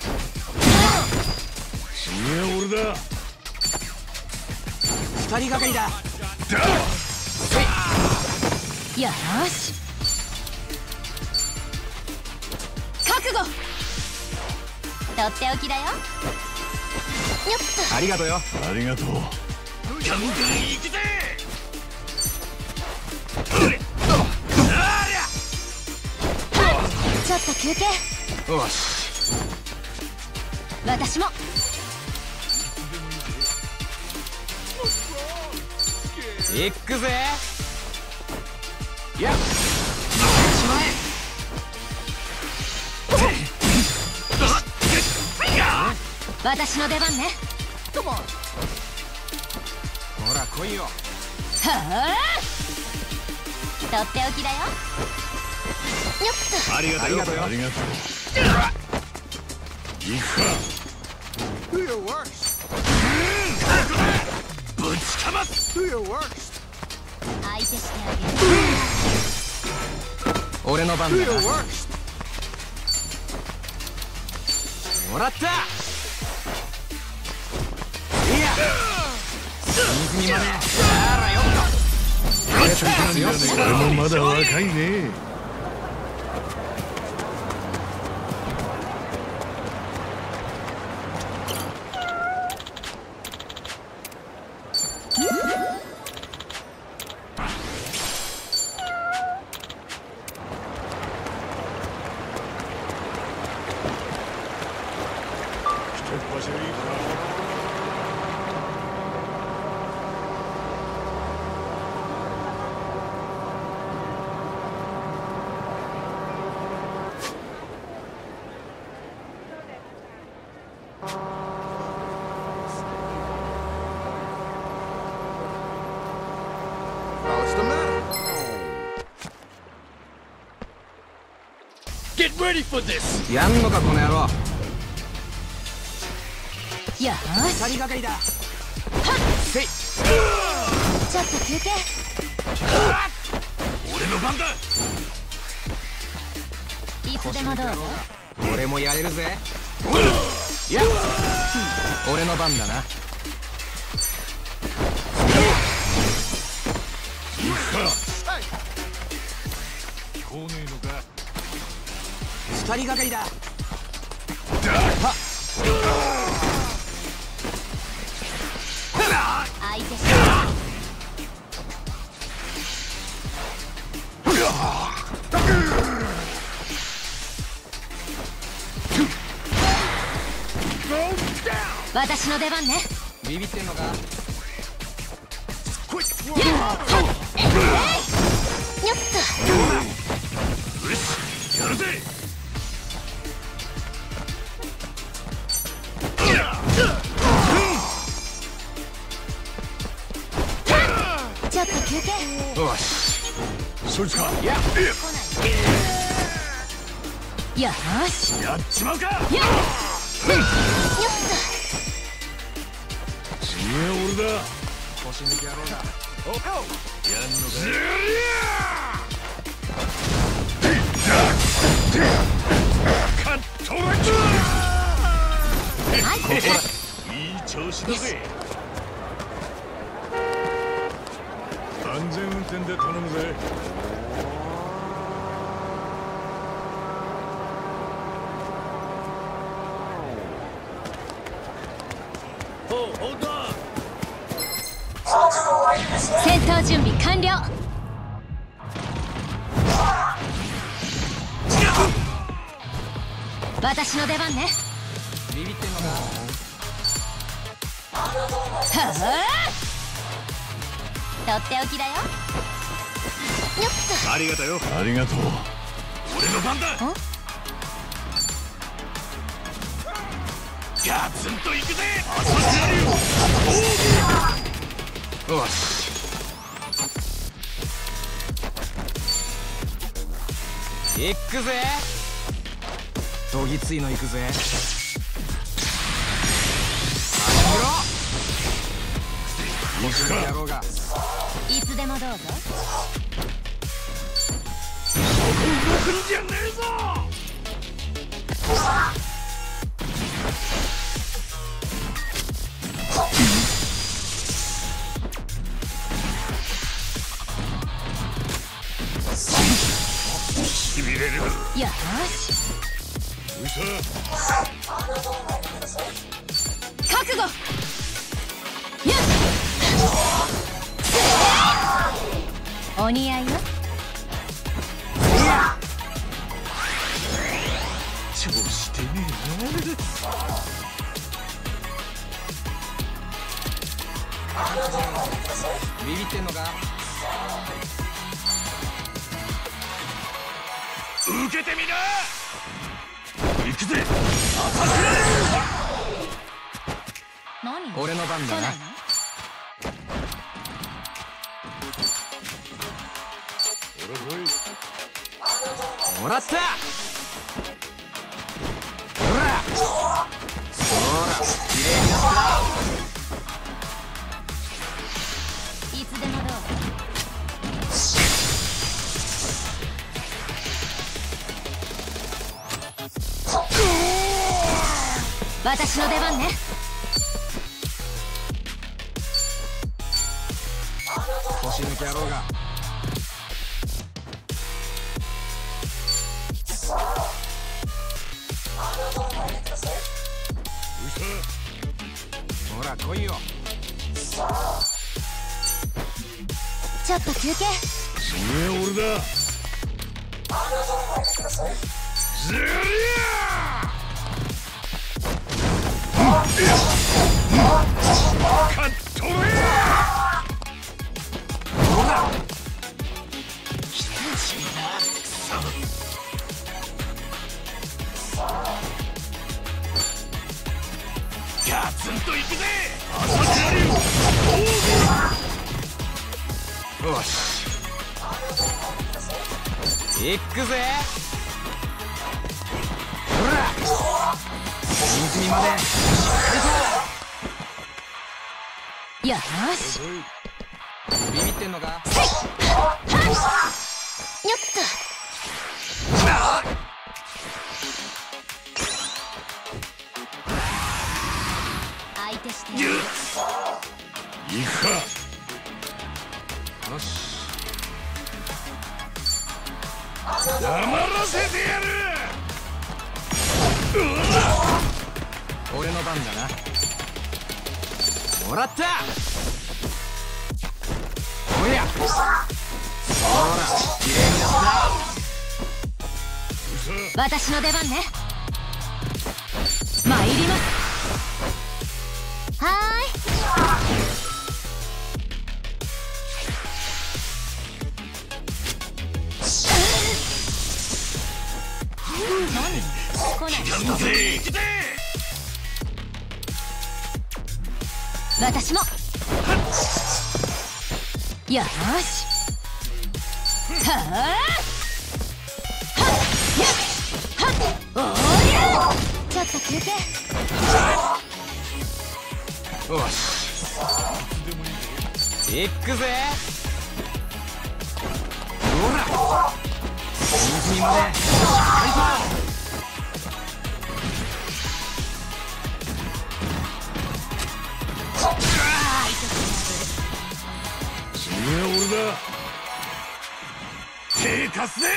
次は俺だ。 二人がかりだ。 よし。覚悟。とっておきだよ。よっと。 ありがとうよ。 ありがとう。 ガンガン行くぜ。 ちょっと休憩。 よし。 私も。 行くぜ。やっ。 私の出番ね。 ほら来いよ。 はあ。とっておきだよ。よっと。 ありがとうよ。ありがとう。行くか。 Do your worst. ぶちかます。 Do your worst. 相手してあげる。 俺の番だな。 Do your worst. もらった。いや。水にまで。あらよっと。 俺もまだ若いね。 What's the matter? Get ready for this! やんのかこの野郎。 よし。 二人がかりだ。せい。 ちょっと休憩。 俺の番だ。 いつでもどうぞ。 俺もやれるぜ。やっ。俺の番だな。 行くか。聞こえねえのか。 二人がかりだ。はっ。 相手して私の出番ね。 ビビってんのか。 よっと。 よし、やるぜ。 ちょっと休憩。 よし、そいつか。 よし、 やっちまうか。 よっと。 次は俺だ。 腰抜き野郎だ。 やんのか。カットラキュー。いい調子だぜ。安全運転で頼むぜ。 戦闘準備完了。私の出番ね。 ビビってんのか。 はあ、とっておきだよ。よっと。 ありがとうよ。 ありがとう。 俺の番だ。ガツンといくぜ。遊んでやるよ。 よし。行くぜ。どぎついの行くぜ。 行くか。 野郎が。 いつでもどうぞ。 そこ動くんじゃねえぞ。しびれる。 よし。覚悟。よし。お似合いよ。 調子てねえな。 ビビってんのか。 受けてみな。行くぜ。 何？ 俺の番だな。もらった。ほら。そら、綺麗になった。 いつでもどうぞ。私の出番ね。 腰抜き野郎が。ほら来いよ。 ちょっと休憩。 次は俺だ。ずりゃカットレほら来たしなくそガツンといくぜ。遊んでやるよ。 よし。行くぜ。ほら。隅々まで。 よし。 ビビってんのか。よっと。相手して。 行くか。 よし。 黙らせてやる。 俺の番だな。もらった。 私の出番ね。参ります。は私も。よし。はあ。ちょっと休憩。 よし。行くぜ。ほら。水にまで。 手貸すぜ。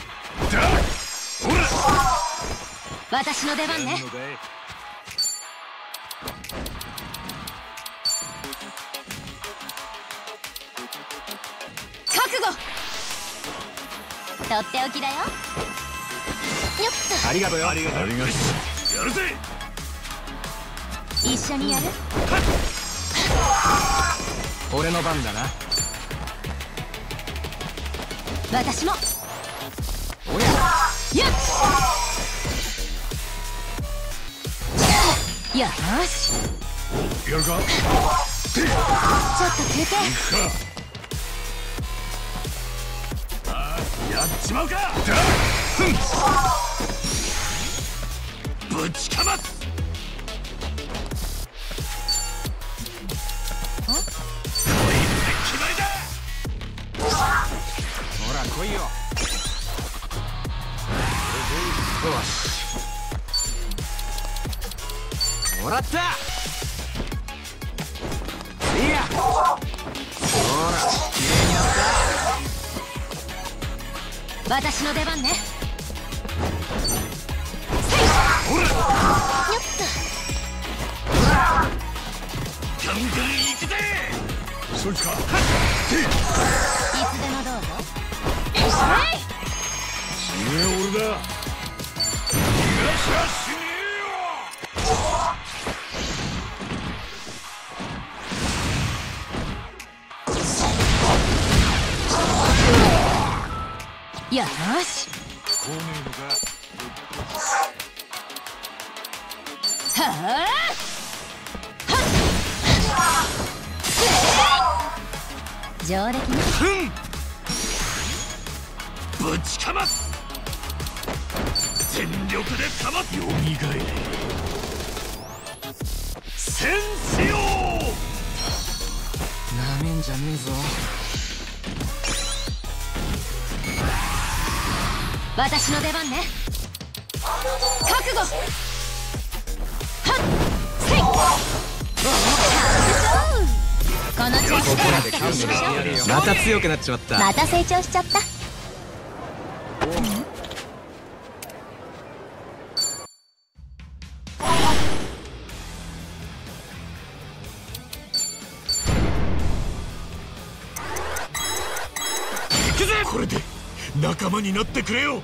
私の出番ね。覚悟。とっておきだよ。よっと。 ありがとうよ。ありがとう。 やるぜ。 一緒にやる。 俺の番だな。 私も。 おや。 よし。よし。 やるか。 ちょっと休憩。 やっちまうか。ぶちかます。 ほら来いよ。よし。もらった。いや。ほら、綺麗になった。 私の出番ね。 ほら。 よっと。 ガンガン行くぜ。そいつか。 いつでもどうぞ。 死ね俺だ。逃がしゃ死ねよし。はあ。上出来ね。 ぶちかます。全力でかます。よみがえれ。戦士よ。 なめんじゃねえぞ。 私の出番ね。覚悟。はっせい。この調子でやってみましょう。 また強くなっちまった。 また成長しちゃった。 行くぜ。これで仲間になってくれよ。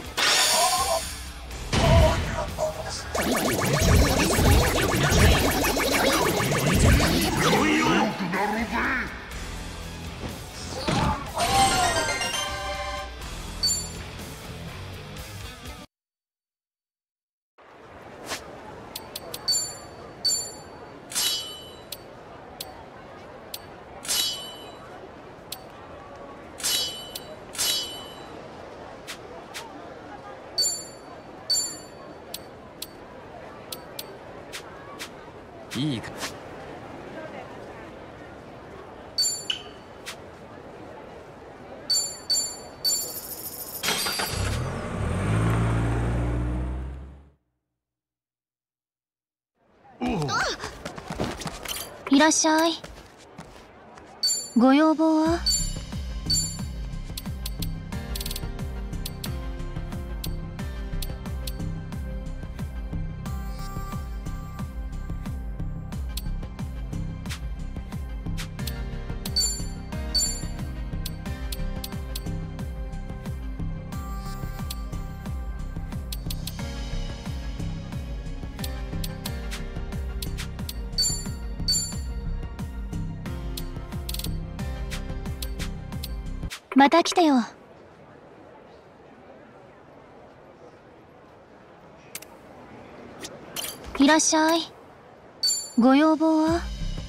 来いよ。 いいか。 いらっしゃい。ご要望は？ また来てよ。いらっしゃい。ご要望は？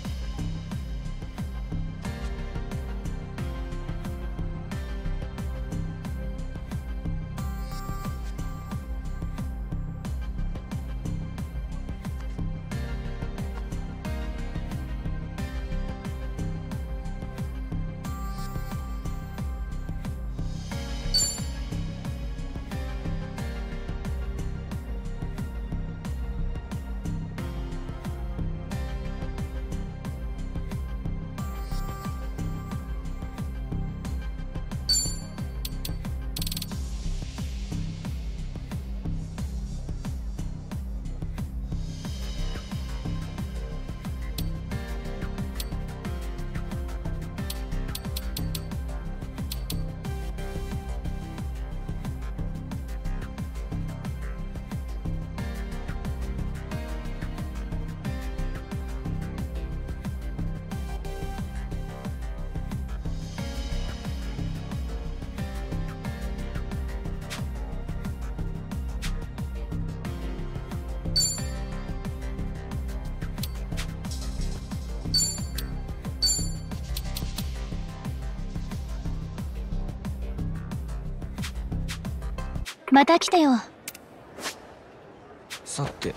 また来てよ。 さて。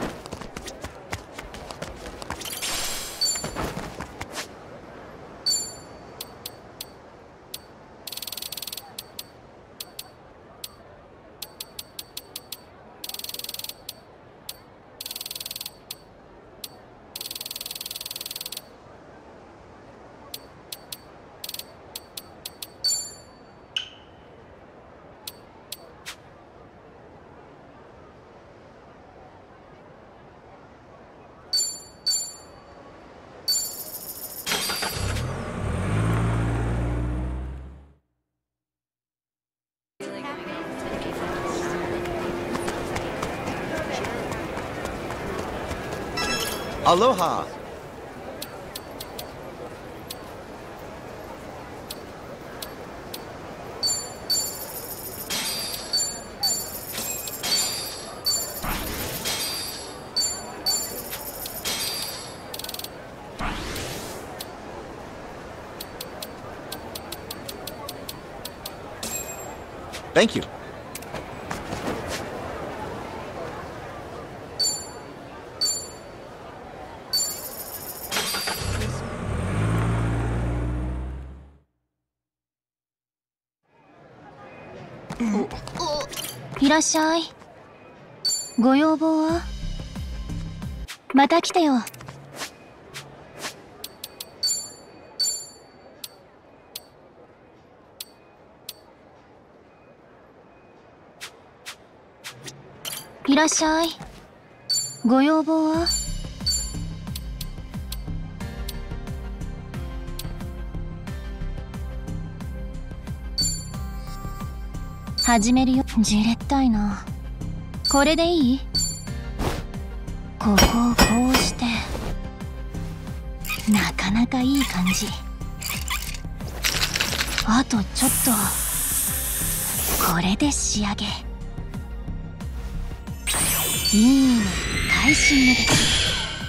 Aloha! Thank you. Oh. いらっしゃい。ご要望は？また来てよ。いらっしゃい。ご要望は？始めるよ。じれったいな。これでいい？ここをこうしてなかなかいい感じ。あとちょっとこれで仕上げ。いいね。会心目です。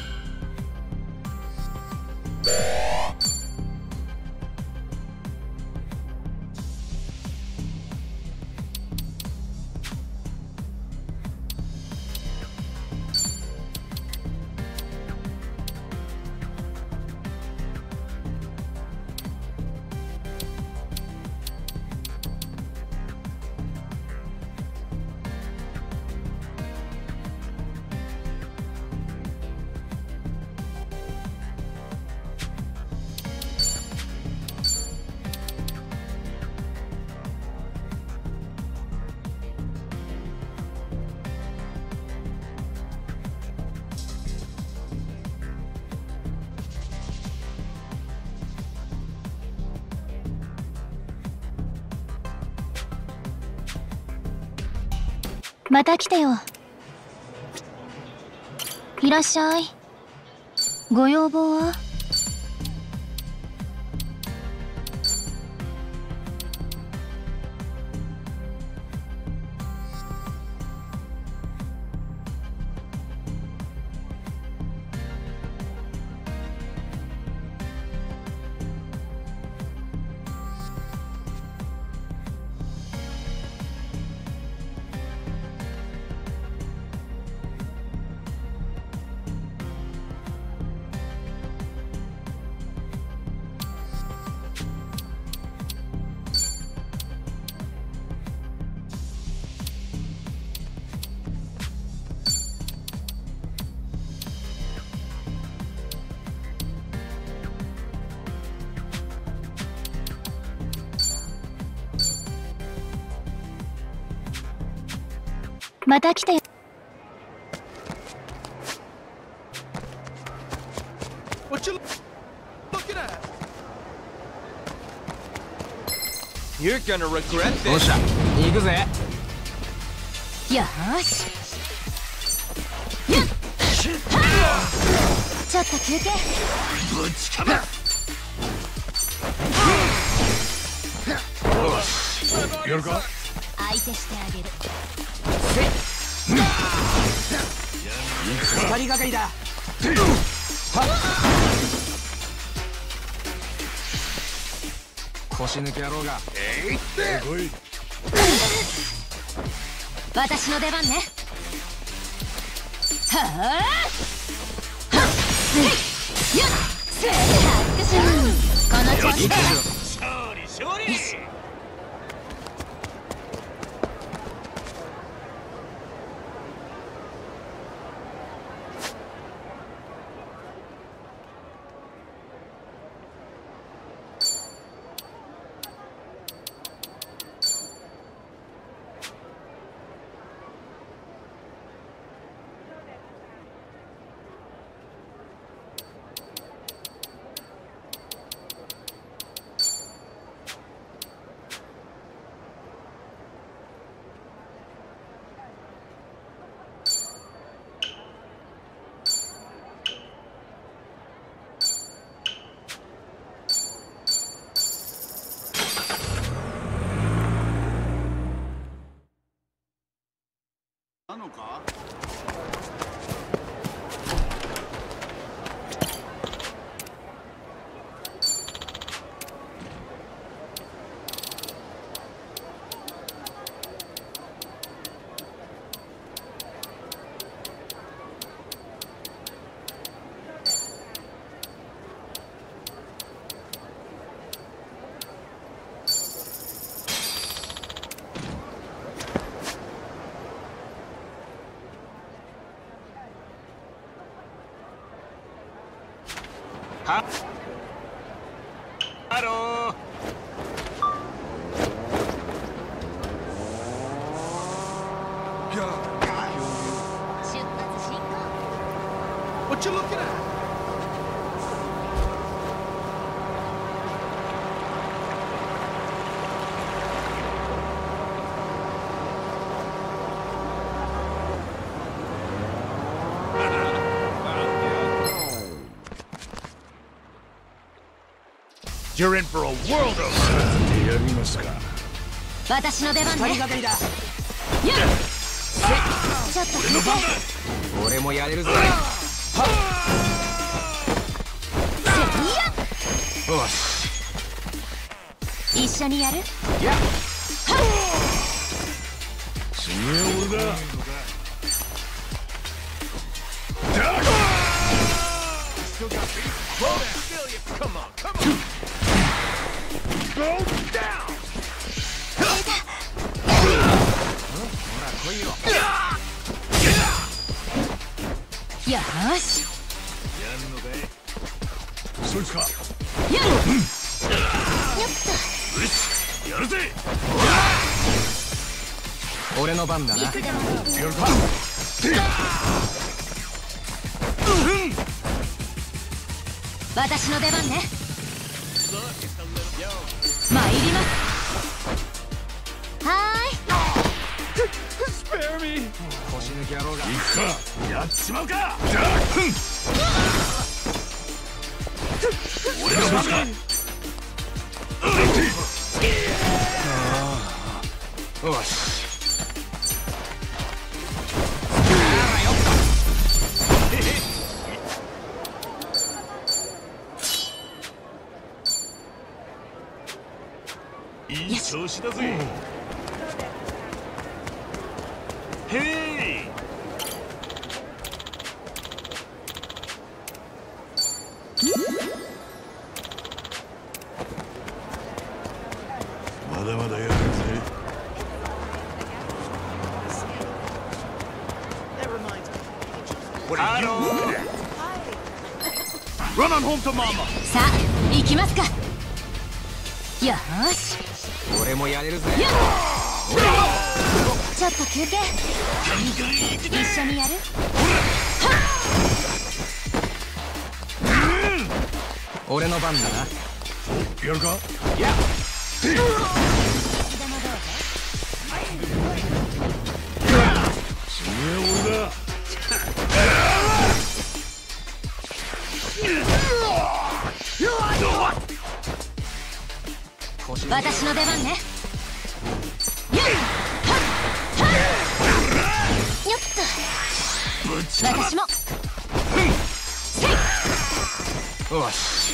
また来てよ。いらっしゃい。ご要望は？ また来てよ。 What you looking at? You're gonna regret this. どうした？行くぜ。 よーし。ちょっと休憩。 ぶちかま。 よし、やるか。 相手してあげる。 二人がかりだ。腰抜け野郎が。 私の出番ね。はあ。この調子だ。 勝利勝利。 なのか？ ハロー。 出発進行。 What you looking at? You're in for a world of やりますか。 私の出番ね。 二人がかりだ。 ちょっと休憩。 俺もやれるぜ。よし。 一緒にやる？ や。 次は俺だ。 Come on, come on. Go down. よーし。 やるのかい？ そいつか。 よっと。 よし、やるぜ。 俺の番だな。 いつでも。 やるか。 私の出番ね。参ります。はーい。腰抜き野郎が。 行くか。やっちまうか。俺の番だ。 よし。 いい調子だぜ。へい。 まだまだやるぜ。 ハロー。Run on home to mama。 さあ行きますか。よーし。 俺もやれるぜ。 ちょっと休憩。一緒にやる？ 俺の番だな。 やるか？ いや。 次は俺だ。 私の出番ね。よっと。私も。 よし。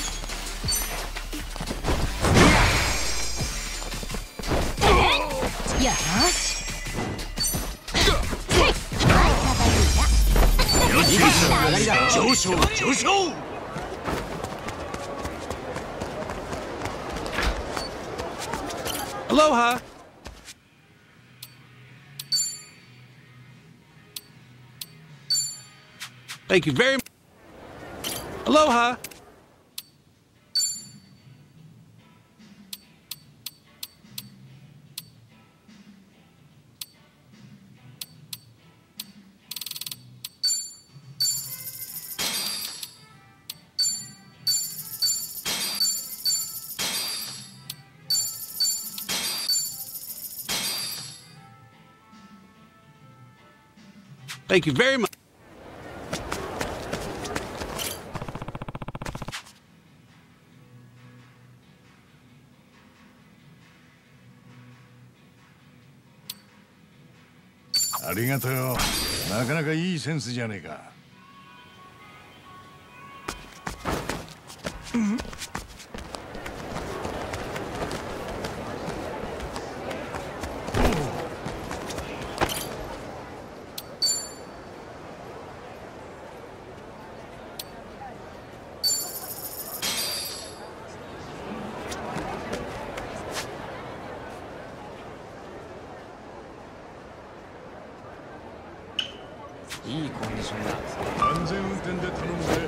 よし。 上昇上昇。 Aloha! Thank you very much. Aloha! Thank you very much. ありがとうよ。なかなかいいセンスじゃねえか。 いいコンディションだ。 安全運転で頼むぜ。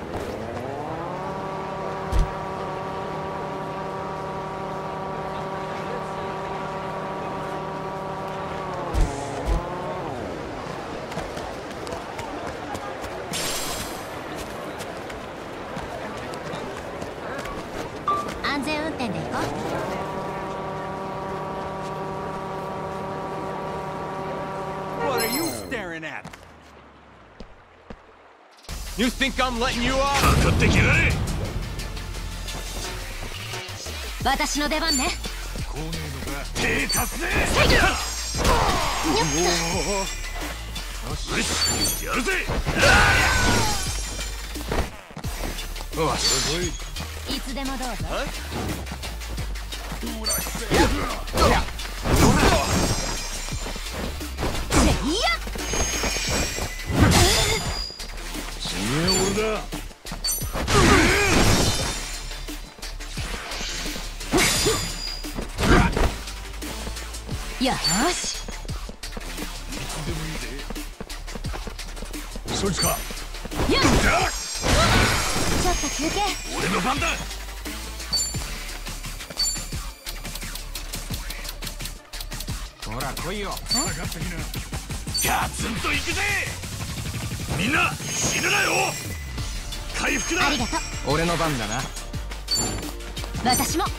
安全運転で行こう。 What are you staring at? You think I'm letting you off? かかってきやがれ。 私の出番ね。 手貸すぜ。よし、やるぜ。 よし。 いつでもどうぞ。 俺だ。 よし。 そいつか。 よし。ちょっと休憩。 俺の番だ。 ほら来いよ。 戦ってきな。 ガツンと行くぜ。みんな死ぬなよ。回復だ。 ありがとう。 俺の番だな。 私も。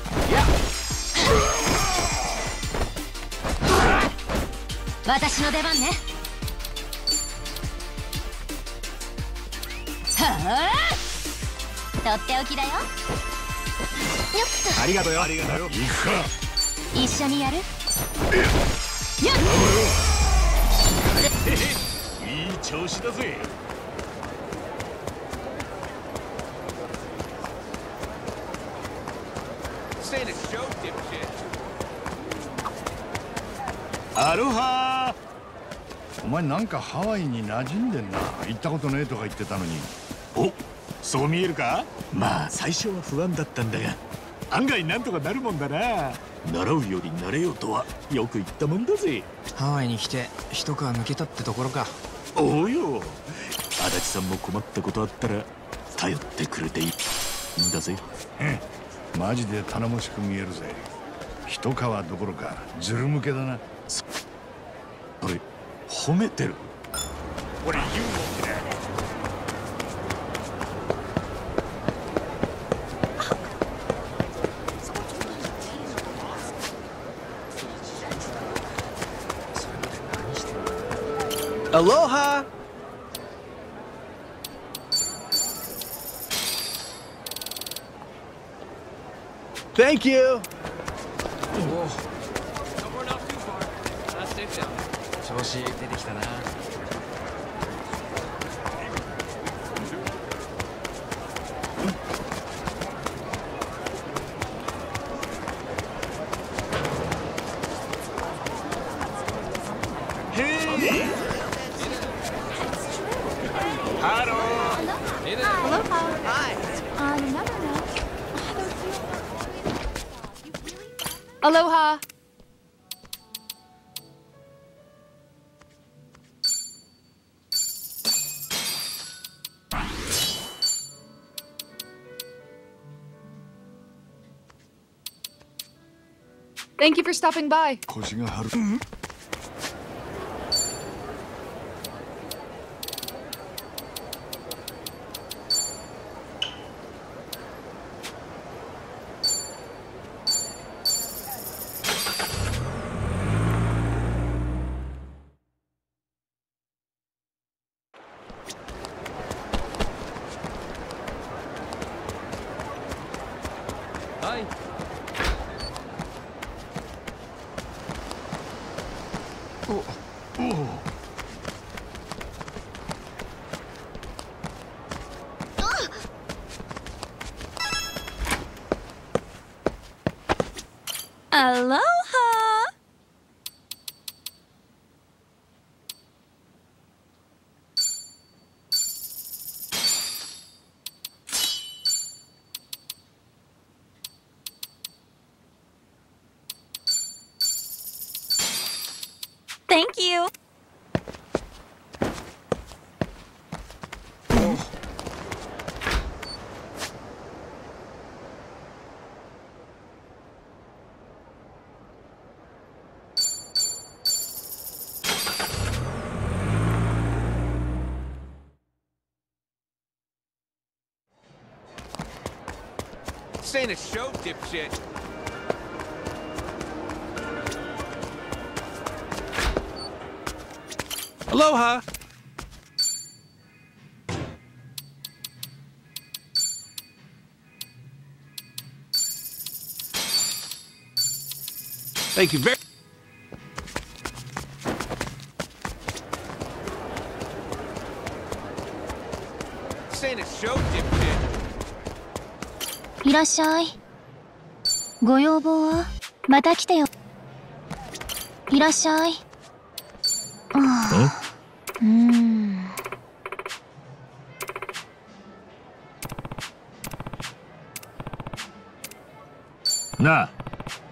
私の出番ね。はあ、とっておきだよ。よっと。 ありがとうよ。 ありがとうよ。行くか。 一緒にやる？よっ。 いい調子だぜ。 アロハー。お前なんかハワイに馴染んでんな。行ったことねえとか言ってたのに。 お、そう見えるか？まあ最初は不安だったんだが案外なんとかなるもんだな。習うより慣れようとはよく言ったもんだぜ。 ハワイに来て一皮抜けたってところか。 おうよ、足立さんも困ったことあったら頼ってくれていいんだぜ。 マジで頼もしく見えるぜ。一皮どころかズル向けだな。 褒めてる。 What are you looking at? Aloha! Thank you! 調子出てきたな。 Aloha! Thank you for stopping by. 腰が張る。 Aloha! Thank you. This ain't a show, dipshit. Aloha! Thank you very much. This ain't a show, dipshit. いらっしゃい。ご要望はまた来てよ。いらっしゃい。 なあ。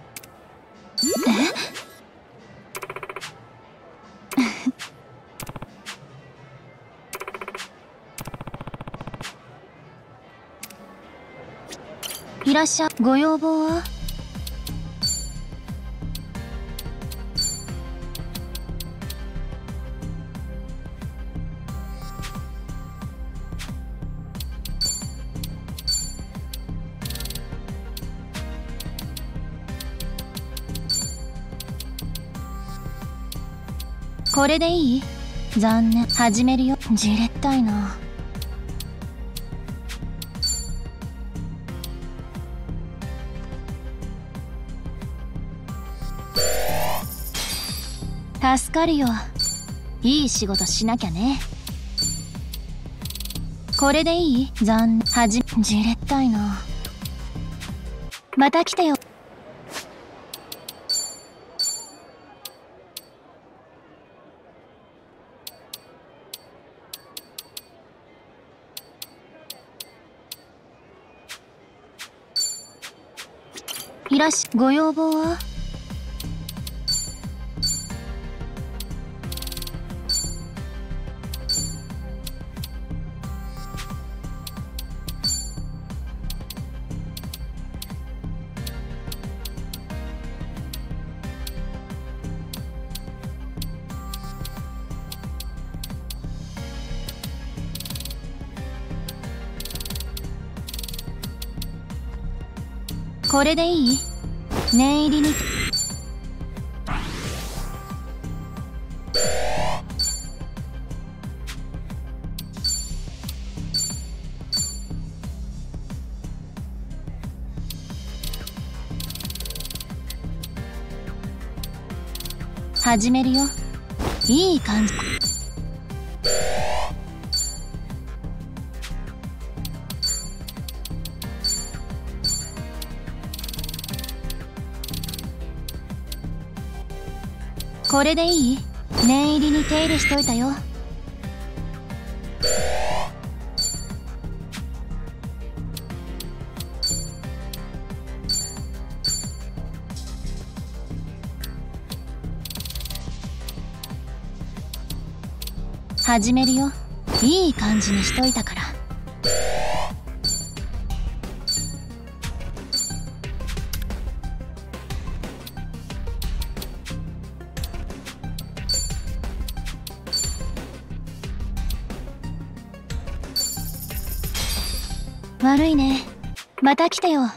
いらっしゃい。ご要望は？これでいい？残念。始めるよ。じれったいな。助かるよ。いい仕事しなきゃね。これでいい？残念。じれったいな。また来てよ。いらっしゃい。ご要望は？ これでいい？念入りに。始めるよ。いい感じ。これでいい？念入りに手入れしといたよ。始めるよ。いい感じにしといたから。悪いね。また来てよ。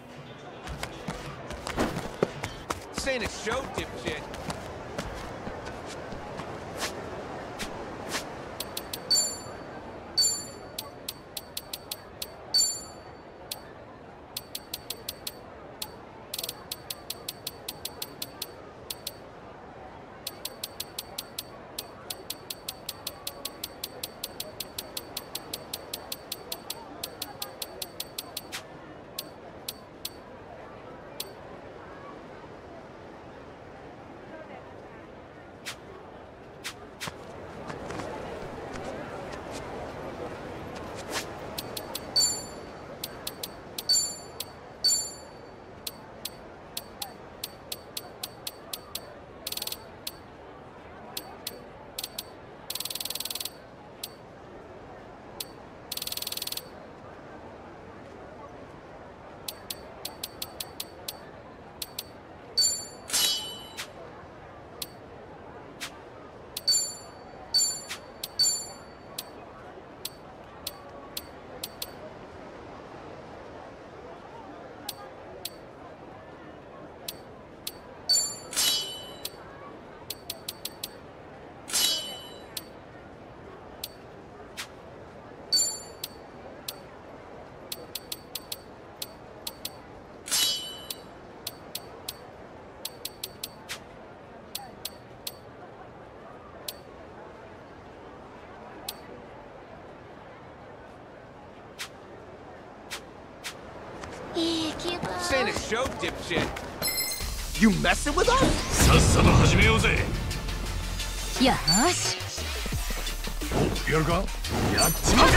This ain't a show, dipshit. You messing with us? さっさと始めようぜ。 よし。 お、やるか？やっちまうか。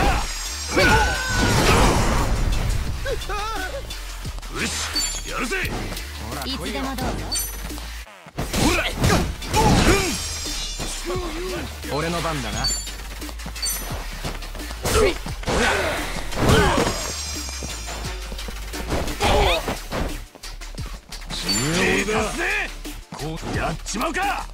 よし、やるぜ。 いつでもどうぞ。 ほら。 俺の番だな。 こうやっちまうか。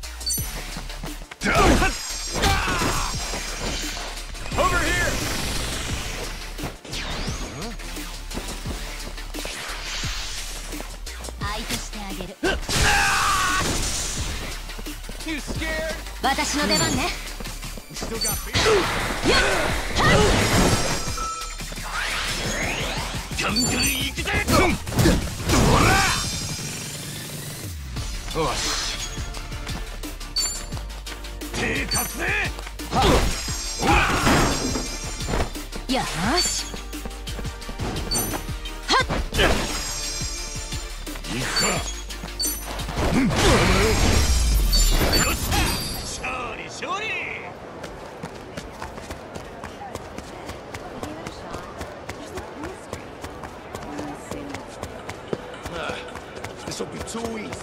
相手してあげる。私の出番ね。 ガンガン行くぜ。 よし。 手貸すぜ。 よし。 はっ。行くか。よっしゃ。勝利勝利。This will be too easy.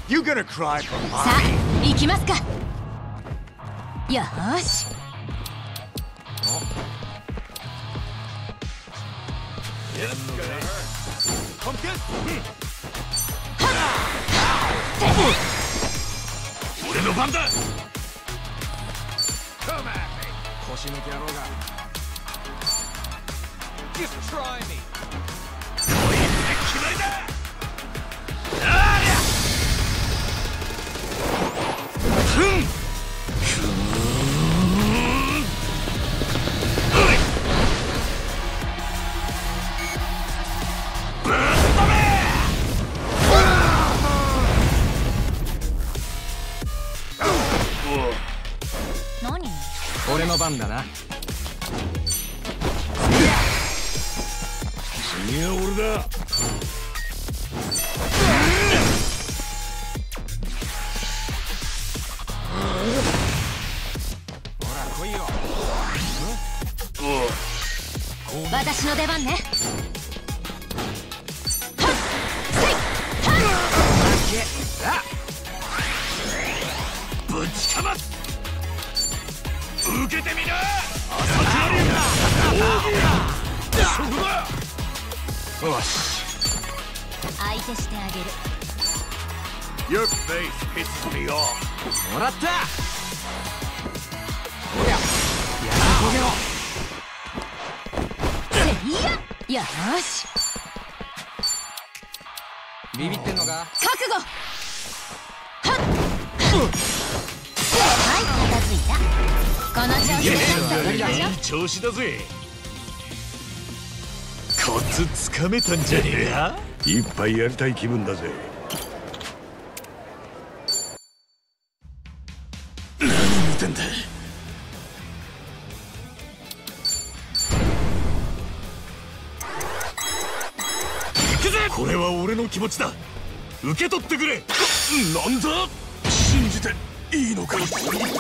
You gonna cry for さあ行きますか。よーし。 俺の番だ。 腰抜け野郎が。 Just try me. こいつで決まりだ。ありゃ。 何？ 俺の番だな。 次は俺だ。 ほら来いよ。 私の出番ね。 ぶちかます。受けてみな。そこだ。 よし。 相手してあげる。 Your face pisses me off. もらった。おや、やらこげろ。 いや、よーし。 ビビってんのか。 覚悟。はい、片付いた。この調子でいい調子だぜ。コツつかめたんじゃねえか。一杯やりたい気分だぜ。何見てんだ。行くぜ。これは俺の気持ちだ。受け取ってくれ。なんだ。信じていいのか。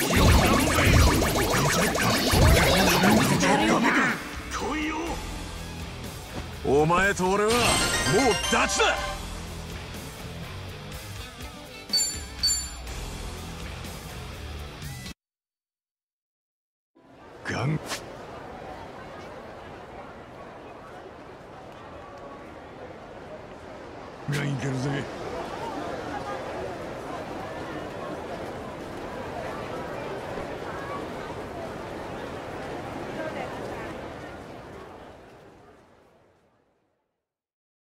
お前と俺はもうダチだ。ガンがいけるぜ。